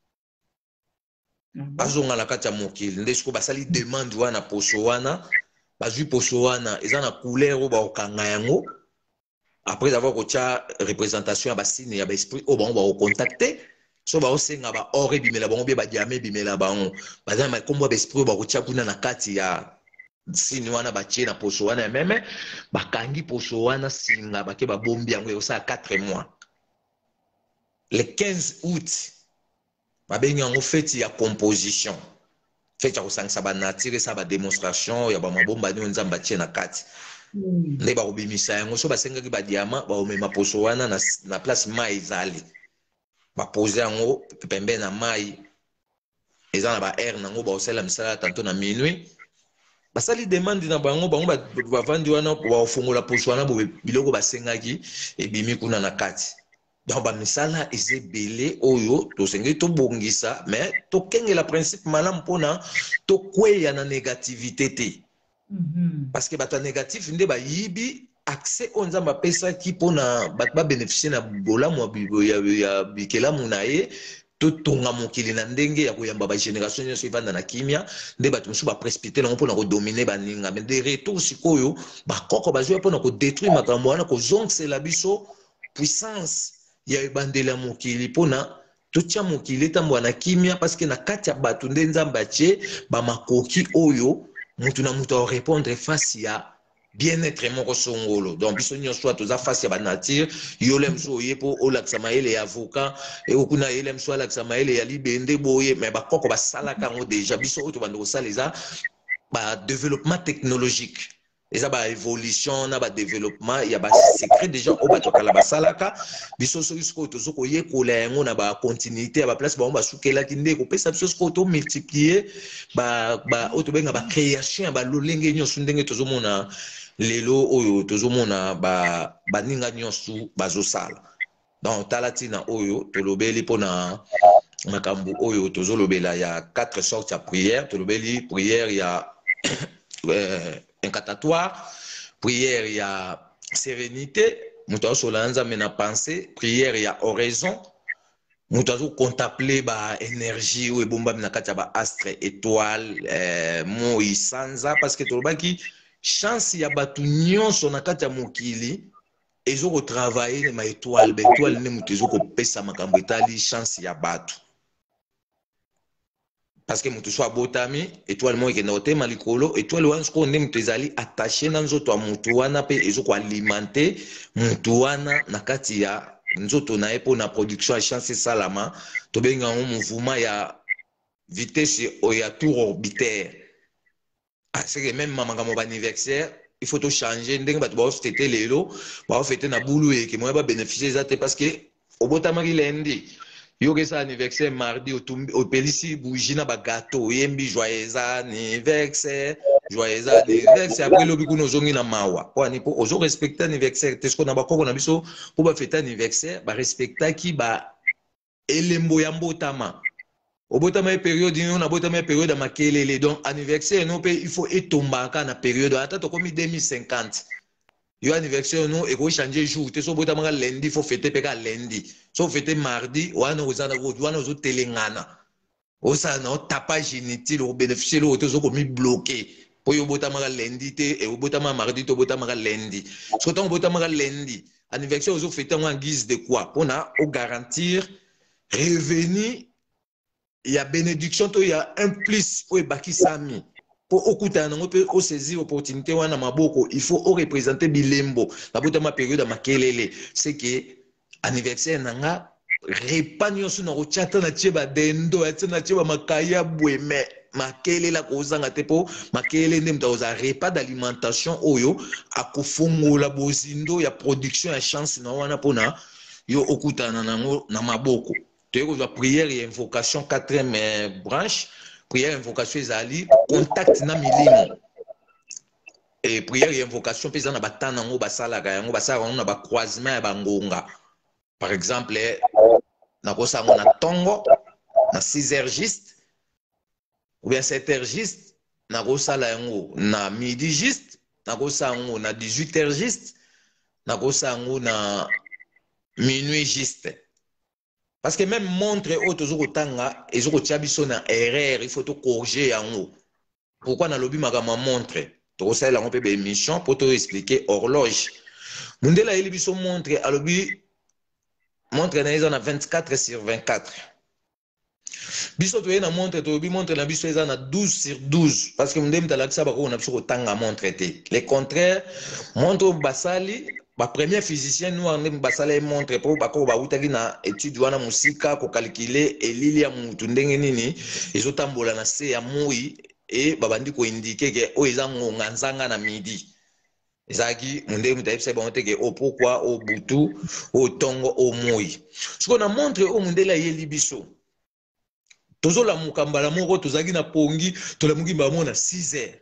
bazonga na kati ya mokili nde siko basali demande wana poso wana bazwi poso wana eza na couleur oyo bakokanga yango après avoir kotia représentation ya basine ya baesprit oyo bango bakocontacte so ba osenga ba ore bimela bango be ba diamé bimela bango baza ma kombo ba esprit ba kotia kuna na kati ya sini wana ba tie na poso wana meme bakangi poso wana singa bake ba bombi yango yo sa 4 mois le 15 août ba bengi yango fête ya composition fête ya kosangisa ba nature sa ba démonstration ya ba mabomba ni nzamba tie na kati nde ba kobimisa yango so basengaki ba diamant ba omema poso wana na place mai ezali baposer yango pembe na mai eza na ba air nango baosala misala tantôt na minuit basali demande na bango bavandi wana baofongola poso wana biloko basengaki ebimi kuna na kati donc bamisala eza ebele oyo tosengeli tobongisa mais tokengela principe malamu mpona tokweya na négativité te parce que bato ya négatif nde bayibi accès oyo nzambe apesaki mpona bato babénéficie na bolamu ya bikelamu na ye totonga mokili na ndenge ya koyamba bagénération nyonso evanda na kimia nde bato mosusu baprécipité nango mpona kodomine baninga mais de retour sikoyo bakoko bazwi mpona kodétruire makambo wana kozongisela biso puissance ya ebandeli ya mokili mpona totia mokili etambola na kimia parce que na kati ya bato nde nzambe atie bamakoki oyo mutu na mutu arépondre face ya bien-être moko songolo donc biso nyonso toza face ya banature yo le mso oye mpo olakisa mayele ya avocat okuna ye le mso alakisa mayele ya libende boye mais bakoko basalaka yango déjà biso oyo tobanda kosala eza badéveloppement technologique eza baévolution na badéveloppement ya basecret déjà oyo bato kala basalaka biso soki sikoyo toza koyekola yango na bacontinuité ya baplace bango basukelaki nde kopesa biso sikoyo tomultiplie oyo tobenga bacréation ya balolenge nyonso ndenge tozomona lelo oyo tozomona baninga nyonso bazosala donc tala ntina oyo tolobeli mpona makambo oyo tozolobela ya 4 sortes ya prière tolobeli prière ya incantatoire prière ya sérénité moto azosola nzambe na pensée prière ya oraison moto azocontemple baénergie oyo ebombami na kati ya baastre étoile moi sanza parce que tolobaki chance ya bato nyonso na kati ya mokili ezokotravaille ma étoile baétoile nde moto ezokopesa makambo etali chance ya bato parce que moto so abotami étoile moko ekenda kotema likolo étoile wana sikoyo nde moto ezali attaché na nzoto ya moto wana mpe ezokoalimente moto wana na kati ya nzoto na ye mpona production ya chance esalama tobengi yango mouvement ya vitesse ya tour orbitaire aseke même makambo baanniversaire il faut tochanger ndenge bato baofete lelo baofete na bulu eke moya babénéficie eza te parce que obotamaki lendi yoki eza anniversaire mardi opelisi bougie na bagato oyembi joyeux anniversaire après lobi kuna ozongi na mawa po ani po ozorespecte anniversaire te siko na bakoko na biso mpo bafete anniversaire barespectaki elembo ya mbotama obotama période ino na botama période ya makelele donc anniversaire no mpe il faut etombaka na période ata tokomi 2050 yo anniversaire no ekochange jour te so botamaka lundi il faut fêter mpe ka lundi so fêter mardi wana wana ozotelengana osala na otapage inutile okobénéficie loo te ozokomi bloqué mpo yo obotamaka lundi te obotamaka mardi te obotamaka lundi so ntango obotamaka lundi anniversaire ozofete yango en guise de quoi mpona ogarantir revenu ya bénédiction to ya un plus oyo ebakisami pour okuta nango pe o saisir opportunité wana maboko il faut o représenter bilembo na bota ma période makelele c'est que anniversaire nanga repas nyonso na kochata na tie ba dendo ya na tie ba makaya bweme makele la kozanga te po makele nde mta oza repas d'alimentation oyo akofungola bozindo ya production ya chance na wana pona yo okutana nango na maboko to ko prière et invocation quatrième branche prière invocation ezali contact na milimo et prière et invocation pesa na batana ngo basalaka yango basala na ba croisement ya bangonga par exemple na kosango na tongo na 6h juste ou bien 7h juste na kosala yango na midi juste na kosango na 18h juste na kosango na minuit juste. Parce que même montre autres otanga et zo kotia biso na erreur il faut to corriger yango. Pourquoi na lobi makama montre to sala yango pe be émission pour te expliquer horloge. Mundela eli biso montre alobi montre na eza na 24/24. Biso to na montre to bi montre na biso eza na 12/12 parce que mundem talakisa ba ko na biso kotanga montre te. Le contraire montre basali ba premier physicien nous en basala montre pour ba ko ba utaki na étude wana musika ko calculer elili ya mutu ndenge nini ezotambola na se ya moi et babandi ko indiquer que o eza ngonga nzanga na midi. Ezaki munde mutayipsa ba moteke o pourquoi o butu o tongo o moi. Ce qu'on a montré o mundela yeli biso. Tozo la mukambala moko tozaki na pongi to la mugi ba mona 6h.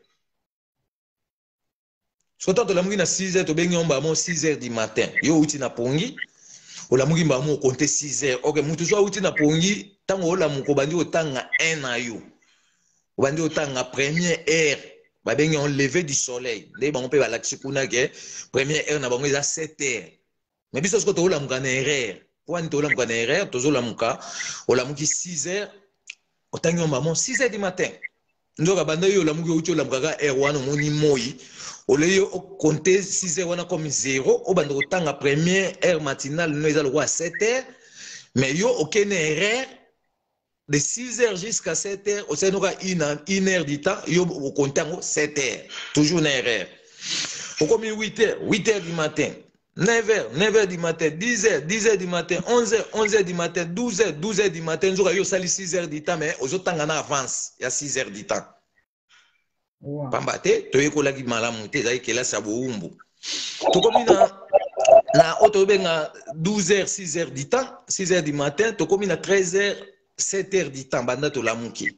Soto to la mugi na 6h to bengi omba mo 6h du matin. Yo uti na pongi o la mugi ba mo compter 6h. OK, mutu zo uti na pongi tango o la muko bandi o tanga 1 na yo. O bandi o tanga première heure. Ba bengi on lever du soleil. Ndé ba mpe ba laksi kuna ke première heure na bango eza 7h. Mais biso sko to la muka na erreur. Pour ani to la muka na erreur, tozo la muka o la muki 6h. Otangi maman 6h du matin. Ndoka banda yo la mugi uti o la muka heure wana moni moi. Au lieu de compter 6h wana comme 0, au bando otanga première heure matinale nous eza le roi 7h. Mais yo aucune erreur de 6h jusqu'à 7h, au sein une heure du temps, yo au compter 7h. Toujours une erreur. Au comme 8h, 8h du matin. 9h, 9h du matin, 10h, 10h du matin, 11h, 11h du matin, 12h, 12h du matin, nous avons 6h du temps, mais aux autres, en avance, il y a 6h du temps. Wow. Pambate, to yeko lagi malamu te zai kela sabo umbu. To komi na auto benga 12h, 6h du temps, 6h du matin, to komi na 13h, 7h du temps, banda to lamuki.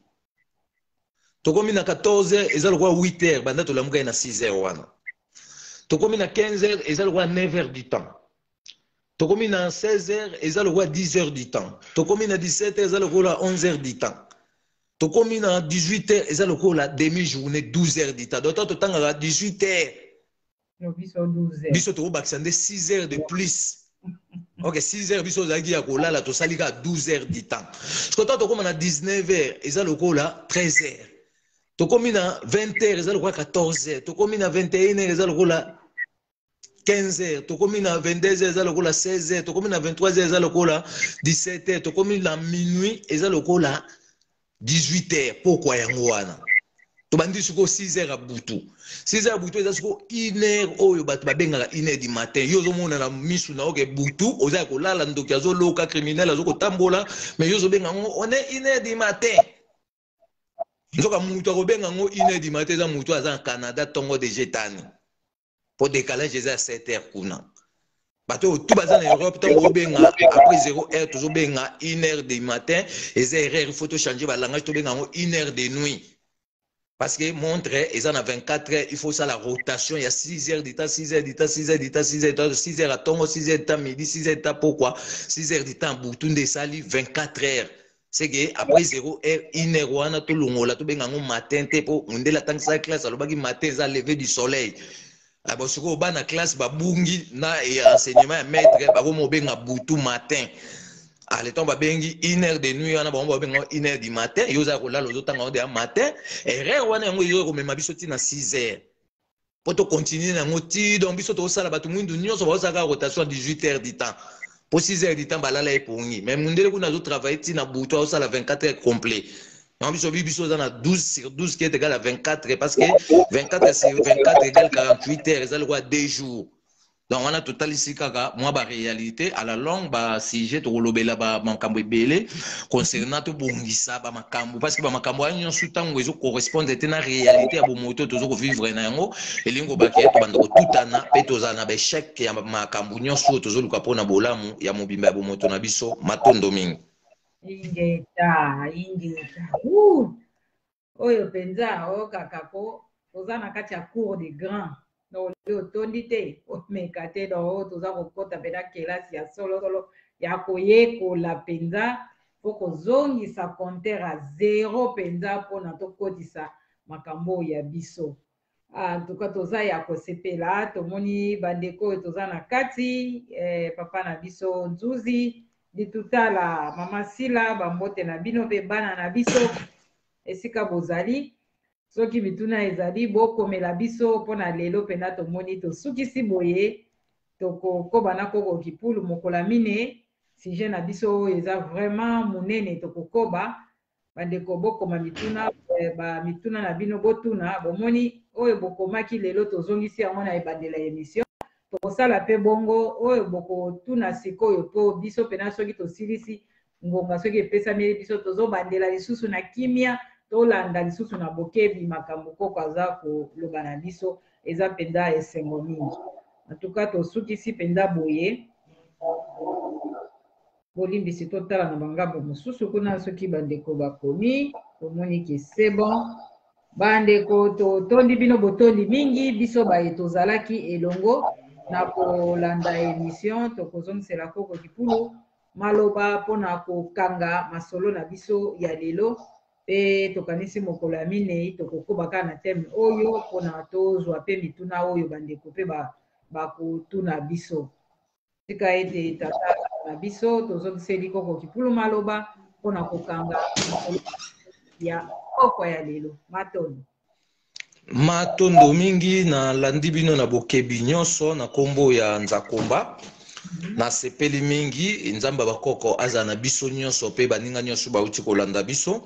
To komi na 14h, ezal roi 8h, banda to lamuka na 6h wana. To komi na 15h, ezal roi 9h du temps. To komi na 16h, ezal roi 10h du temps. To komi na 17h, ezal roi 11h du temps. To komi na 18h, ezal roi demi-journée 12h du temps. D'autant to tanga 18h. Biso to bakisande 6h de plus. OK, 6h biso zagi ya kolala to salika 12h du temps. D'autant to komi na 19h, ezal roi 13h. To komi na 20h, ezal roi 14h. To komi na 21h, ezal roi 15h, to komi na 22h, eza lokola 16h, to komi na 23h, eza lokola 17h, to komi na minuit, eza lokola 18h. Pourquoi yango wana? To bandi suko 6h à butu. 6h à butu, eza suko 1h oyo batu babengaka 1h du matin. Yo zo mona na misu na oke butu, oza kolala ndoki azo loka criminel azo kotambola, mais yo zo benga ngo on est 1h du matin. Nzoka mutu akobenga ngo 1h du matin, eza mutu aza en Canada tongo de jetani. Pour décalage, j'ai 7h. Bateau, tout bazar en Europe, après 0h, toujours 1h du matin, et 0h, il faut changer le langage, 1h de nuit. Parce que montre, ils en a 24h, il faut ça la rotation, il y a 6h du temps, 6h du temps, 6h du temps, 6h du temps, 6h à Tongo, 6h du temps, midi, 6h du temps, pourquoi 6h du temps, Boutoun de Sali, 24h. C'est que après 0h, 1h, tout le monde, tout le monde, matin, pour on la tant que ça classe, alors matin, ça lever du soleil. Abo siko ba na classe ba bungi na et enseignement ya maître ba ko mo benga butu matin. À l'éton ba bengi 1h de nuit wana ba benga 1h du matin yo za ko la lozo tanga de matin et re wana yango yo ko mema biso ti na 6h. Pour to continuer na ngoti donc biso to sala batu mwindu nyonso ba za ka rotation 18h du temps. Pour 6h du temps ba la la epongi. Mais mundele kuna zo travailler ti na butu au sala 24h complet. En plus, biso dans 12 sur 12 qui est égal à 24 parce que 24 sur 24 égale 48 heures, c'est quoi 2 jours. Donc on a total ici kaka moi ba réalité à la longue ba sujet to lobela ba makambo ebele concernant to bongisa ba makambo parce que ba makambo anyo sutango ezo correspondre tena réalité ya bomoto tozo ko vivre na yango elingo ba ke to bandoko tutana pe tozana ba échec ya makambo nyonso tozo luka pona bolamu ya mobimba ya bomoto na biso matondo mingi. Ingeta. Oyo penza o kakako toza na kati ya cours de grand donc otondi te omeka te donc toza kokota mpena kelasi ya solosolo ya koyekola penza mpo kozongisa compteur a 0 penza mpona tokotisa makambo ya biso. Antuka toza ya kosepela tomoni bandeko oyo toza na kati papa na biso Nzuzi Litutala mama Sila bambote na bino mpe bana na biso esika bozali soki bituna ezali bokomela biso mpona lelo mpena tomoni tosukisi boye tokokoba na koko kipulu mokola mine sije na biso oyo eza vraiment monene tokokoba bandeko bokoma mituna mituna na bino botuna bomoni oyo bokomaki lelo tozongisi yango na ebandela ya émission tokosala mpe bongo oyo bokotuna sikoyo mpo biso mpena soki tosilisi ngonga soki epesami biso tozobandela lisusu na kimia tolanda lisusu na bokebi makambo koko aza koloba na biso eza mpenza esengo mingi antuka tosukisi mpenza boye bolimbisi totala na bangambo mosusu kuna soki bandeko bakomi tomoni ke c'est bon bandeko totondi bino botondi mingi biso baye tozalaki elongo na kolanda émission tokozongisela koko kipulu maloba mpona kokanga masolo na biso ya lelo mpe tokanisi mokolo ya minei tokokobaka na teme oyo mpona tozwa mpe mituna oyo bandeko mpe bakotuna biso tika ete tata na biso tozongiseli koko kipulu maloba mpona kokanga ya koko ya lelo matondo mingi na landi bino na bokebi nyonso na kombo ya Nzakomba na sepeli mingi nzamba bakoko aza na biso nyonso mpe baninga nyonso bauti kolanda biso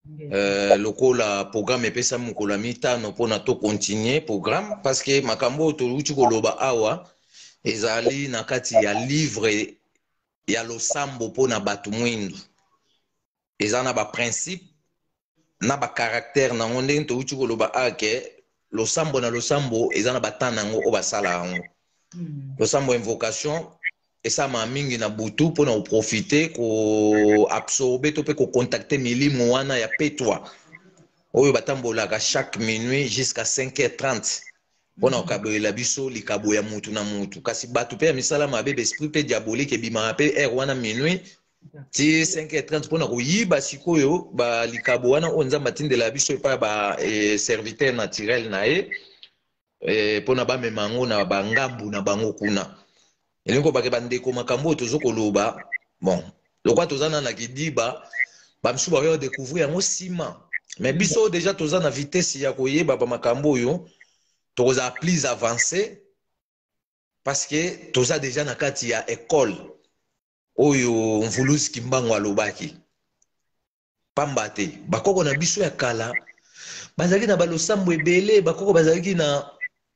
lokola programme epesa mokolo ya mitano mpona to continue programme parce que makambo toluti koloba awa ezali na kati ya livre ya losambo mpona bato mwindu eza na baprincipe na bacaractère nango ndenge touti koloba ake losambo na losambo eza na batana yango oyo basala yango losambo invocation esama mingi na butu mpona koprofite koabsorbe to mpe kocontacte milimo wana ya petwa oyo batambolaka chaque minuit jusqu'à 5h30 mpona kokabolela biso likabo ya mutu na mutu kasi bato mpe ya misala mabe baesprit mpe diabolique ebimaka mpe heure wana minuit ti 5h30 mpona koyiba sikoyo balikabo wana oyo nzambe atindela biso epai ya baserviteur naturel na ye mpona bamema yango na bangambu na bango kuna elingi kobake bandeko makambo oyo tozokoloba bon lokwa toza na kidiba bamisu bakoya kodécouvrir yango nsima mais biso déjà toza na vitesse ya koyeba bamakambo oyo tokozala plus avancé parce que toza déjà na kati ya école oyo Mvuluzi Kimbangu alobaki pamba te bakoko na biso ya kala bazalaki na balosambo ebele bakoko bazalaki na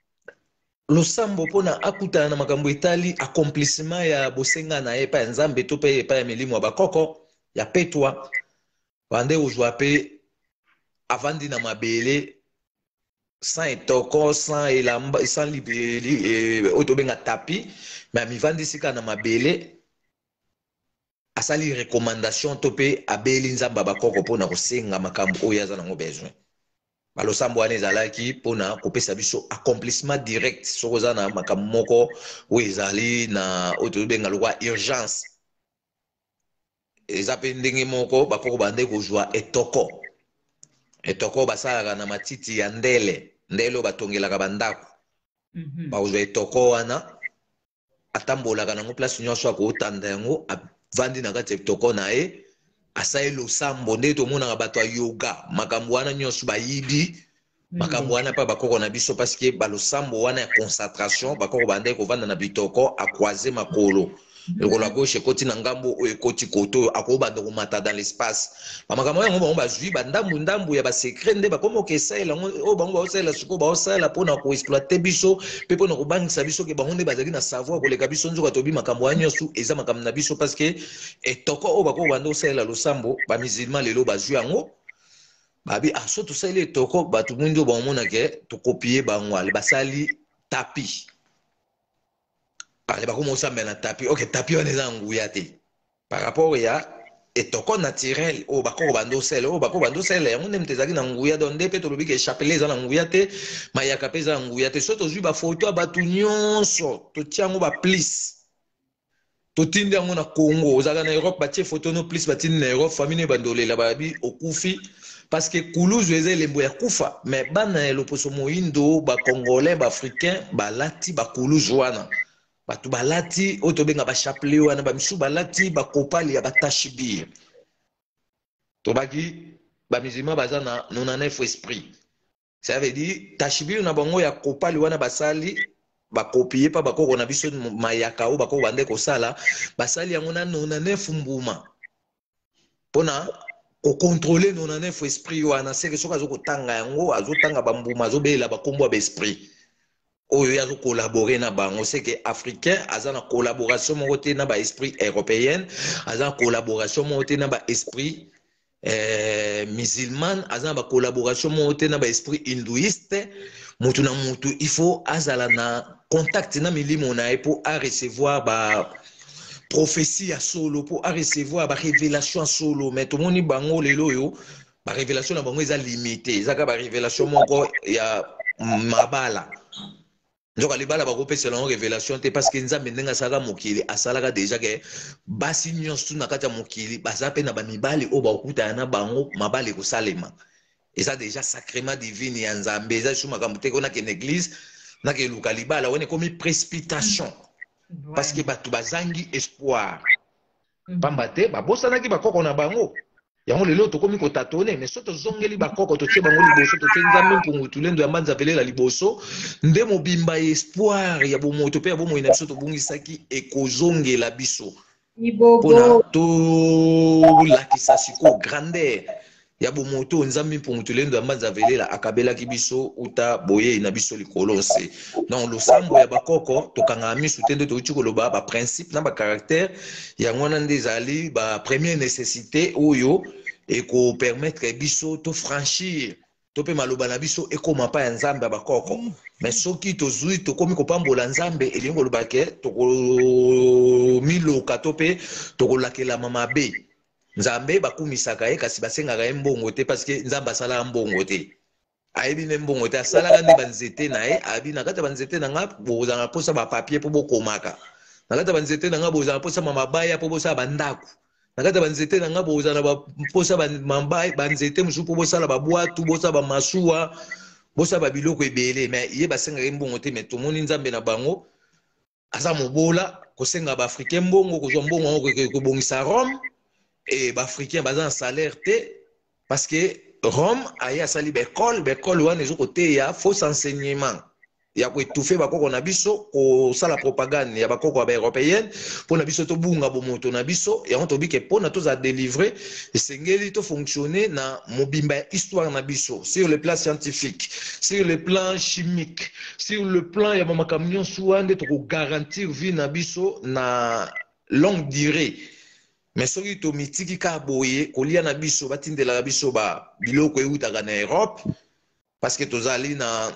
losambo mpona akutana na makambo etali accomplissement ya bosenga na ye epai ya nzambe to mpe epai ya milimo ya bakoko ya petwa bande ozwa mpe avandi na mabele sans etoko sans elamba sans libeli oyo tobenga tapi me amivandi sika na mabele asali recommandation to mpe abeli nzambe bakoko mpona kosenga makambo oyo aza nango besoin balosambo wana ezalaki mpona kopesa biso accomplissement direct soki oza na makambo moko oyo ezali na oyo tobenga lokwa urgence eza mpe ndenge moko bakoko bande kozwa etoko basalaka na matiti ya ndele oyo batongelaka bandako bakozwa etoko wana atambolaka nango place nyonso akotanda yango avandi na kati ya etoko na ye asali losambo nde tomonaka bato ya yoga makambo wana nyonso bayibi makambo wana mpe bakoko na biso parce que balosambo wana ya concentration bakoko bande kovanda na bitoko akroise makolo le la gauche ekoti na ngambo oyo ekoti koto akobanda komata dans l'espace bamakambo yango bango bazwi bandambu ya basekret nde bakoma okesala oyo bango baosala sikoyo baosala mpona koexploite biso mpe mpona kobangisa biso ke bango nde bazali na savoir koleka biso nzoka tobi makambo ya nyonso eza makambo na biso parce que etoko oyo bakobanda osalela losambo bamusulman lelo bazwi yango babi so tosali etoko bato mwindi oyo baomonake tokopie bango ale basali tapi ale bakoma osambela na tapi ok tapi wana eza nguya te par rapport ya etoko naturel oyo bakoko banda osala oyo bakoko banda osala yango nde moto ezalaki na nguya don nde mpe tolobi ke chapelet eza na nguya te mayaka mpe eza na nguya te so tozwi bafoto ya bato nyonso totia yango baplice totindi yango na congo ozalaka na europe batie foto no plice batindi na europe famille bandolela babi okufi parce que kuluzu eza elembo ya kufa mais bana ya loposo moyindo bacongolais baafricain balati bakuluzu wana bato balati oyo tobenga bachapelet wana bamisu balati bakopali ya batashibir tobaki bamusulman baza na 99 esprit ça veut dire tashibir na bango ya kopali wana basali bakopie pa bakoko na biso mayaka oyo bakoko bande kosala basali yango na 99 mbuma mpona kokontrole 99 esprit wana seke soki azokotanga yango azotanga bambuma azobelela bakombo ya baesprit oyo azokolabore na bango seke africain aza na collaboration moko te na baesprit européenne aza na collaboration moko te na baesprit musulman aza na bacollaboration moko te na baesprit hindouiste mutu na mutu il faut azala na contact na milimo na ye mpo arecevoir prophétie ya solo pour recevoir ba révélation solo mais tout moni bango lelo yo ba révélation na bango eza limité ezaka ba révélation moko ya mabala nzoka libala ba kopesa la révélation te parce que nzambe ndenga saka mokili asalaka déjà que basi nyonso na kata mokili baza pe na ba mibali o ba okuta na bango mabale ko salema eza déjà sacrement divine ya nzambe eza suma kamute ko na ke église na ke luka libala wone komi précipitation parce que bato bazangi espoir pamba te babosanaki bakoko na bango yango lelo tokomi kotatone mais so tozongeli bakoko totie bango liboso totie nzambe mpungu tulendo ya mbanza velela liboso nde mobimba espoir ya bomoto mpe ya bomoi na biso tobungisaki ekozongela biso mpona tolakisa siko grandeur ya bomoto nzambe mpungu tulendo ya mbanza velela akabelaki biso uta boye na biso likolo se donc losambo ya bakoko tokanga misu te nde touti koloba ba principe na ba caractère yango wana nde ezali ba première nécessité oyo eko permettre biso to franchir to pe maloba na biso ekoma pa ya nzambe ya bakoko mais soki tozwi tokomi kopambola nzambe elingi koloba ke tokomiloka to pe tokolakelama mabe nzambe bakumisaka ye kasi basengaka ye mbongo te parce que nzambe asalaka mbongo te ayebi ne mbongo te asalaka nde banzete na ye abi na kati ya banzete na nga bozala mposa bapapier mpo bokomaka na kati ya banzete na nga bozala mposa mabaya mpo bosala bandako na kati ya banzete na nga bozala mposa banzete mosusu mpo bosala babwatu bosala bamasuwa bosala babiloko ebele mais ye basengaka ye mbongo te mais tomoni nzambe na bango aza mobola kosenga baafricain mbongo kozwa mbongo yango kobongisa Rome et bafricain baza na salaire te parce que Rome aye asali bekole wana ezokote ya faux enseignement ya koetufe bakoko na biso kosala propagande ya bakoko ya baeuropéenne mpona biso tobunga bomoto na biso yango tobi ke mpona tozala délivre esengeli tofonctionne na mobimba ya histoire na biso sur le plan scientifique sur le plan chimique sur le plan ya bamakambo nyonso wana nde tokogarantir vie na biso na longue durée mais soki tomitiki ka boye kolia na biso batindelaka biso biloko eutaka na Europe parce que tozali na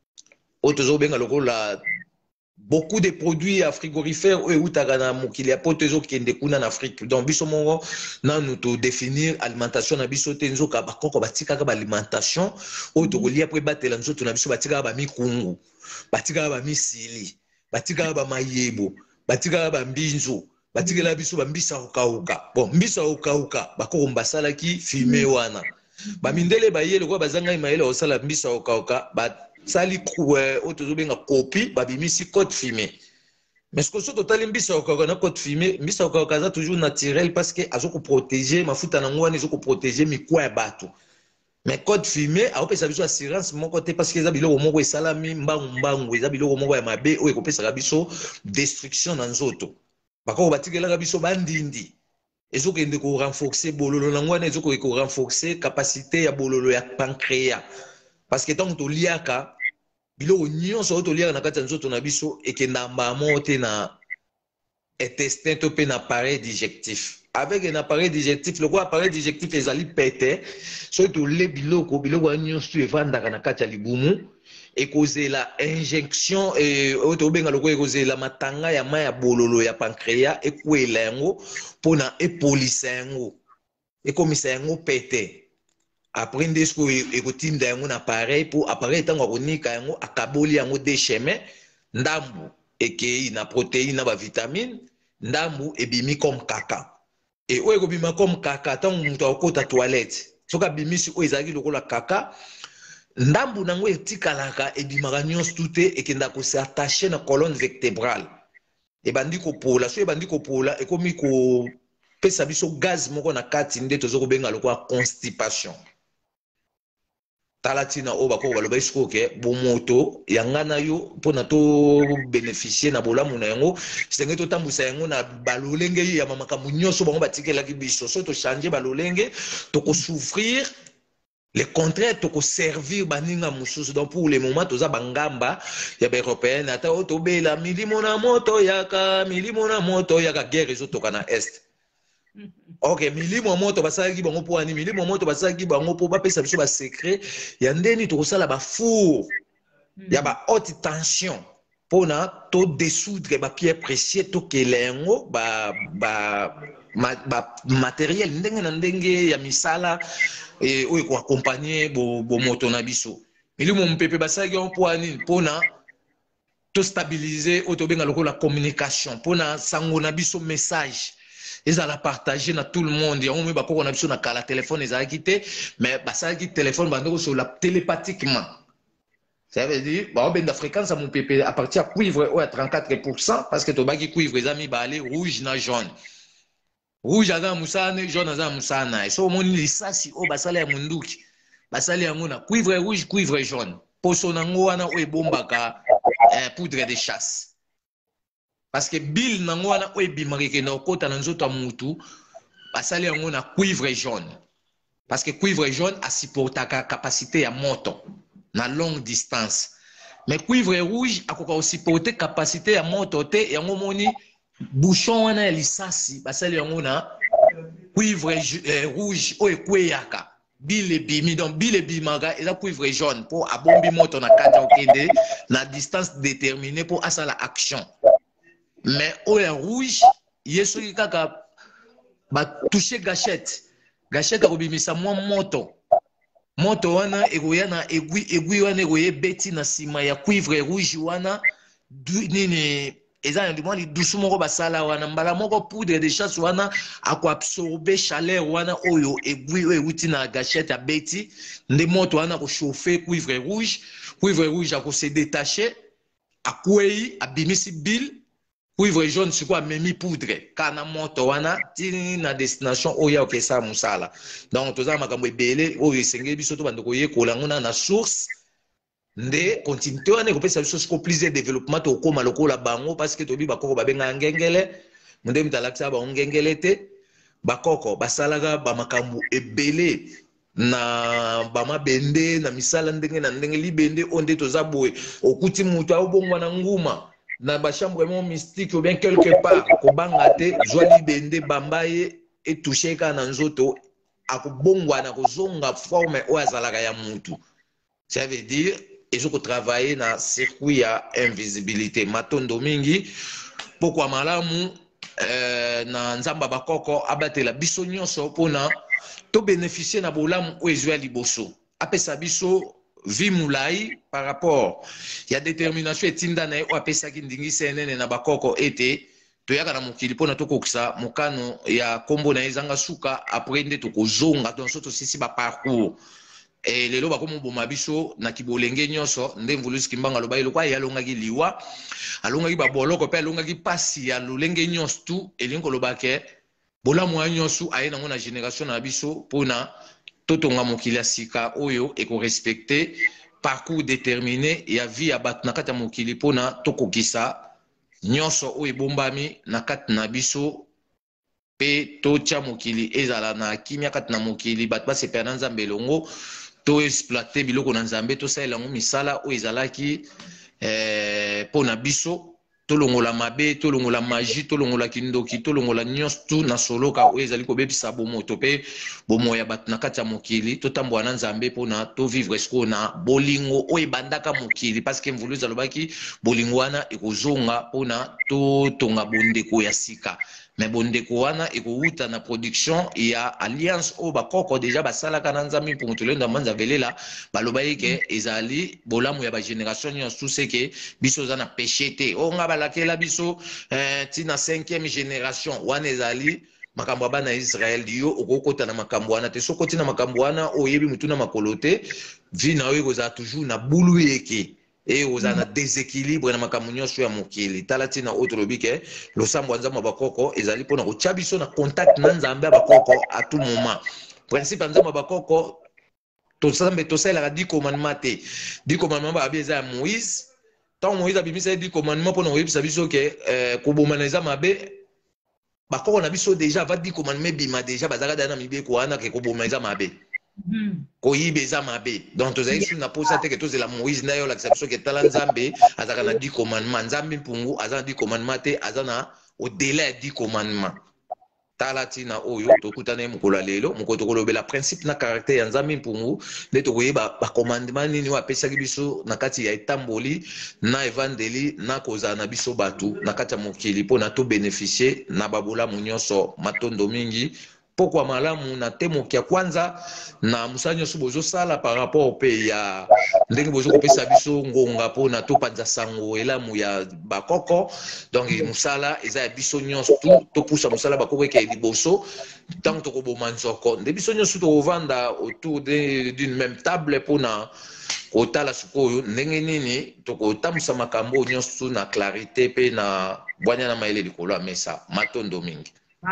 oyo tozobenga lokola beaucoup de produits frigorifères oyo eutaka na mokili ya poto ezokende kuna na Afrique donc biso moko nanu todéfinir alimentation na biso te nzoka bakoko batikaka baalimentation oyo tokolia mpo ebatela nzoto na biso batikaka bamikungu batikaka bamisili batikaka bamayebo batikaka bambinzo batikela biso bambisa okauka bon mbisa okauka bakoko mbasalaki fume wana bamindele bayele kwa bazanga mayele osala mbisa okauka basali oyo tozobenga kopi babimisi code fume mais ce que totali mbisa okauka na code fume mbisa okauka za toujours naturel parce que azoko protéger mafuta na ngwana ezoko protéger mikwa ya bato mais code fume aopesa biso assurance moko te parce que eza biloko moko esalami mbangu eza biloko moko ya mabe oyo ekopesaka biso destruction na nzoto bakoko batikelaka biso bandindi ezokende ko renforcer bololo nango wana ezokende ko renforcer capacité ya bololo ya pancréas parce que tant toliaka biloko nyonso oyo toliaka na kati ya nzoto na biso ekenda mbamo te na intestin to pe na appareil digestif avec un appareil digestif le appareil digestif ezali pete soki tolie biloko wana nyonso evandaka na kati ya libumu ekozela injection oyo tobenga loko ekozela matanga ya mai ya bololo ya pancréas ekwela yango mpona epolisa yango ekomisa yango pete après nde siko ekotinda yango na appareil mpo appareil ntango akonika yango akaboli yango de chemin ndambu ekei na protéine na bavitamine ndambu ebimi comme kaka e oyo ekobima comme kaka ntango moto akokota toilette soki abimisi oyo ezalaki lokola kaka ndambu nango etikalaka ebimaka nyonso tu te ekenda kose attache na colonne vertébrale ebandi kopola so ebandi kopola ekomi kopesa biso gaz moko na kati nde tozokobenga lokola constipation tala ntina oyo bakoko baloba esiko ke bomoto yanga na yo mpona tobénéficie na bolamu na yango senge totambwisa yango na balolenge ya makambo nyonso bango batikelaki biso so tochange balolenge tokosouffrir le contraire tokoservir baninga mosusu donc pour le moment toza bangamba ya baeuropéenne ata oyo tobela milimo na moto yaka guerre ezotoka na este ok milimo ya moto basalaki bango mpo wani milimo ya moto basalaki bango mpo bapesa biso basekret ya ndeni tokosala bafour ya bahaute tension mpona todesoudre bapierre précieux tokela yango materiel ndenge na ndenge ya misala oyo ekoakompagne bomoto na biso milimo mopepe basalaki yango mpo wani mpona tostabilize oyo tobenga lokola communication mpona sango na biso message ezala partager na tout le monde yango moyi bakoko na biso na kala telefone ezalaki te mais basalaki telefone bande kosola télépathiquement ça veut dire baobenda fréquence ya mopepe à partir ya cuivre oyo ya 34% parce que tobaki cuivre eza mibale rouge na jaune rouge aza musane jaune aza musana so omoni lisasi oyo basala ya munduki basali yango na cuivre rouge cuivre jaune poso nango wana oyo ebombaka poudre de chasse parce que bile nango wana oyo ebimaka ekenda kokota na nzoto ya mutu basali yango na cuivre jaune parce que cuivre jaune asupportaka capacité ya moto na longue distance mais cuivre rouge akoka osupporte capacité ya moto te yango moni bouchon wana ya lisasi basali yango na cuivre rouge oyo ekweyaka bile ebimi donc bile ebimaka eza cuivre jaune mpo abombi moto na kati okende na distance déterminée mpo asala action mais oyo rouge ye soki kaka batouche gâchette akobimisa mwa moto wana ekoya na aiguille wana ekoya ebeti na nsima ya cuivre rouge wana nini eza na mwa lidusu moko basala wana mbala moko poudre de chasse wana akoabsorbe chaleur wana oyo aiguille oyo euti na gâchette abeti nde moto wana akochauffe cuivre rouge akose détache akwei abimisi bile cuivre jaune sikoyo amemi poudre kana moto wana tini na destination oyo akesa musala donc toza makambo ebele oyo esengeli biso to bando koyekola yango na source nde continuité wana ekopesa biso siko plusieurs développement tokóma lokola bango parce que tobi bakoko babengaka ngengele munde mutu alakisaka bango ngengele te bakoko basalaka bamakambo ebele na bamabende na misala ndenge na ndenge libende oyo nde toza boye okuti mutu aobongwa na nguma na bachambrement mystique ou bien quelque part kobanga te zwa libende bamba ye etouche kaka na nzoto akobongwana kozonga forme oyo azalaka ya mutu ça veut dire ezokotravaille na circuit ya invisibilité matondo mingi pokwa malamu na nzamba bakoko abatela biso nyonso mpona tobénéficie na bolamu oyo ezwi ya liboso apesa biso vie mulai par rapport ya détermination etinda na ye oyo apesaki ndingisa enene na bakoko ete toyaka na mokili mpona tokokisa mokano ya nkombo na ye ezanga suka apres nde tokozonga donc so tosisi baparcours lelo bakomoboma biso na kibolenge nyonso nde mvulusi kimbanga aloba eloko aye alongaki liwa alongaki baboloko mpe alongaki mpasi ya lolenge nyonso tu elingi koloba ke bolamu ya nyonso aye nango na génération na biso mpona totonga mokili ya sika oyo ekorespecte parcours déterminé ya vie ya bato na kati ya mokili mpona tokokisa nyonso oyo ebombami na kati na biso pe totia mokili ezala na kimia kati na mokili bato basepela na nzambe elongo to exploite biloko na nzambe tosalela yango misala oyo ezalaki mpo na biso tolongola mabe tolongola magie tolongola kindoki tolongola nyonso tu na soloka oyo ezali kobebisa bomo to mpe bomo ya bato na kati ya mokili totambola na nzambe mpona tovivre sikoyo na bolingo oyo ebandaka mokili parceke mvuluzi alobaki bolingo wana ekozonga mpona totonga bondeko ya sika me bondeko wana ekowuta na production ya alliance oyo bakoko deja basalaka na nzambe mpungu tolenda manza velela balobaki ke ezali bolamu ya bagénération nyonso tu seke biso oza na péché te oyo nga balakela biso ntina 5e génération wana ezali makambo ya bana ya Israel yo okokota na makambo wana te soki oti na makambo wana oyebi mutu na makolo te vi na oyo ekozala toujours na bulu eke ozala na déséquilibre na makambo nyonso ya mokili tala ntina oyo tolobi ke losambo ya nzambe ya bakoko ezali mpona kotia biso na contact na nzambe ya bakoko à tout moment principe ya nzambe ya bakoko tosambe tosalelaka 10 commandement te 10 commandement babi eza ya Moïse ntango Moïse abimisaki 10 commandement mpona koyebisa biso ke kobomana eza mabe bakoko na biso deja ava 10 commandement ebima deja bazalaka daya na mibeko wana ke kobomana eza mabe koyiba eza mabe donc tozali su na posa te ke tozela Moïse na yo olakisa biso ke tala nzambe azalaka na 10 commandement nzambe mpungu aza na 10 commandement te aza na odela ya 10 commandement tala ntina oyo tokutana ye mokolo ya lelo mokolo tokolobela principe na caractère ya nzambe mpungu nde tokoyeba bacommandement nini oyo apesaki biso na kati ya etamboli na evandeli na kozala na biso bato na kati ya mokili mpona tobénéficie na babolamu nyonso matondo mingi pokwa malamu na temoki ya kwanza na mosala nyonso bozosala par rapport mpe ya ndenge bozokopesa biso ngonga mpona topanza sango elamu ya bakoko donc mosala eza ya biso nyonso tu topusa mosala bakoko ekeye liboso ntango tokoboma nzoko nde biso nyonso tokovanda autour d'une même table mpona kotala sikoyo ndenge nini tokotambusa makambo nyonso na clarité mpe na bwanya na mayele likolo ya mesa matondo mingi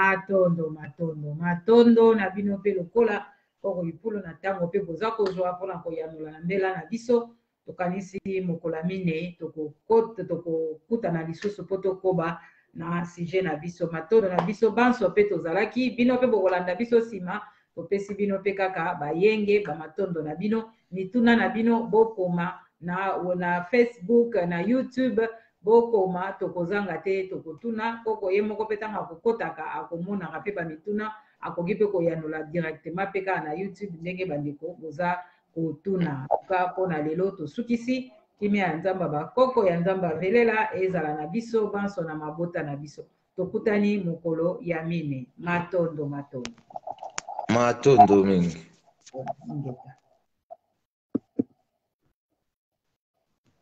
matondo na bino mpe lokola koko lipulo na ntango mpe boza kozwa mpona koyanola na mbela na biso tokanisi mokolo ya mine tokokutana lisusu mpo tokoba na sujet na biso matondo na biso banso mpe tozalaki bino mpe bokolanda biso nsima topesi bino mpe kaka bayenge bamatondo na bino mituna na bino bokoma na Facebook na YouTube bokoma tokozanga te tokotuna koko ye moko mpe ntango akokotaka akomonaka mpe bamituna akoki mpe koyanola directement mpe kaka na YouTube ndenge bandeko boza kotuna ka mpona lelo tosukisi kimia ya nzamba bakoko ya nzamba velela ezala na biso banso na mabota na biso tokutani mokolo ya mine matondo mingi